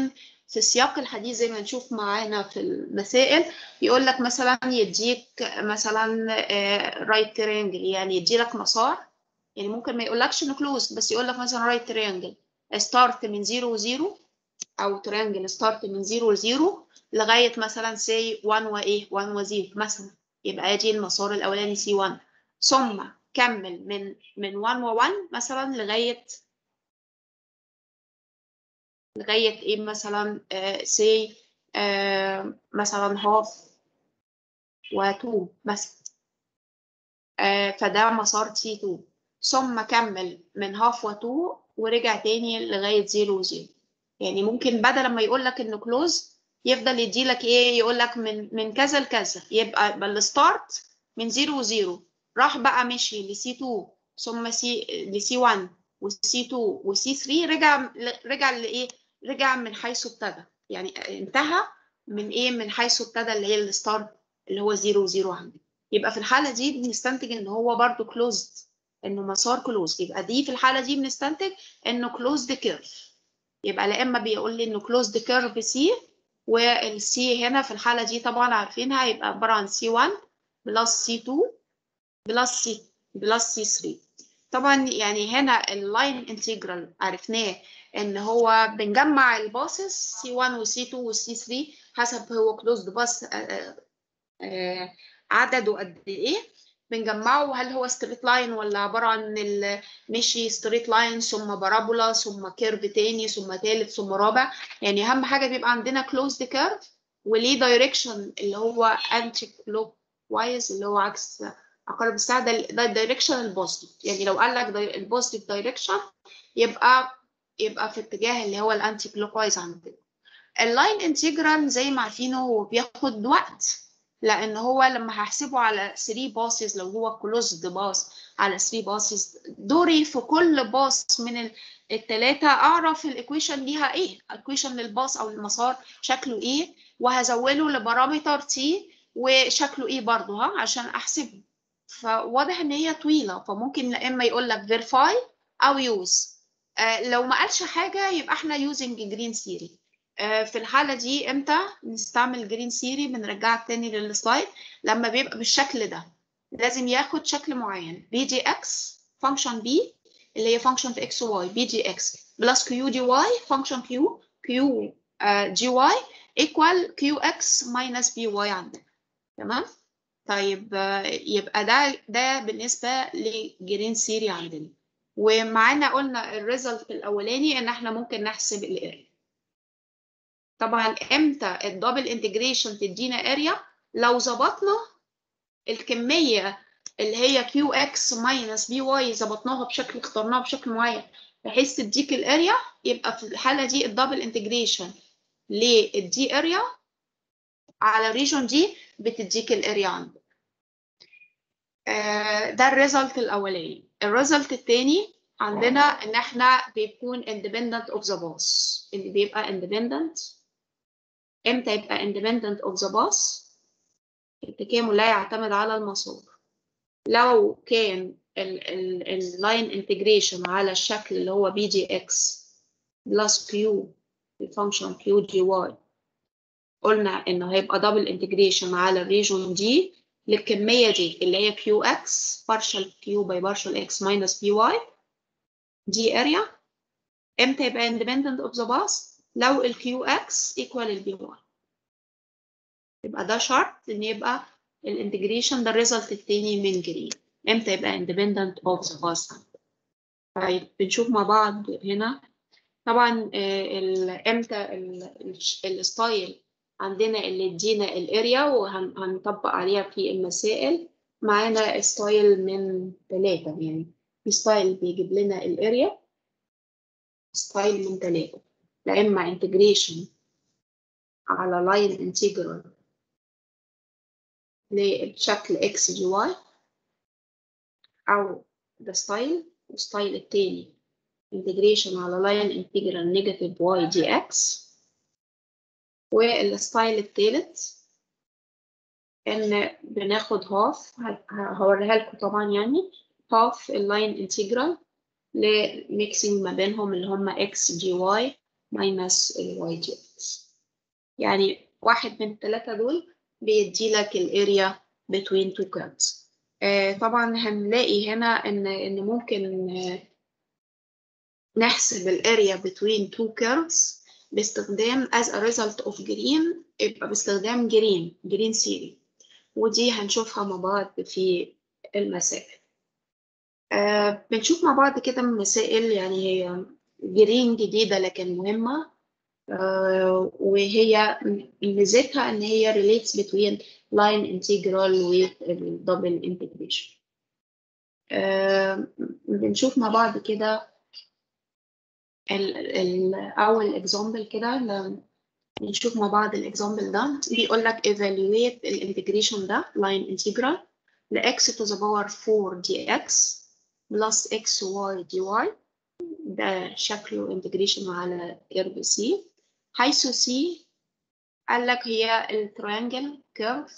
في السياق الحديث زي ما نشوف معانا في المسائل، يقول لك مثلا يديك مثلا رايت ترينجل، يعني يدي لك مسار، يعني ممكن ما يقولكش انه كلوز، بس يقول لك مثلا رايت ترينجل ستارت من زيرو وزيرو، او ترينجل ستارت من زيرو وزيرو لغايه مثلا سي واحد وايه واحد وزيرو مثلا، يبقى دي المسار الاولاني سي واحد، ثم كمل من من واحد و1 مثلا لغايه لغايه ايه مثلا سي آه مثلا هاف و2 مثلا، آه فده مسار تي اتنين، ثم كمل من هاف و2 ورجع تاني لغايه زيرو وزيرو. يعني ممكن بدل ما يقول لك انه كلوز يفضل يدي لك ايه، يقول لك من من كذا لكذا، يبقى الستارت من زيرو وزيرو، راح بقى مشي لسي اتنين ثم سي لسي واحد وسي اتنين وسي تلاتة، رجع رجع لايه، رجع من حيث ابتدى، يعني انتهى من ايه، من حيث ابتدى اللي هي الستارت اللي هو زيرو وزيرو عندي. يبقى في الحاله دي بنستنتج ان هو برضو كلوزد، انه مسار كلوز. يبقى دي في الحاله دي بنستنتج انه كلوزد كيرف. يبقى لا اما بيقول لي انه كلوزد كيرف سي، والسي هنا في الحاله دي طبعا عارفينها هيبقى عباره عن سي واحد بلس سي اتنين بلس سي بلس سي تلاتة. طبعا يعني هنا اللاين انتجرال عرفناه ان هو بنجمع الباسز سي واحد وسي اتنين وسي تلاتة حسب هو كلوزد باس عدده قد ايه، بنجمعه هل هو ستريت لاين ولا عباره عن مشي ستريت لاين ثم بارابولا ثم كيرف تاني ثم ثالث ثم رابع. يعني اهم حاجه بيبقى عندنا كلوزد كيرف وليه دايركشن اللي هو انتي كلوك وايز، اللي هو عكس عقارب الساعه، ده ده الدايركشن البوزيتيف. يعني لو قال لك البوزيتيف دايركشن يبقى يبقى في اتجاه اللي هو الانتي كلوك وايز عندنا. اللاين انتجرال زي ما عارفينه هو بياخد وقت، لان هو لما هحسبه على تلاتة باسز، لو هو كلوزد باس على تلاتة باسز، دوري في كل باس من الثلاثه اعرف الايكويشن ليها ايه، الايكويشن للباس او المسار شكله ايه، وهزوله لبارامتر تي وشكله ايه برضه ها عشان احسبه. فواضح ان هي طويله، فممكن لا اما يقول لك فيرفاي او يوز. آه لو ما قالش حاجه يبقى احنا يوزنج جرين ثيوري. في الحالة دي امتى نستعمل جرين ثيوري؟ بنرجعك تاني للسلايد. لما بيبقى بالشكل ده لازم ياخد شكل معين، بي دي اكس فانكشن بي اللي هي فانكشن في اكس وواي، بي دي اكس بلس كيو دي واي فانكشن كيو كيو جي واي ايكوال كيو اكس ماينس بي واي عندنا. تمام؟ طيب يبقى ده ده بالنسبة لجرين ثيوري عندنا. ومعانا قلنا الريزلت الاولاني ان احنا ممكن نحسب الاريا. طبعا امتى الدبل انتجريشن تدينا اريا؟ لو ظبطنا الكميه اللي هي كيو اكس ماينس بي واي، ظبطناها بشكل، اخترناها بشكل معين بحيث تديك الاريا، يبقى في الحاله دي الدبل انتجريشن للدي اريا على الريجون دي بتديك الاريا عندك. آه ده الريزلت الاولاني. الريزلت الثاني عندنا ان احنا بيكون independent of the bus. اللي بيبقى independent امتى يبقى independent of the bus؟ التكامل لا يعتمد على المسار. لو كان اللاين انتجريشن على الشكل اللي هو بي دي اكس بلس كيو الفانكشن كيو دي واي، قلنا انه هيبقى دبل انتجريشن على الريجون دي للكميه دي اللي هي كيو اكس بارشل كيو باي بارشل اكس ماينس بي واي دي اريا. امتى يبقى independent of the bus؟ لو الكيو اكس equal البي واي. يبقى ده شرط ان يبقى الانتجريشن ده الريزلت التاني من جرين. امتى يبقى independent of the bus؟ طيب بنشوف مع بعض هنا. طبعا امتى الستايل عندنا اللي ادينا الاريا وهنطبق عليها في المسائل. معانا ستايل من ثلاثة، يعني في ستايل بيجيب لنا الاريا، ستايل من ثلاثة، لا اما انتجريشن على لاين انتجرال للشكل اكس جي واي، او ده ستايل. الستايل التاني انتجريشن على لاين انتجرال نيجاتيف واي دي اكس. والستايل التالت ان بناخد هاف، هوريها لكم طبعا، يعني هاف اللاين انتجرال لميكسينج ما بينهم اللي هم اكس جي واي ماينس الواي دي اكس. يعني واحد من الثلاثة دول بيدي لك الاريا between two curves. آه طبعا هنلاقي هنا ان ان ممكن آه نحسب الاريا between two curves باستخدام as a result of green، يبقى باستخدام جرين جرين سيري، ودي هنشوفها مع بعض في المسائل. آه بنشوف مع بعض كده مسائل يعني هي جرين جديدة لكن مهمة، آه وهي ميزتها ان هي relates between line integral with double integration. آه بنشوف مع بعض كده ال ال أول example كده. نشوف مع بعض الإكزامبل ده. بيقول لك evaluate الانتجريشن ده line integral ل x to the power four dx plus xy dy. ده شكله انتجريشن على curve C، حيث C قال لك هي التريانجل curve،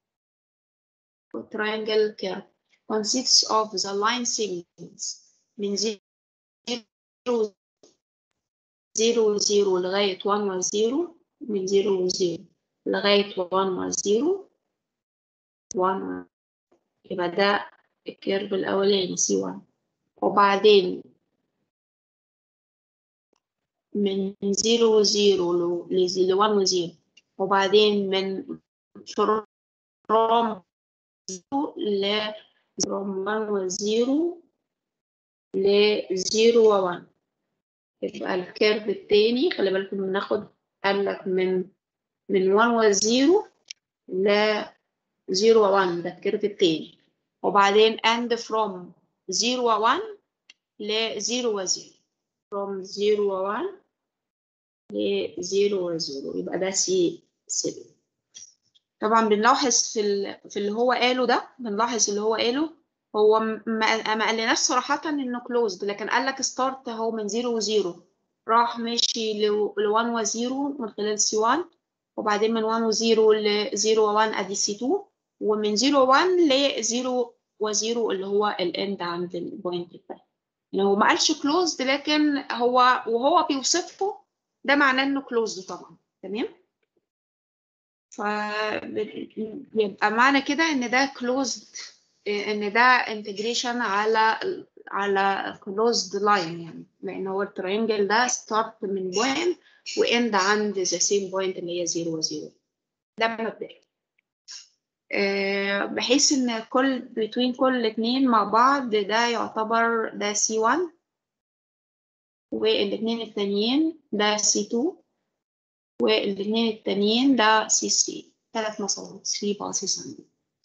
والتريانجل curve consists of the line segments من zero zero zero لغاية one و zero، من zero و zero لغاية one و zero one، يبقى ده الكيرف الأولاني سي واحد. وبعدين من zero و zero ل one و zero، وبعدين من from zero ل from one و zero ل zero و one. يبقى الكيرف التاني خلي بالكم بناخد قال لك من من one و zero ل zero و one، ده الكيرف التاني. وبعدين and from zero و one ل zero و zero، from zero و one ل zero و zero، يبقى ده سي سبعة. طبعا بنلاحظ في ال... في اللي هو قاله ده، بنلاحظ اللي هو قاله هو ما ما قالناش صراحة انه closed، لكن قال لك start اهو من zero و zero، راح ماشي ل one و zero من خلال سي واحد، وبعدين من one و zero ل zero و one ادي سي اتنين، ومن zero و one ل zero و zero اللي هو الاند عند البوينت ده. يعني هو ما قالش closed، لكن هو وهو بيوصفه ده معناه انه closed طبعا. تمام، فيبقى معنى كده ان ده closed، ان ده integration على على closed line، يعني لان هو الترينجل ده start من point وend عند the same point اللي هي zero و zero. ده مبدئيا بحيث ان كل between كل اتنين مع بعض ده يعتبر ده سي واحد، والاثنين التانيين ده سي اتنين، والاثنين التانيين ده سي ثلاثة، ثلاث مسارات ثلاثة باصص.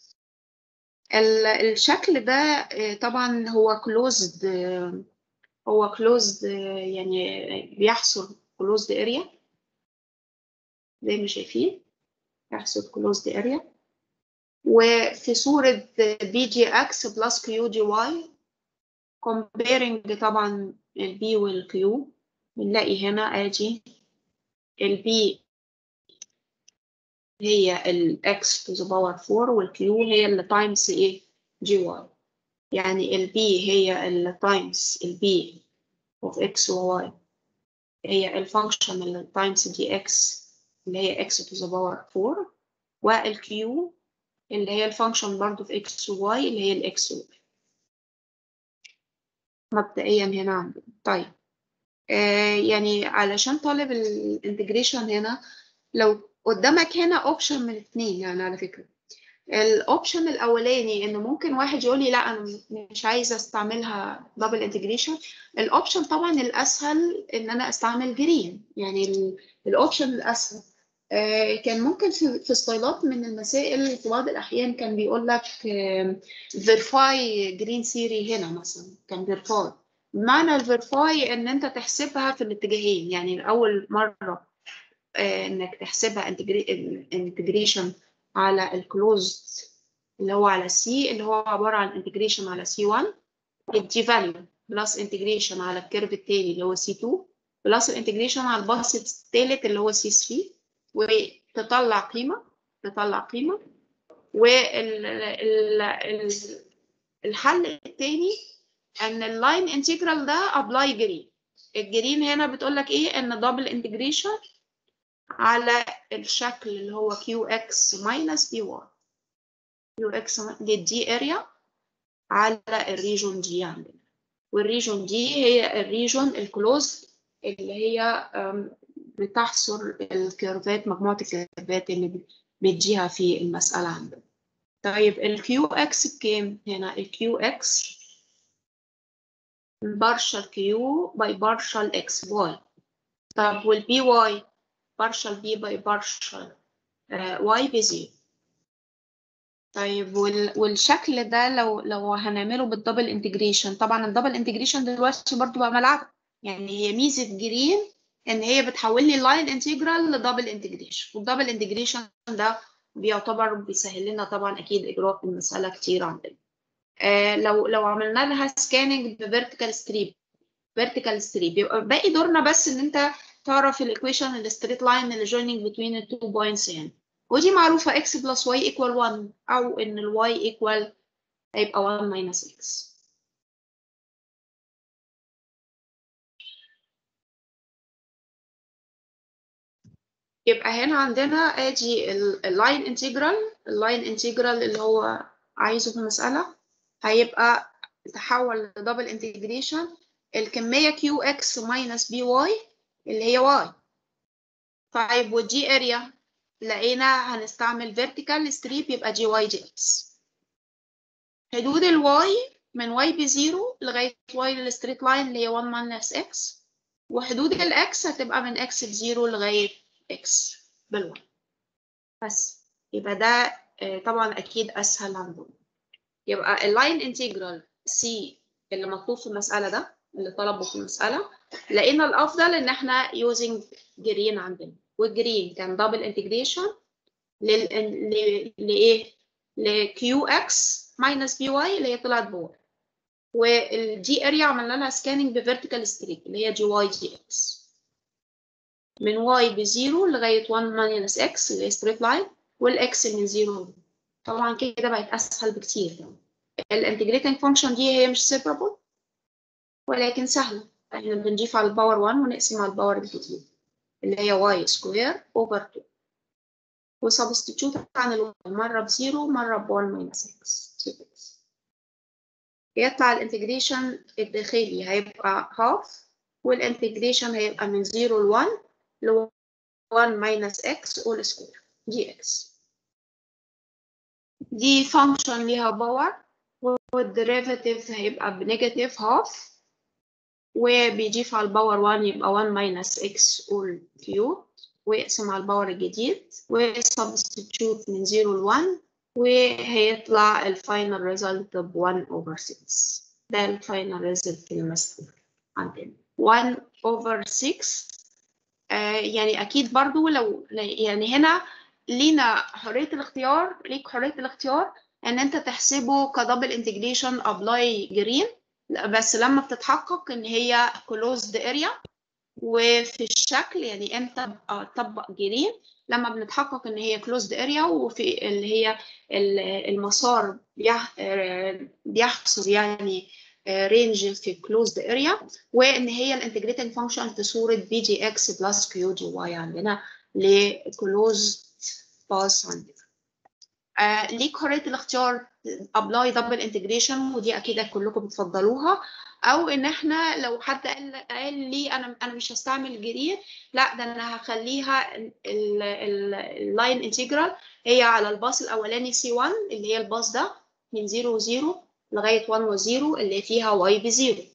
الشكل ده طبعا هو closed، هو closed يعني بيحصل closed area زي ما شايفين، يحصل closed area. وفي صورة بي جي اكس بلس كيو دي واي comparing طبعا البي والكيو، بنلاقي هنا ادي البي هي ال x to the power four، والكيو هي ال times ايه جي واي، يعني ال b هي ال times ال b of x و y هي الفانكشن ال times dx اللي هي x to the power four، والكيو اللي هي الفانكشن برضو في x و y اللي هي ال x و y مبدئيا هنا عندنا. طيب آه يعني علشان طالب الانتجريشن هنا لو قدامك هنا اوبشن من اتنين، يعني على فكرة الاوبشن الاولاني ان ممكن واحد يقول لي لا انا مش عايزه استعملها دبل انتجريشن. الاوبشن طبعا الاسهل ان انا استعمل جرين، يعني الاوبشن الاسهل آه كان ممكن في, في ستايلات من المسائل في بعض الاحيان كان بيقول لك فيرفاي جرين ثيري، هنا مثلا كان فيرفاي، معنى الفيرفاي ان انت تحسبها في الاتجاهين، يعني اول مره آه انك تحسبها انتجريشن على الكلوزد اللي هو على سي اللي هو عباره عن انتجريشن على سي واحد يدي فاليو بلس انتجريشن على الكيرف الثاني اللي هو سي اتنين بلس الانتجريشن على الباص الثالث اللي هو سي ثلاثة، وتطلع قيمه تطلع قيمه والحل الثاني ان اللاين انتجرال ده ابلاي جرين. الجرين هنا بتقول لك ايه؟ ان دبل انتجريشن على الشكل اللي هو كيو اكس ماينس بي واي. كيو اكس دي اريا على الريجون دي عندنا، والريجون دي هي الريجون الكلوز اللي هي أم، بتحصر الكيرفات، مجموعة الكيرفات اللي بتجيها في المسألة عندنا. طيب الكيو اكس بكام؟ هنا الكيو اكس بارشل كيو باي بارشل اكس واي. طب والبي واي بارشل بي باي بارشل واي بزيرو. طيب وال... والشكل ده لو لو هنعمله بالدبل انتجريشن، طبعا الدبل انتجريشن دلوقتي برضو بقى ملعب، يعني هي ميزه جرين ان هي بتحول لي اللاين انتجرال لدبل انتجريشن، والدبل انتجريشن ده بيعتبر بيسهل لنا طبعا اكيد اجراء المساله كتير عندنا. آه لو لو عملنا لها سكاننج بفيرتيكال ستريب، فيرتيكال ستريب يبقى باقي دورنا بس ان انت تعرف الايكويشن الستريت لاين اللي joining between the two points يعني، ودي معروفة x plus y equal one، أو إن ال y equal هيبقى one minus x. يبقى هنا عندنا ادي اللاين انتجرال، اللاين انتجرال اللي هو عايزه في المسألة هيبقى تحول لدبل انتجريشن الكمية qx minus by اللي هي y. طيب والجي اريا لقينا هنستعمل vertical strip يبقى جي واي دي اكس. حدود الواي من واي بزيرو لغاية واي للستريت لاين اللي هي one minus x، وحدود الاكس هتبقى من اكس بزيرو لغاية اكس بالواي بس. يبقى ده طبعا أكيد أسهل عندهم. يبقى اللاين انتجرال سي اللي مطلوب في المسألة ده اللي طلبه في المسألة، لقينا الأفضل إن احنا using جرين عندنا، والجرين كان دبل انتجريشن لل لإيه؟ لكيو اكس ماينس بي واي اللي هي طلعت بواي، والجي اريا عملنا لها سكاننج بفيرتيكال ستريك اللي هي جي واي جي اكس من واي بزيرو لغايه one ماينس اكس اللي هي ستريت لاين، والاكس من زيرو. طبعا كده بقت اسهل بكتير. الانتجريتنج فانكشن دي هي مش سيبرابل ولكن سهله، احنا بنضيف على الباور واحد ونقسم على الباور الجديد اللي هي واي سكوير اوفر اتنين، وسبستيتيوت عن الواي مره بزيرو مره ب one ماينس اكس. يطلع الانتجريشن الداخلي هيبقى هاف، والانتجريشن هيبقى من زيرو ل one ل one ماينس اكس اول سكوير دي اكس. دي فانكشن ليها باور، والديريفاتيف هيبقى بنيجاتيف هاف، وبيضيف على الباور واحد يبقى one ماينس اكس اول كيوب، ويقسم على الباور الجديد وسبستيتيوت من زيرو ل one، وهيطلع الفاينل ريزلت ب one over six. ده الفاينل ريزلت المسألة عندنا one over six. آه يعني أكيد برضو لو يعني هنا لينا حرية الاختيار، ليك حرية الاختيار إن أنت تحسبه كدبل انتجريشن أبلاي جرين، بس لما بتتحقق إن هي closed area. وفي الشكل يعني امتى اطبق جرين؟ لما بنتحقق ان هي closed area وفي اللي هي المسار بيحصر يعني رينج في closed area، وان هي الانتجريتنج فانكشن في صوره بي جي اكس بلس كيو جي واي عندنا لclosed باث عندنا. آه ليك حريه الاختيار ابلاي دبل انتجريشن، ودي اكيد كلكم بتفضلوها، او ان احنا لو حد قال قال لي انا انا مش هستعمل جرين، لا ده انا هخليها اللاين انتجرال هي على الباص الاولاني سي واحد اللي هي الباص ده من زيرو وزيرو لغايه واحد وزيرو اللي فيها واي بزيرو،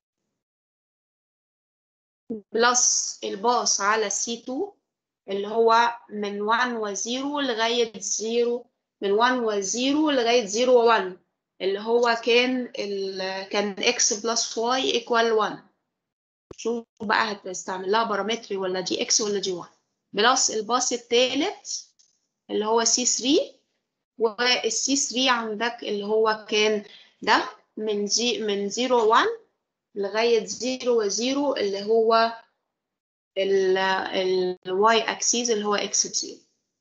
بلس الباص على سي اتنين اللي هو من واحد وزيرو لغايه زيرو، من واحد وزيرو لغايه زيرو وواحد اللي هو كان ال كان x بلس y equal واحد. شوف بقى هتستعمل لها بارامتري ولا دي x ولا دي واحد، بلس الباص الثالث اللي هو سي ثلاثة، والسي ثلاثة عندك اللي هو كان ده من زي من زيرو واحد لغايه زيرو وزيرو اللي هو الواي اكسيس اللي هو x بزيرو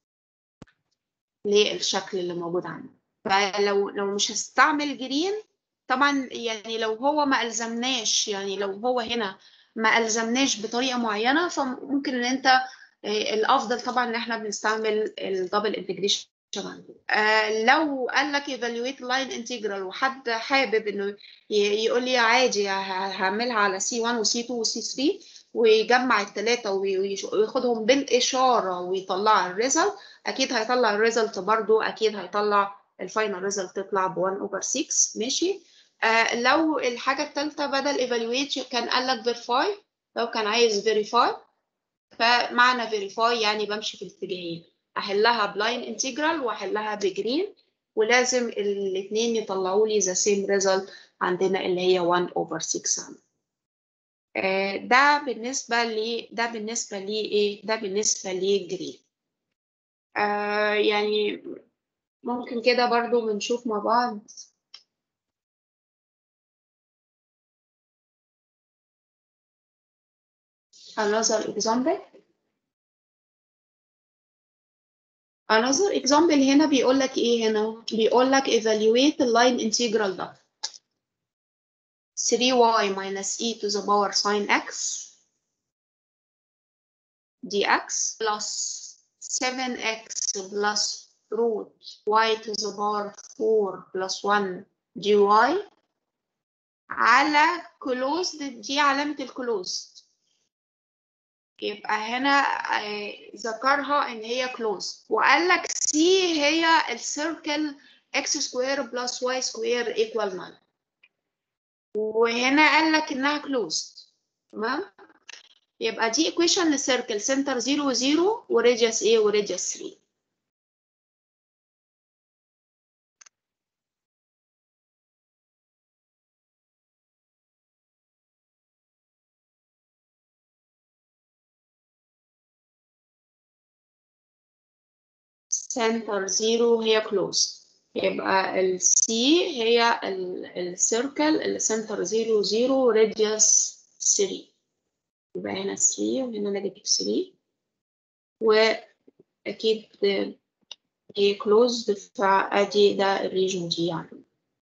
للشكل اللي موجود عندنا. فلو لو مش هستعمل جرين طبعا، يعني لو هو ما ألزمناش، يعني لو هو هنا ما ألزمناش بطريقة معينة، فممكن ان انت الافضل طبعا ان احنا بنستعمل الدبل انتجريشن. آه لو قال لك evaluate line integral وحد حابب انه يقول لي عادي هعملها على سي واحد وسي اتنين وسي تلاتة ويجمع الثلاثه وياخدهم بالاشاره ويطلع الريزلت، اكيد هيطلع الريزلت برضو، اكيد هيطلع الفاينل ريزلت تطلع ب واحد over ستة. ماشي. آه لو الحاجه الثالثه بدل evaluate كان قال لك verify، لو كان عايز verify فمعنى verify يعني بمشي في الاتجاهين، احلها بلاين انتجرال واحلها بجرين، ولازم الاثنين يطلعوا لي the same result عندنا اللي هي واحد over ستة. آه ده بالنسبه لي ده بالنسبه لي ايه ده بالنسبه لي جرين. آه يعني ممكن كده برضو بنشوف مع بعض another example. another example هنا بيقول لك ايه؟ هنا بيقول لك evaluate the line integral ده three y minus e to the power sin x dx plus seven x plus root y to the power four plus one dy على closed. دي علامة الclosed، يبقى هنا ذكرها ان هي closed، وقال لك c هي السيركل x square plus y square equal nine، وهنا قال لك انها closed. تمام. يبقى دي equation للسيركل سنتر زيرو زيرو وريديوس ايه وريديوس ثلاثة. سنتر زيرو هي closed، يبقى ال C هي السيركل اللي سنتر زيرو زيرو راديوس ثلاثة، يبقى هنا ثلاثة وهنا نيجاتيف ثلاثة، وأكيد هي closed، فأدي ده الريجن دي يعني.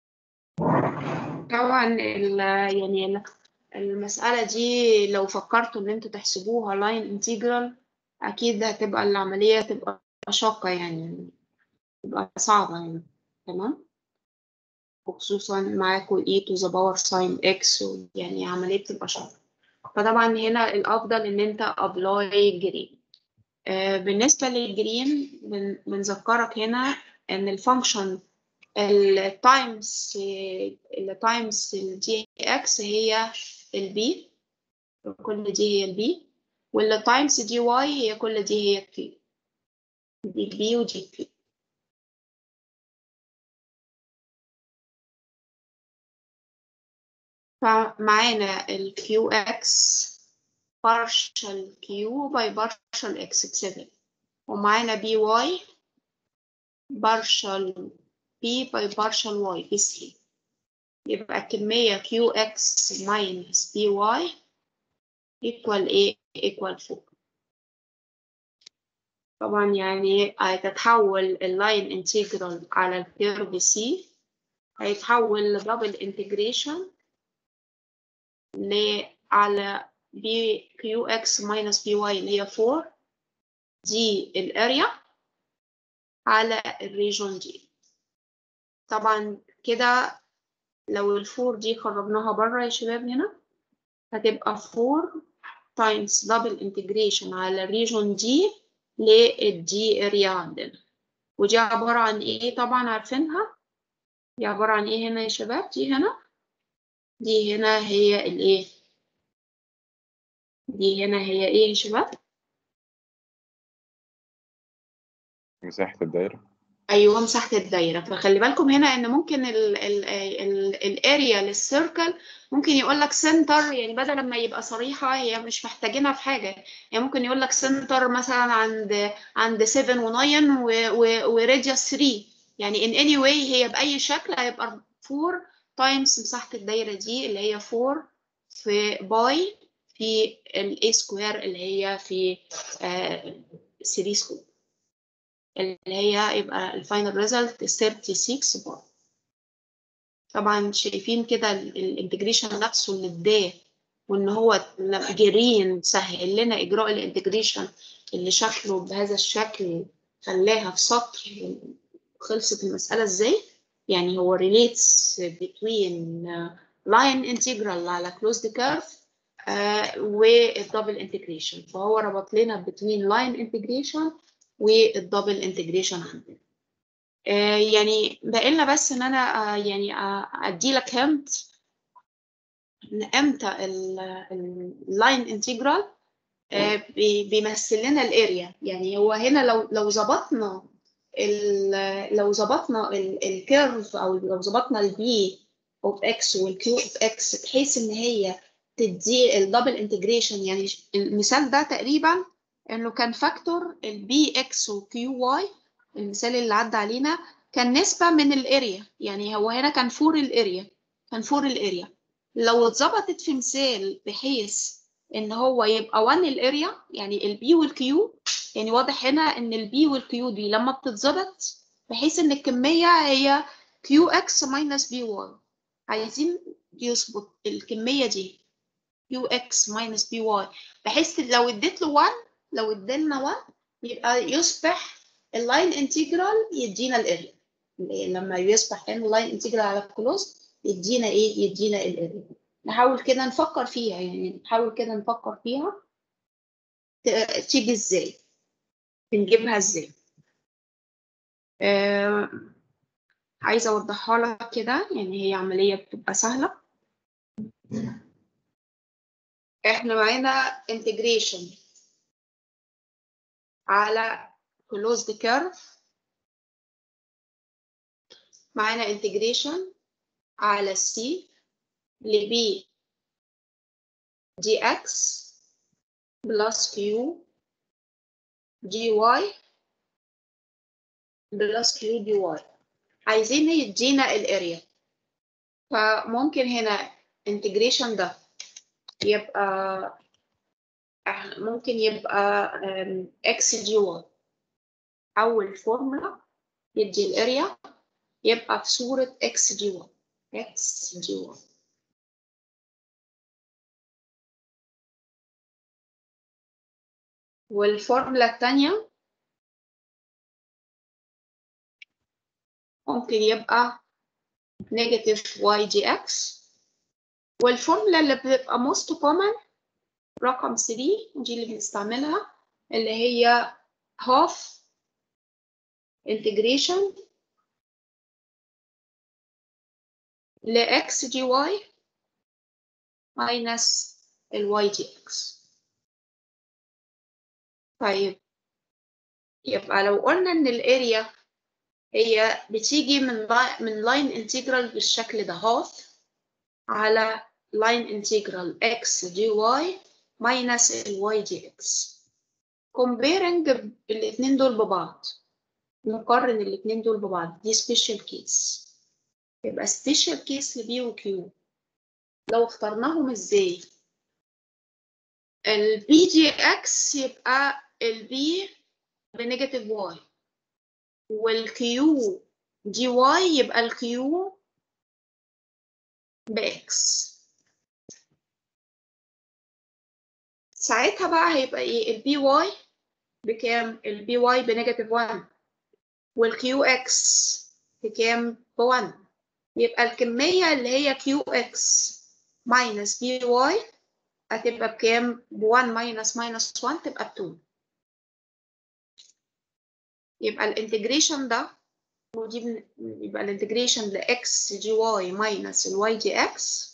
طبعا ال يعني ال المسألة دي لو فكرتوا إن انتوا تحسبوها لاين انتجرال أكيد هتبقى العملية تبقى شاقة يعني، تبقى صعبة يعني. تمام. وخصوصا معاكم e to the power sin x، يعني عملية بتبقى شاقة. فطبعا هنا الأفضل إن أنت أبلاي جرين. آه بالنسبة للجرين بن بنذكرك هنا إن الفانكشن التايمز التايمز الدي اكس هي البي، كل دي هي البي، واللي تايمز دي واي هي كل دي هي الكيو، دي بي ودي كيو. فمعانا ال كيو اكس partial q by partial x بسبعة، ومعانا بي واي partial p by partial y بثلاثة، يبقى الكمية كيو اكس minus بي واي equal ايه؟ equal four. طبعا يعني هتتحول اللاين انتجرال على الكيرف سي، هيتحول لدبل انتجريشن ل على بي كيو اكس ماينس بي واي اللي هي فور، دي الاريا على الريجون دي. طبعا كده لو الفور دي خرجناها بره يا شباب هنا هتبقى فور تايمز دبل انتجريشن على الريجون دي للدي اريا عندنا، ودي عبارة عن ايه؟ طبعا عارفينها، دي عبارة عن ايه هنا يا شباب؟ دي هنا دي هنا هي الايه؟ دي هنا هي ايه يا شباب؟ مساحة الدايرة. ايوه مساحة الدايرة. فخلي بالكم هنا ان ممكن ال ال ال الاريا للسيركل ممكن يقول لك سنتر، يعني بدل ما يبقى صريحة هي مش محتاجينها في حاجة، يعني ممكن يقول لك سنتر مثلا عند عند سبعة و9 وراديوس ثلاثة، يعني in any way هي بأي شكل هيبقى فور تايمز مساحة الدايرة دي اللي هي فور في باي في الاي سكوير اللي هي في ثلاثة سكوير، اللي هي يبقى الفاينل ريزلت ستة وثلاثين بار. طبعا شايفين كده الانتجريشن نفسه اللي اداه وان هو جرين سهل لنا اجراء الانتجريشن اللي شكله بهذا الشكل خلاها في سطر. خلصت المسألة ازاي؟ يعني هو relates between line integral على closed curve uh, والدبل انتجريشن، فهو ربط لنا between line integration والدبل انتجريشن عندنا. uh, يعني بقينا بس ان انا uh, يعني uh, ادي لك هنت ان امتى اللاين انتجرال بيمثل لنا الاريا. يعني هو هنا لو لو ظبطنا لو ظبطنا الكيرف او لو ظبطنا البي اوف اكس والكيو اوف اكس بحيث ان هي تدي الدبل انتجريشن. يعني المثال ده تقريبا انه كان فاكتور البي اكس وكيو واي، المثال اللي عدى علينا كان نسبة من الاريا. يعني هو هنا كان فور الاريا، كان فور الاريا. لو اتظبطت في مثال بحيث ان هو يبقى واحد الاريا، يعني البي والكيو، يعني واضح هنا ان البي والكيو دي لما بتتظبط بحيث ان الكميه هي كيو اكس ماينس بي واي، عايزين يظبط الكميه دي كيو اكس ماينس بي واي بحيث لو اديت له واحد، لو ادينا واحد يبقى يصبح اللاين انتجرال يدينا الاريا. لما يصبح هنا اللاين انتجرال على الكلوز يدينا ايه؟ يدينا الاريا. نحاول كده نفكر فيها، يعني نحاول كده نفكر فيها تيجي ازاي، بنجيبها ازاي. آه عايزه اوضحها لك كده، يعني هي عمليه بتبقى سهله. احنا معانا integration على closed curve، معانا integration على C ل B dx plus Q dy plus Q dy، عايزين يدينا الاريا. فممكن هنا integration ده يبقى ممكن يبقى x dy، أول فورمولا يدي الاريا يبقى في صورة x dy، x dy. والفورمولا الثانية ممكن يبقى negative y dx. والفورمولا اللي بتبقى most common رقم ثلاثة، دي اللي بنستعملها، اللي هي half integration ل x dy minus ال y dx. طيب يبقى لو قلنا ان الاريا هي بتيجي من من لاين انتجرال بالشكل ده half على لاين انتجرال x dy minus ال y dx. comparing الاثنين دول ببعض، نقارن الاثنين دول ببعض، دي special case. يبقى special case ل B و Q لو اخترناهم ازاي؟ ال B dx يبقى ال B بنيجاتيف y، وال Q dy يبقى ال Q بx. ساعتها بقى هيبقى ايه؟ ال by بكام؟ ال by بنيجاتيف واحد وال qx بكام؟ بواحد. يبقى الكمية اللي هي qx minus by هتبقى بكام؟ بواحد minus minus واحد تبقى باتنين. يبقى الانتجريشن ده ودي يبقى الانتجريشن ل x dy minus ال y dx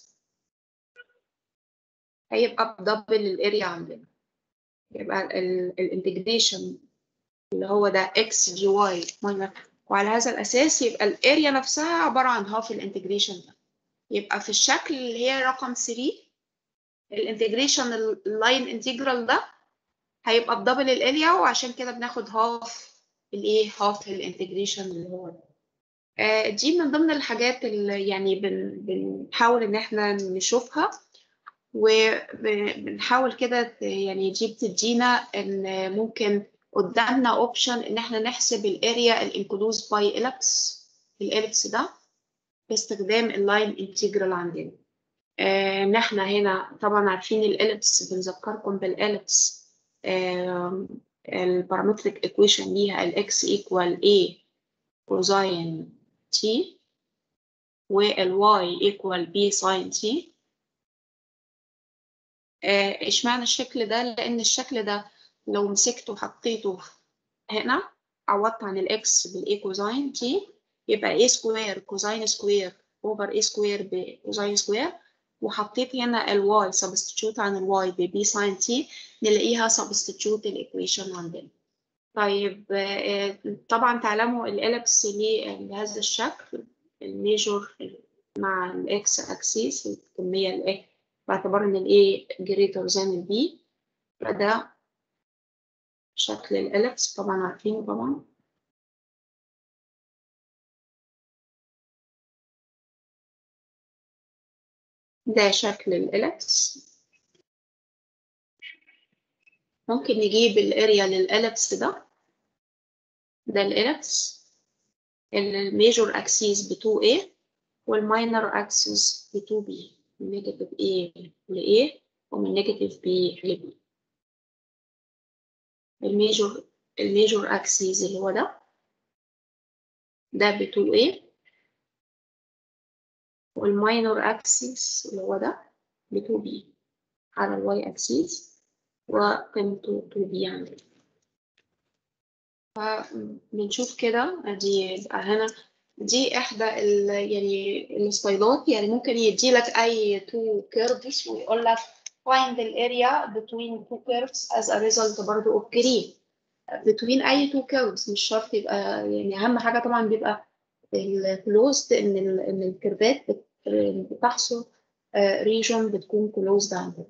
هيبقى بدبل الاريا عندنا. يبقى الانتجريشن اللي هو ده x dy minus، وعلى هذا الاساس يبقى الاريا نفسها عباره عن هاف الانتجريشن ده. يبقى في الشكل اللي هي رقم ثلاثة الانتجريشن اللاين انتجرال ده هيبقى بدبل الاريا، وعشان كده بناخد هاف الايه؟ هاف الانتجريشن اللي هو ده. آه دي من ضمن الحاجات اللي يعني بن بنحاول ان احنا نشوفها، وبنحاول كده يعني دي بتدينا ان ممكن قدامنا اوبشن ان احنا نحسب الاريا الانكلوز باي اليبس، الاليبس ده باستخدام اللاين انتجرال عندنا. آه، ان احنا هنا طبعا عارفين الاليبس، بنذكركم بالاليبس. البارامتريك ايكويشن ليها الاكس ايكوال a كوزاين تي والواي ايكوال b ساين تي. اشمعنى الشكل ده؟ لان الشكل ده لو مسكته وحطيته هنا، عوضت عن الاكس بالاي كوزاين تي، يبقى a سكوير كوزاين سكوير اوفر a سكوير بكوزاين سكوير، وحطيت هنا الواي سبستيتيوت عن الواي ببي ساين تي، نلاقيها سبستيتيوت الايكويشن عندنا. طيب طبعا تعلموا الاليبس لهذا الشكل، الميجور مع الاكس اكسيس الكميه الايه باعتبار ان الاي جريتر ذان البي، فده شكل الاليبس طبعا عارفينه طبعا. ده شكل الاليبس. ممكن نجيب الاريا للاليبس ده. ده الاليبس، الميجور اكسيس ب تو إيه والماينر اكسيس ب تو بي، من نيجاتيف A ل A ومن نيجاتيف B ل B. الميجور الميجور اكسيس اللي هو ده ده ب تو إيه، والماينور اكسيس اللي هو ده ب تو بي على الواي اكسيس، وقيمته تو بي عندنا. فبنشوف كده ادي هنا دي احدى ال يعني السلايدات، يعني ممكن يدي لك اي تو كيرفز ويقول لك find the area between two curves as a result برضه of green. between اي two curves مش شرط يبقى، يعني اهم حاجه طبعا بيبقى الكلوزد، ان ال ان الكيرفات بتحصل ريجن بتكون كلوزد عندنا.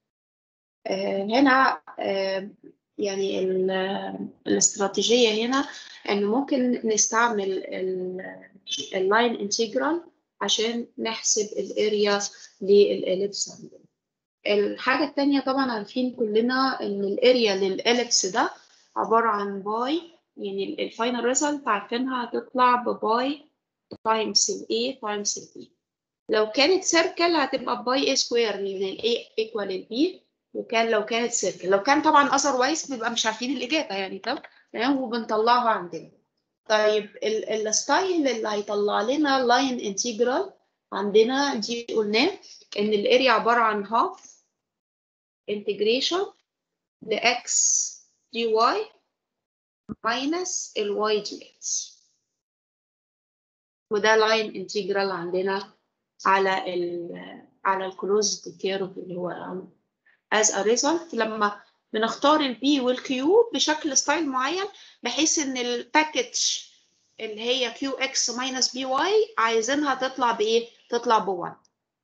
هنا يعني الاستراتيجيه هنا ان ممكن نستعمل اللاين انتجرال عشان نحسب الاريا للاليبس عندنا. الحاجه الثانيه طبعا عارفين كلنا ان الاريا للاليبس ده عباره عن باي، يعني الفاينل ريزلت عارفينها هتطلع بباي تايمز الاي تايمز البي. لو كانت سيركل هتبقى باي اي سكوير، لان الاي ايكوال البي، وكان لو كانت سيركل. لو كان طبعا اذر وايز بيبقى مش عارفين الاجابه يعني، تمام، وبنطلعها عندنا. طيب الستايل اللي هيطلع لنا لاين انتجرال عندنا دي قلناه ان الاريا عباره عن هاف انتجريشن لاكس دي واي ماينس الواي دي اكس، وده لاين انتجرال عندنا على ال على الكلوزد كيرف اللي هو as a result. لما بنختار البي والكيو بشكل ستايل معين بحيث ان الباكج اللي هي كيو اكس ماينس بي واي عايزينها تطلع بايه؟ تطلع ب واحد.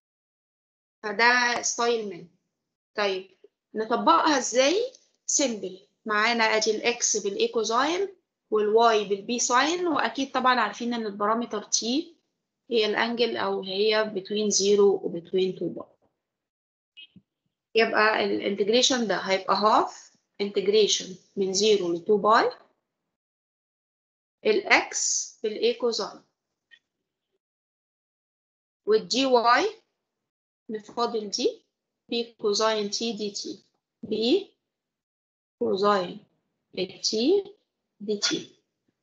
فده ستايل من. طيب نطبقها ازاي؟ سيمبل. معانا ادي الاكس بالاي كوزاين والواي بالبي ساين، واكيد طبعا عارفين ان البارامتر تي هي الانجل او هي between zero و between two باي. يبقى الانتجريشن ده هيبقى هاف انتجريشن من زيرو ل تو باي الاكس بالاي كوزاين، والدي واي نفاضل دي بي كوزاين تي دي تي بي كوزاين التي دي تي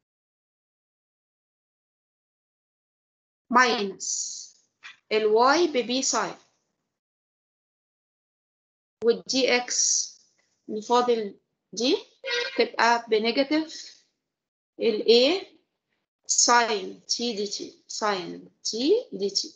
ماينس الواي ببي ساين، والدي اكس نفاضل دي تبقى بنيجاتيف الاي ساين تي دي تي ساين تي دي تي.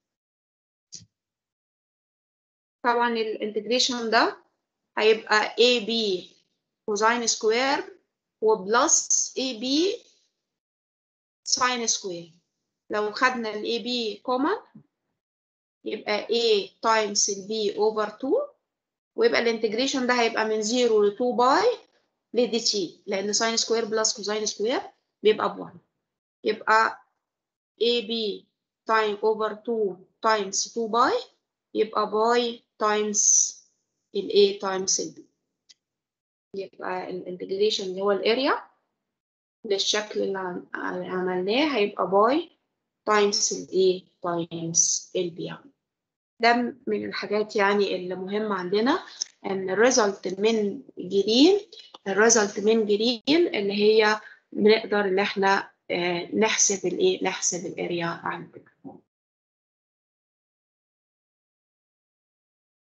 طبعا الانتجريشن ده هيبقى اي بي كوزاين سكوير وبلس اي بي ساين سكوير. لو خدنا الاي بي كومن يبقى A تايمز البي اوفر تو، ويبقى الانتجريشن ده هيبقى من زيرو ل تو باي لدي تي، لان ساين سكوير بلس كوزاين سكوير بيبقى ب واحد. يبقى اي بي تايم اوفر تو تايمز تو باي يبقى باي تايمز ال A تايمز ال B. يبقى الانتجريشن اللي هو الاريا بالشكل اللي عملناه هيبقى باي تايمز ال A تايمز ال B. ده من الحاجات يعني اللي مهمة عندنا، ان الريزلت من جرين الريزلت من جرين اللي هي بنقدر ان احنا آه، نحسب الايه نحسب الاريا عندنا.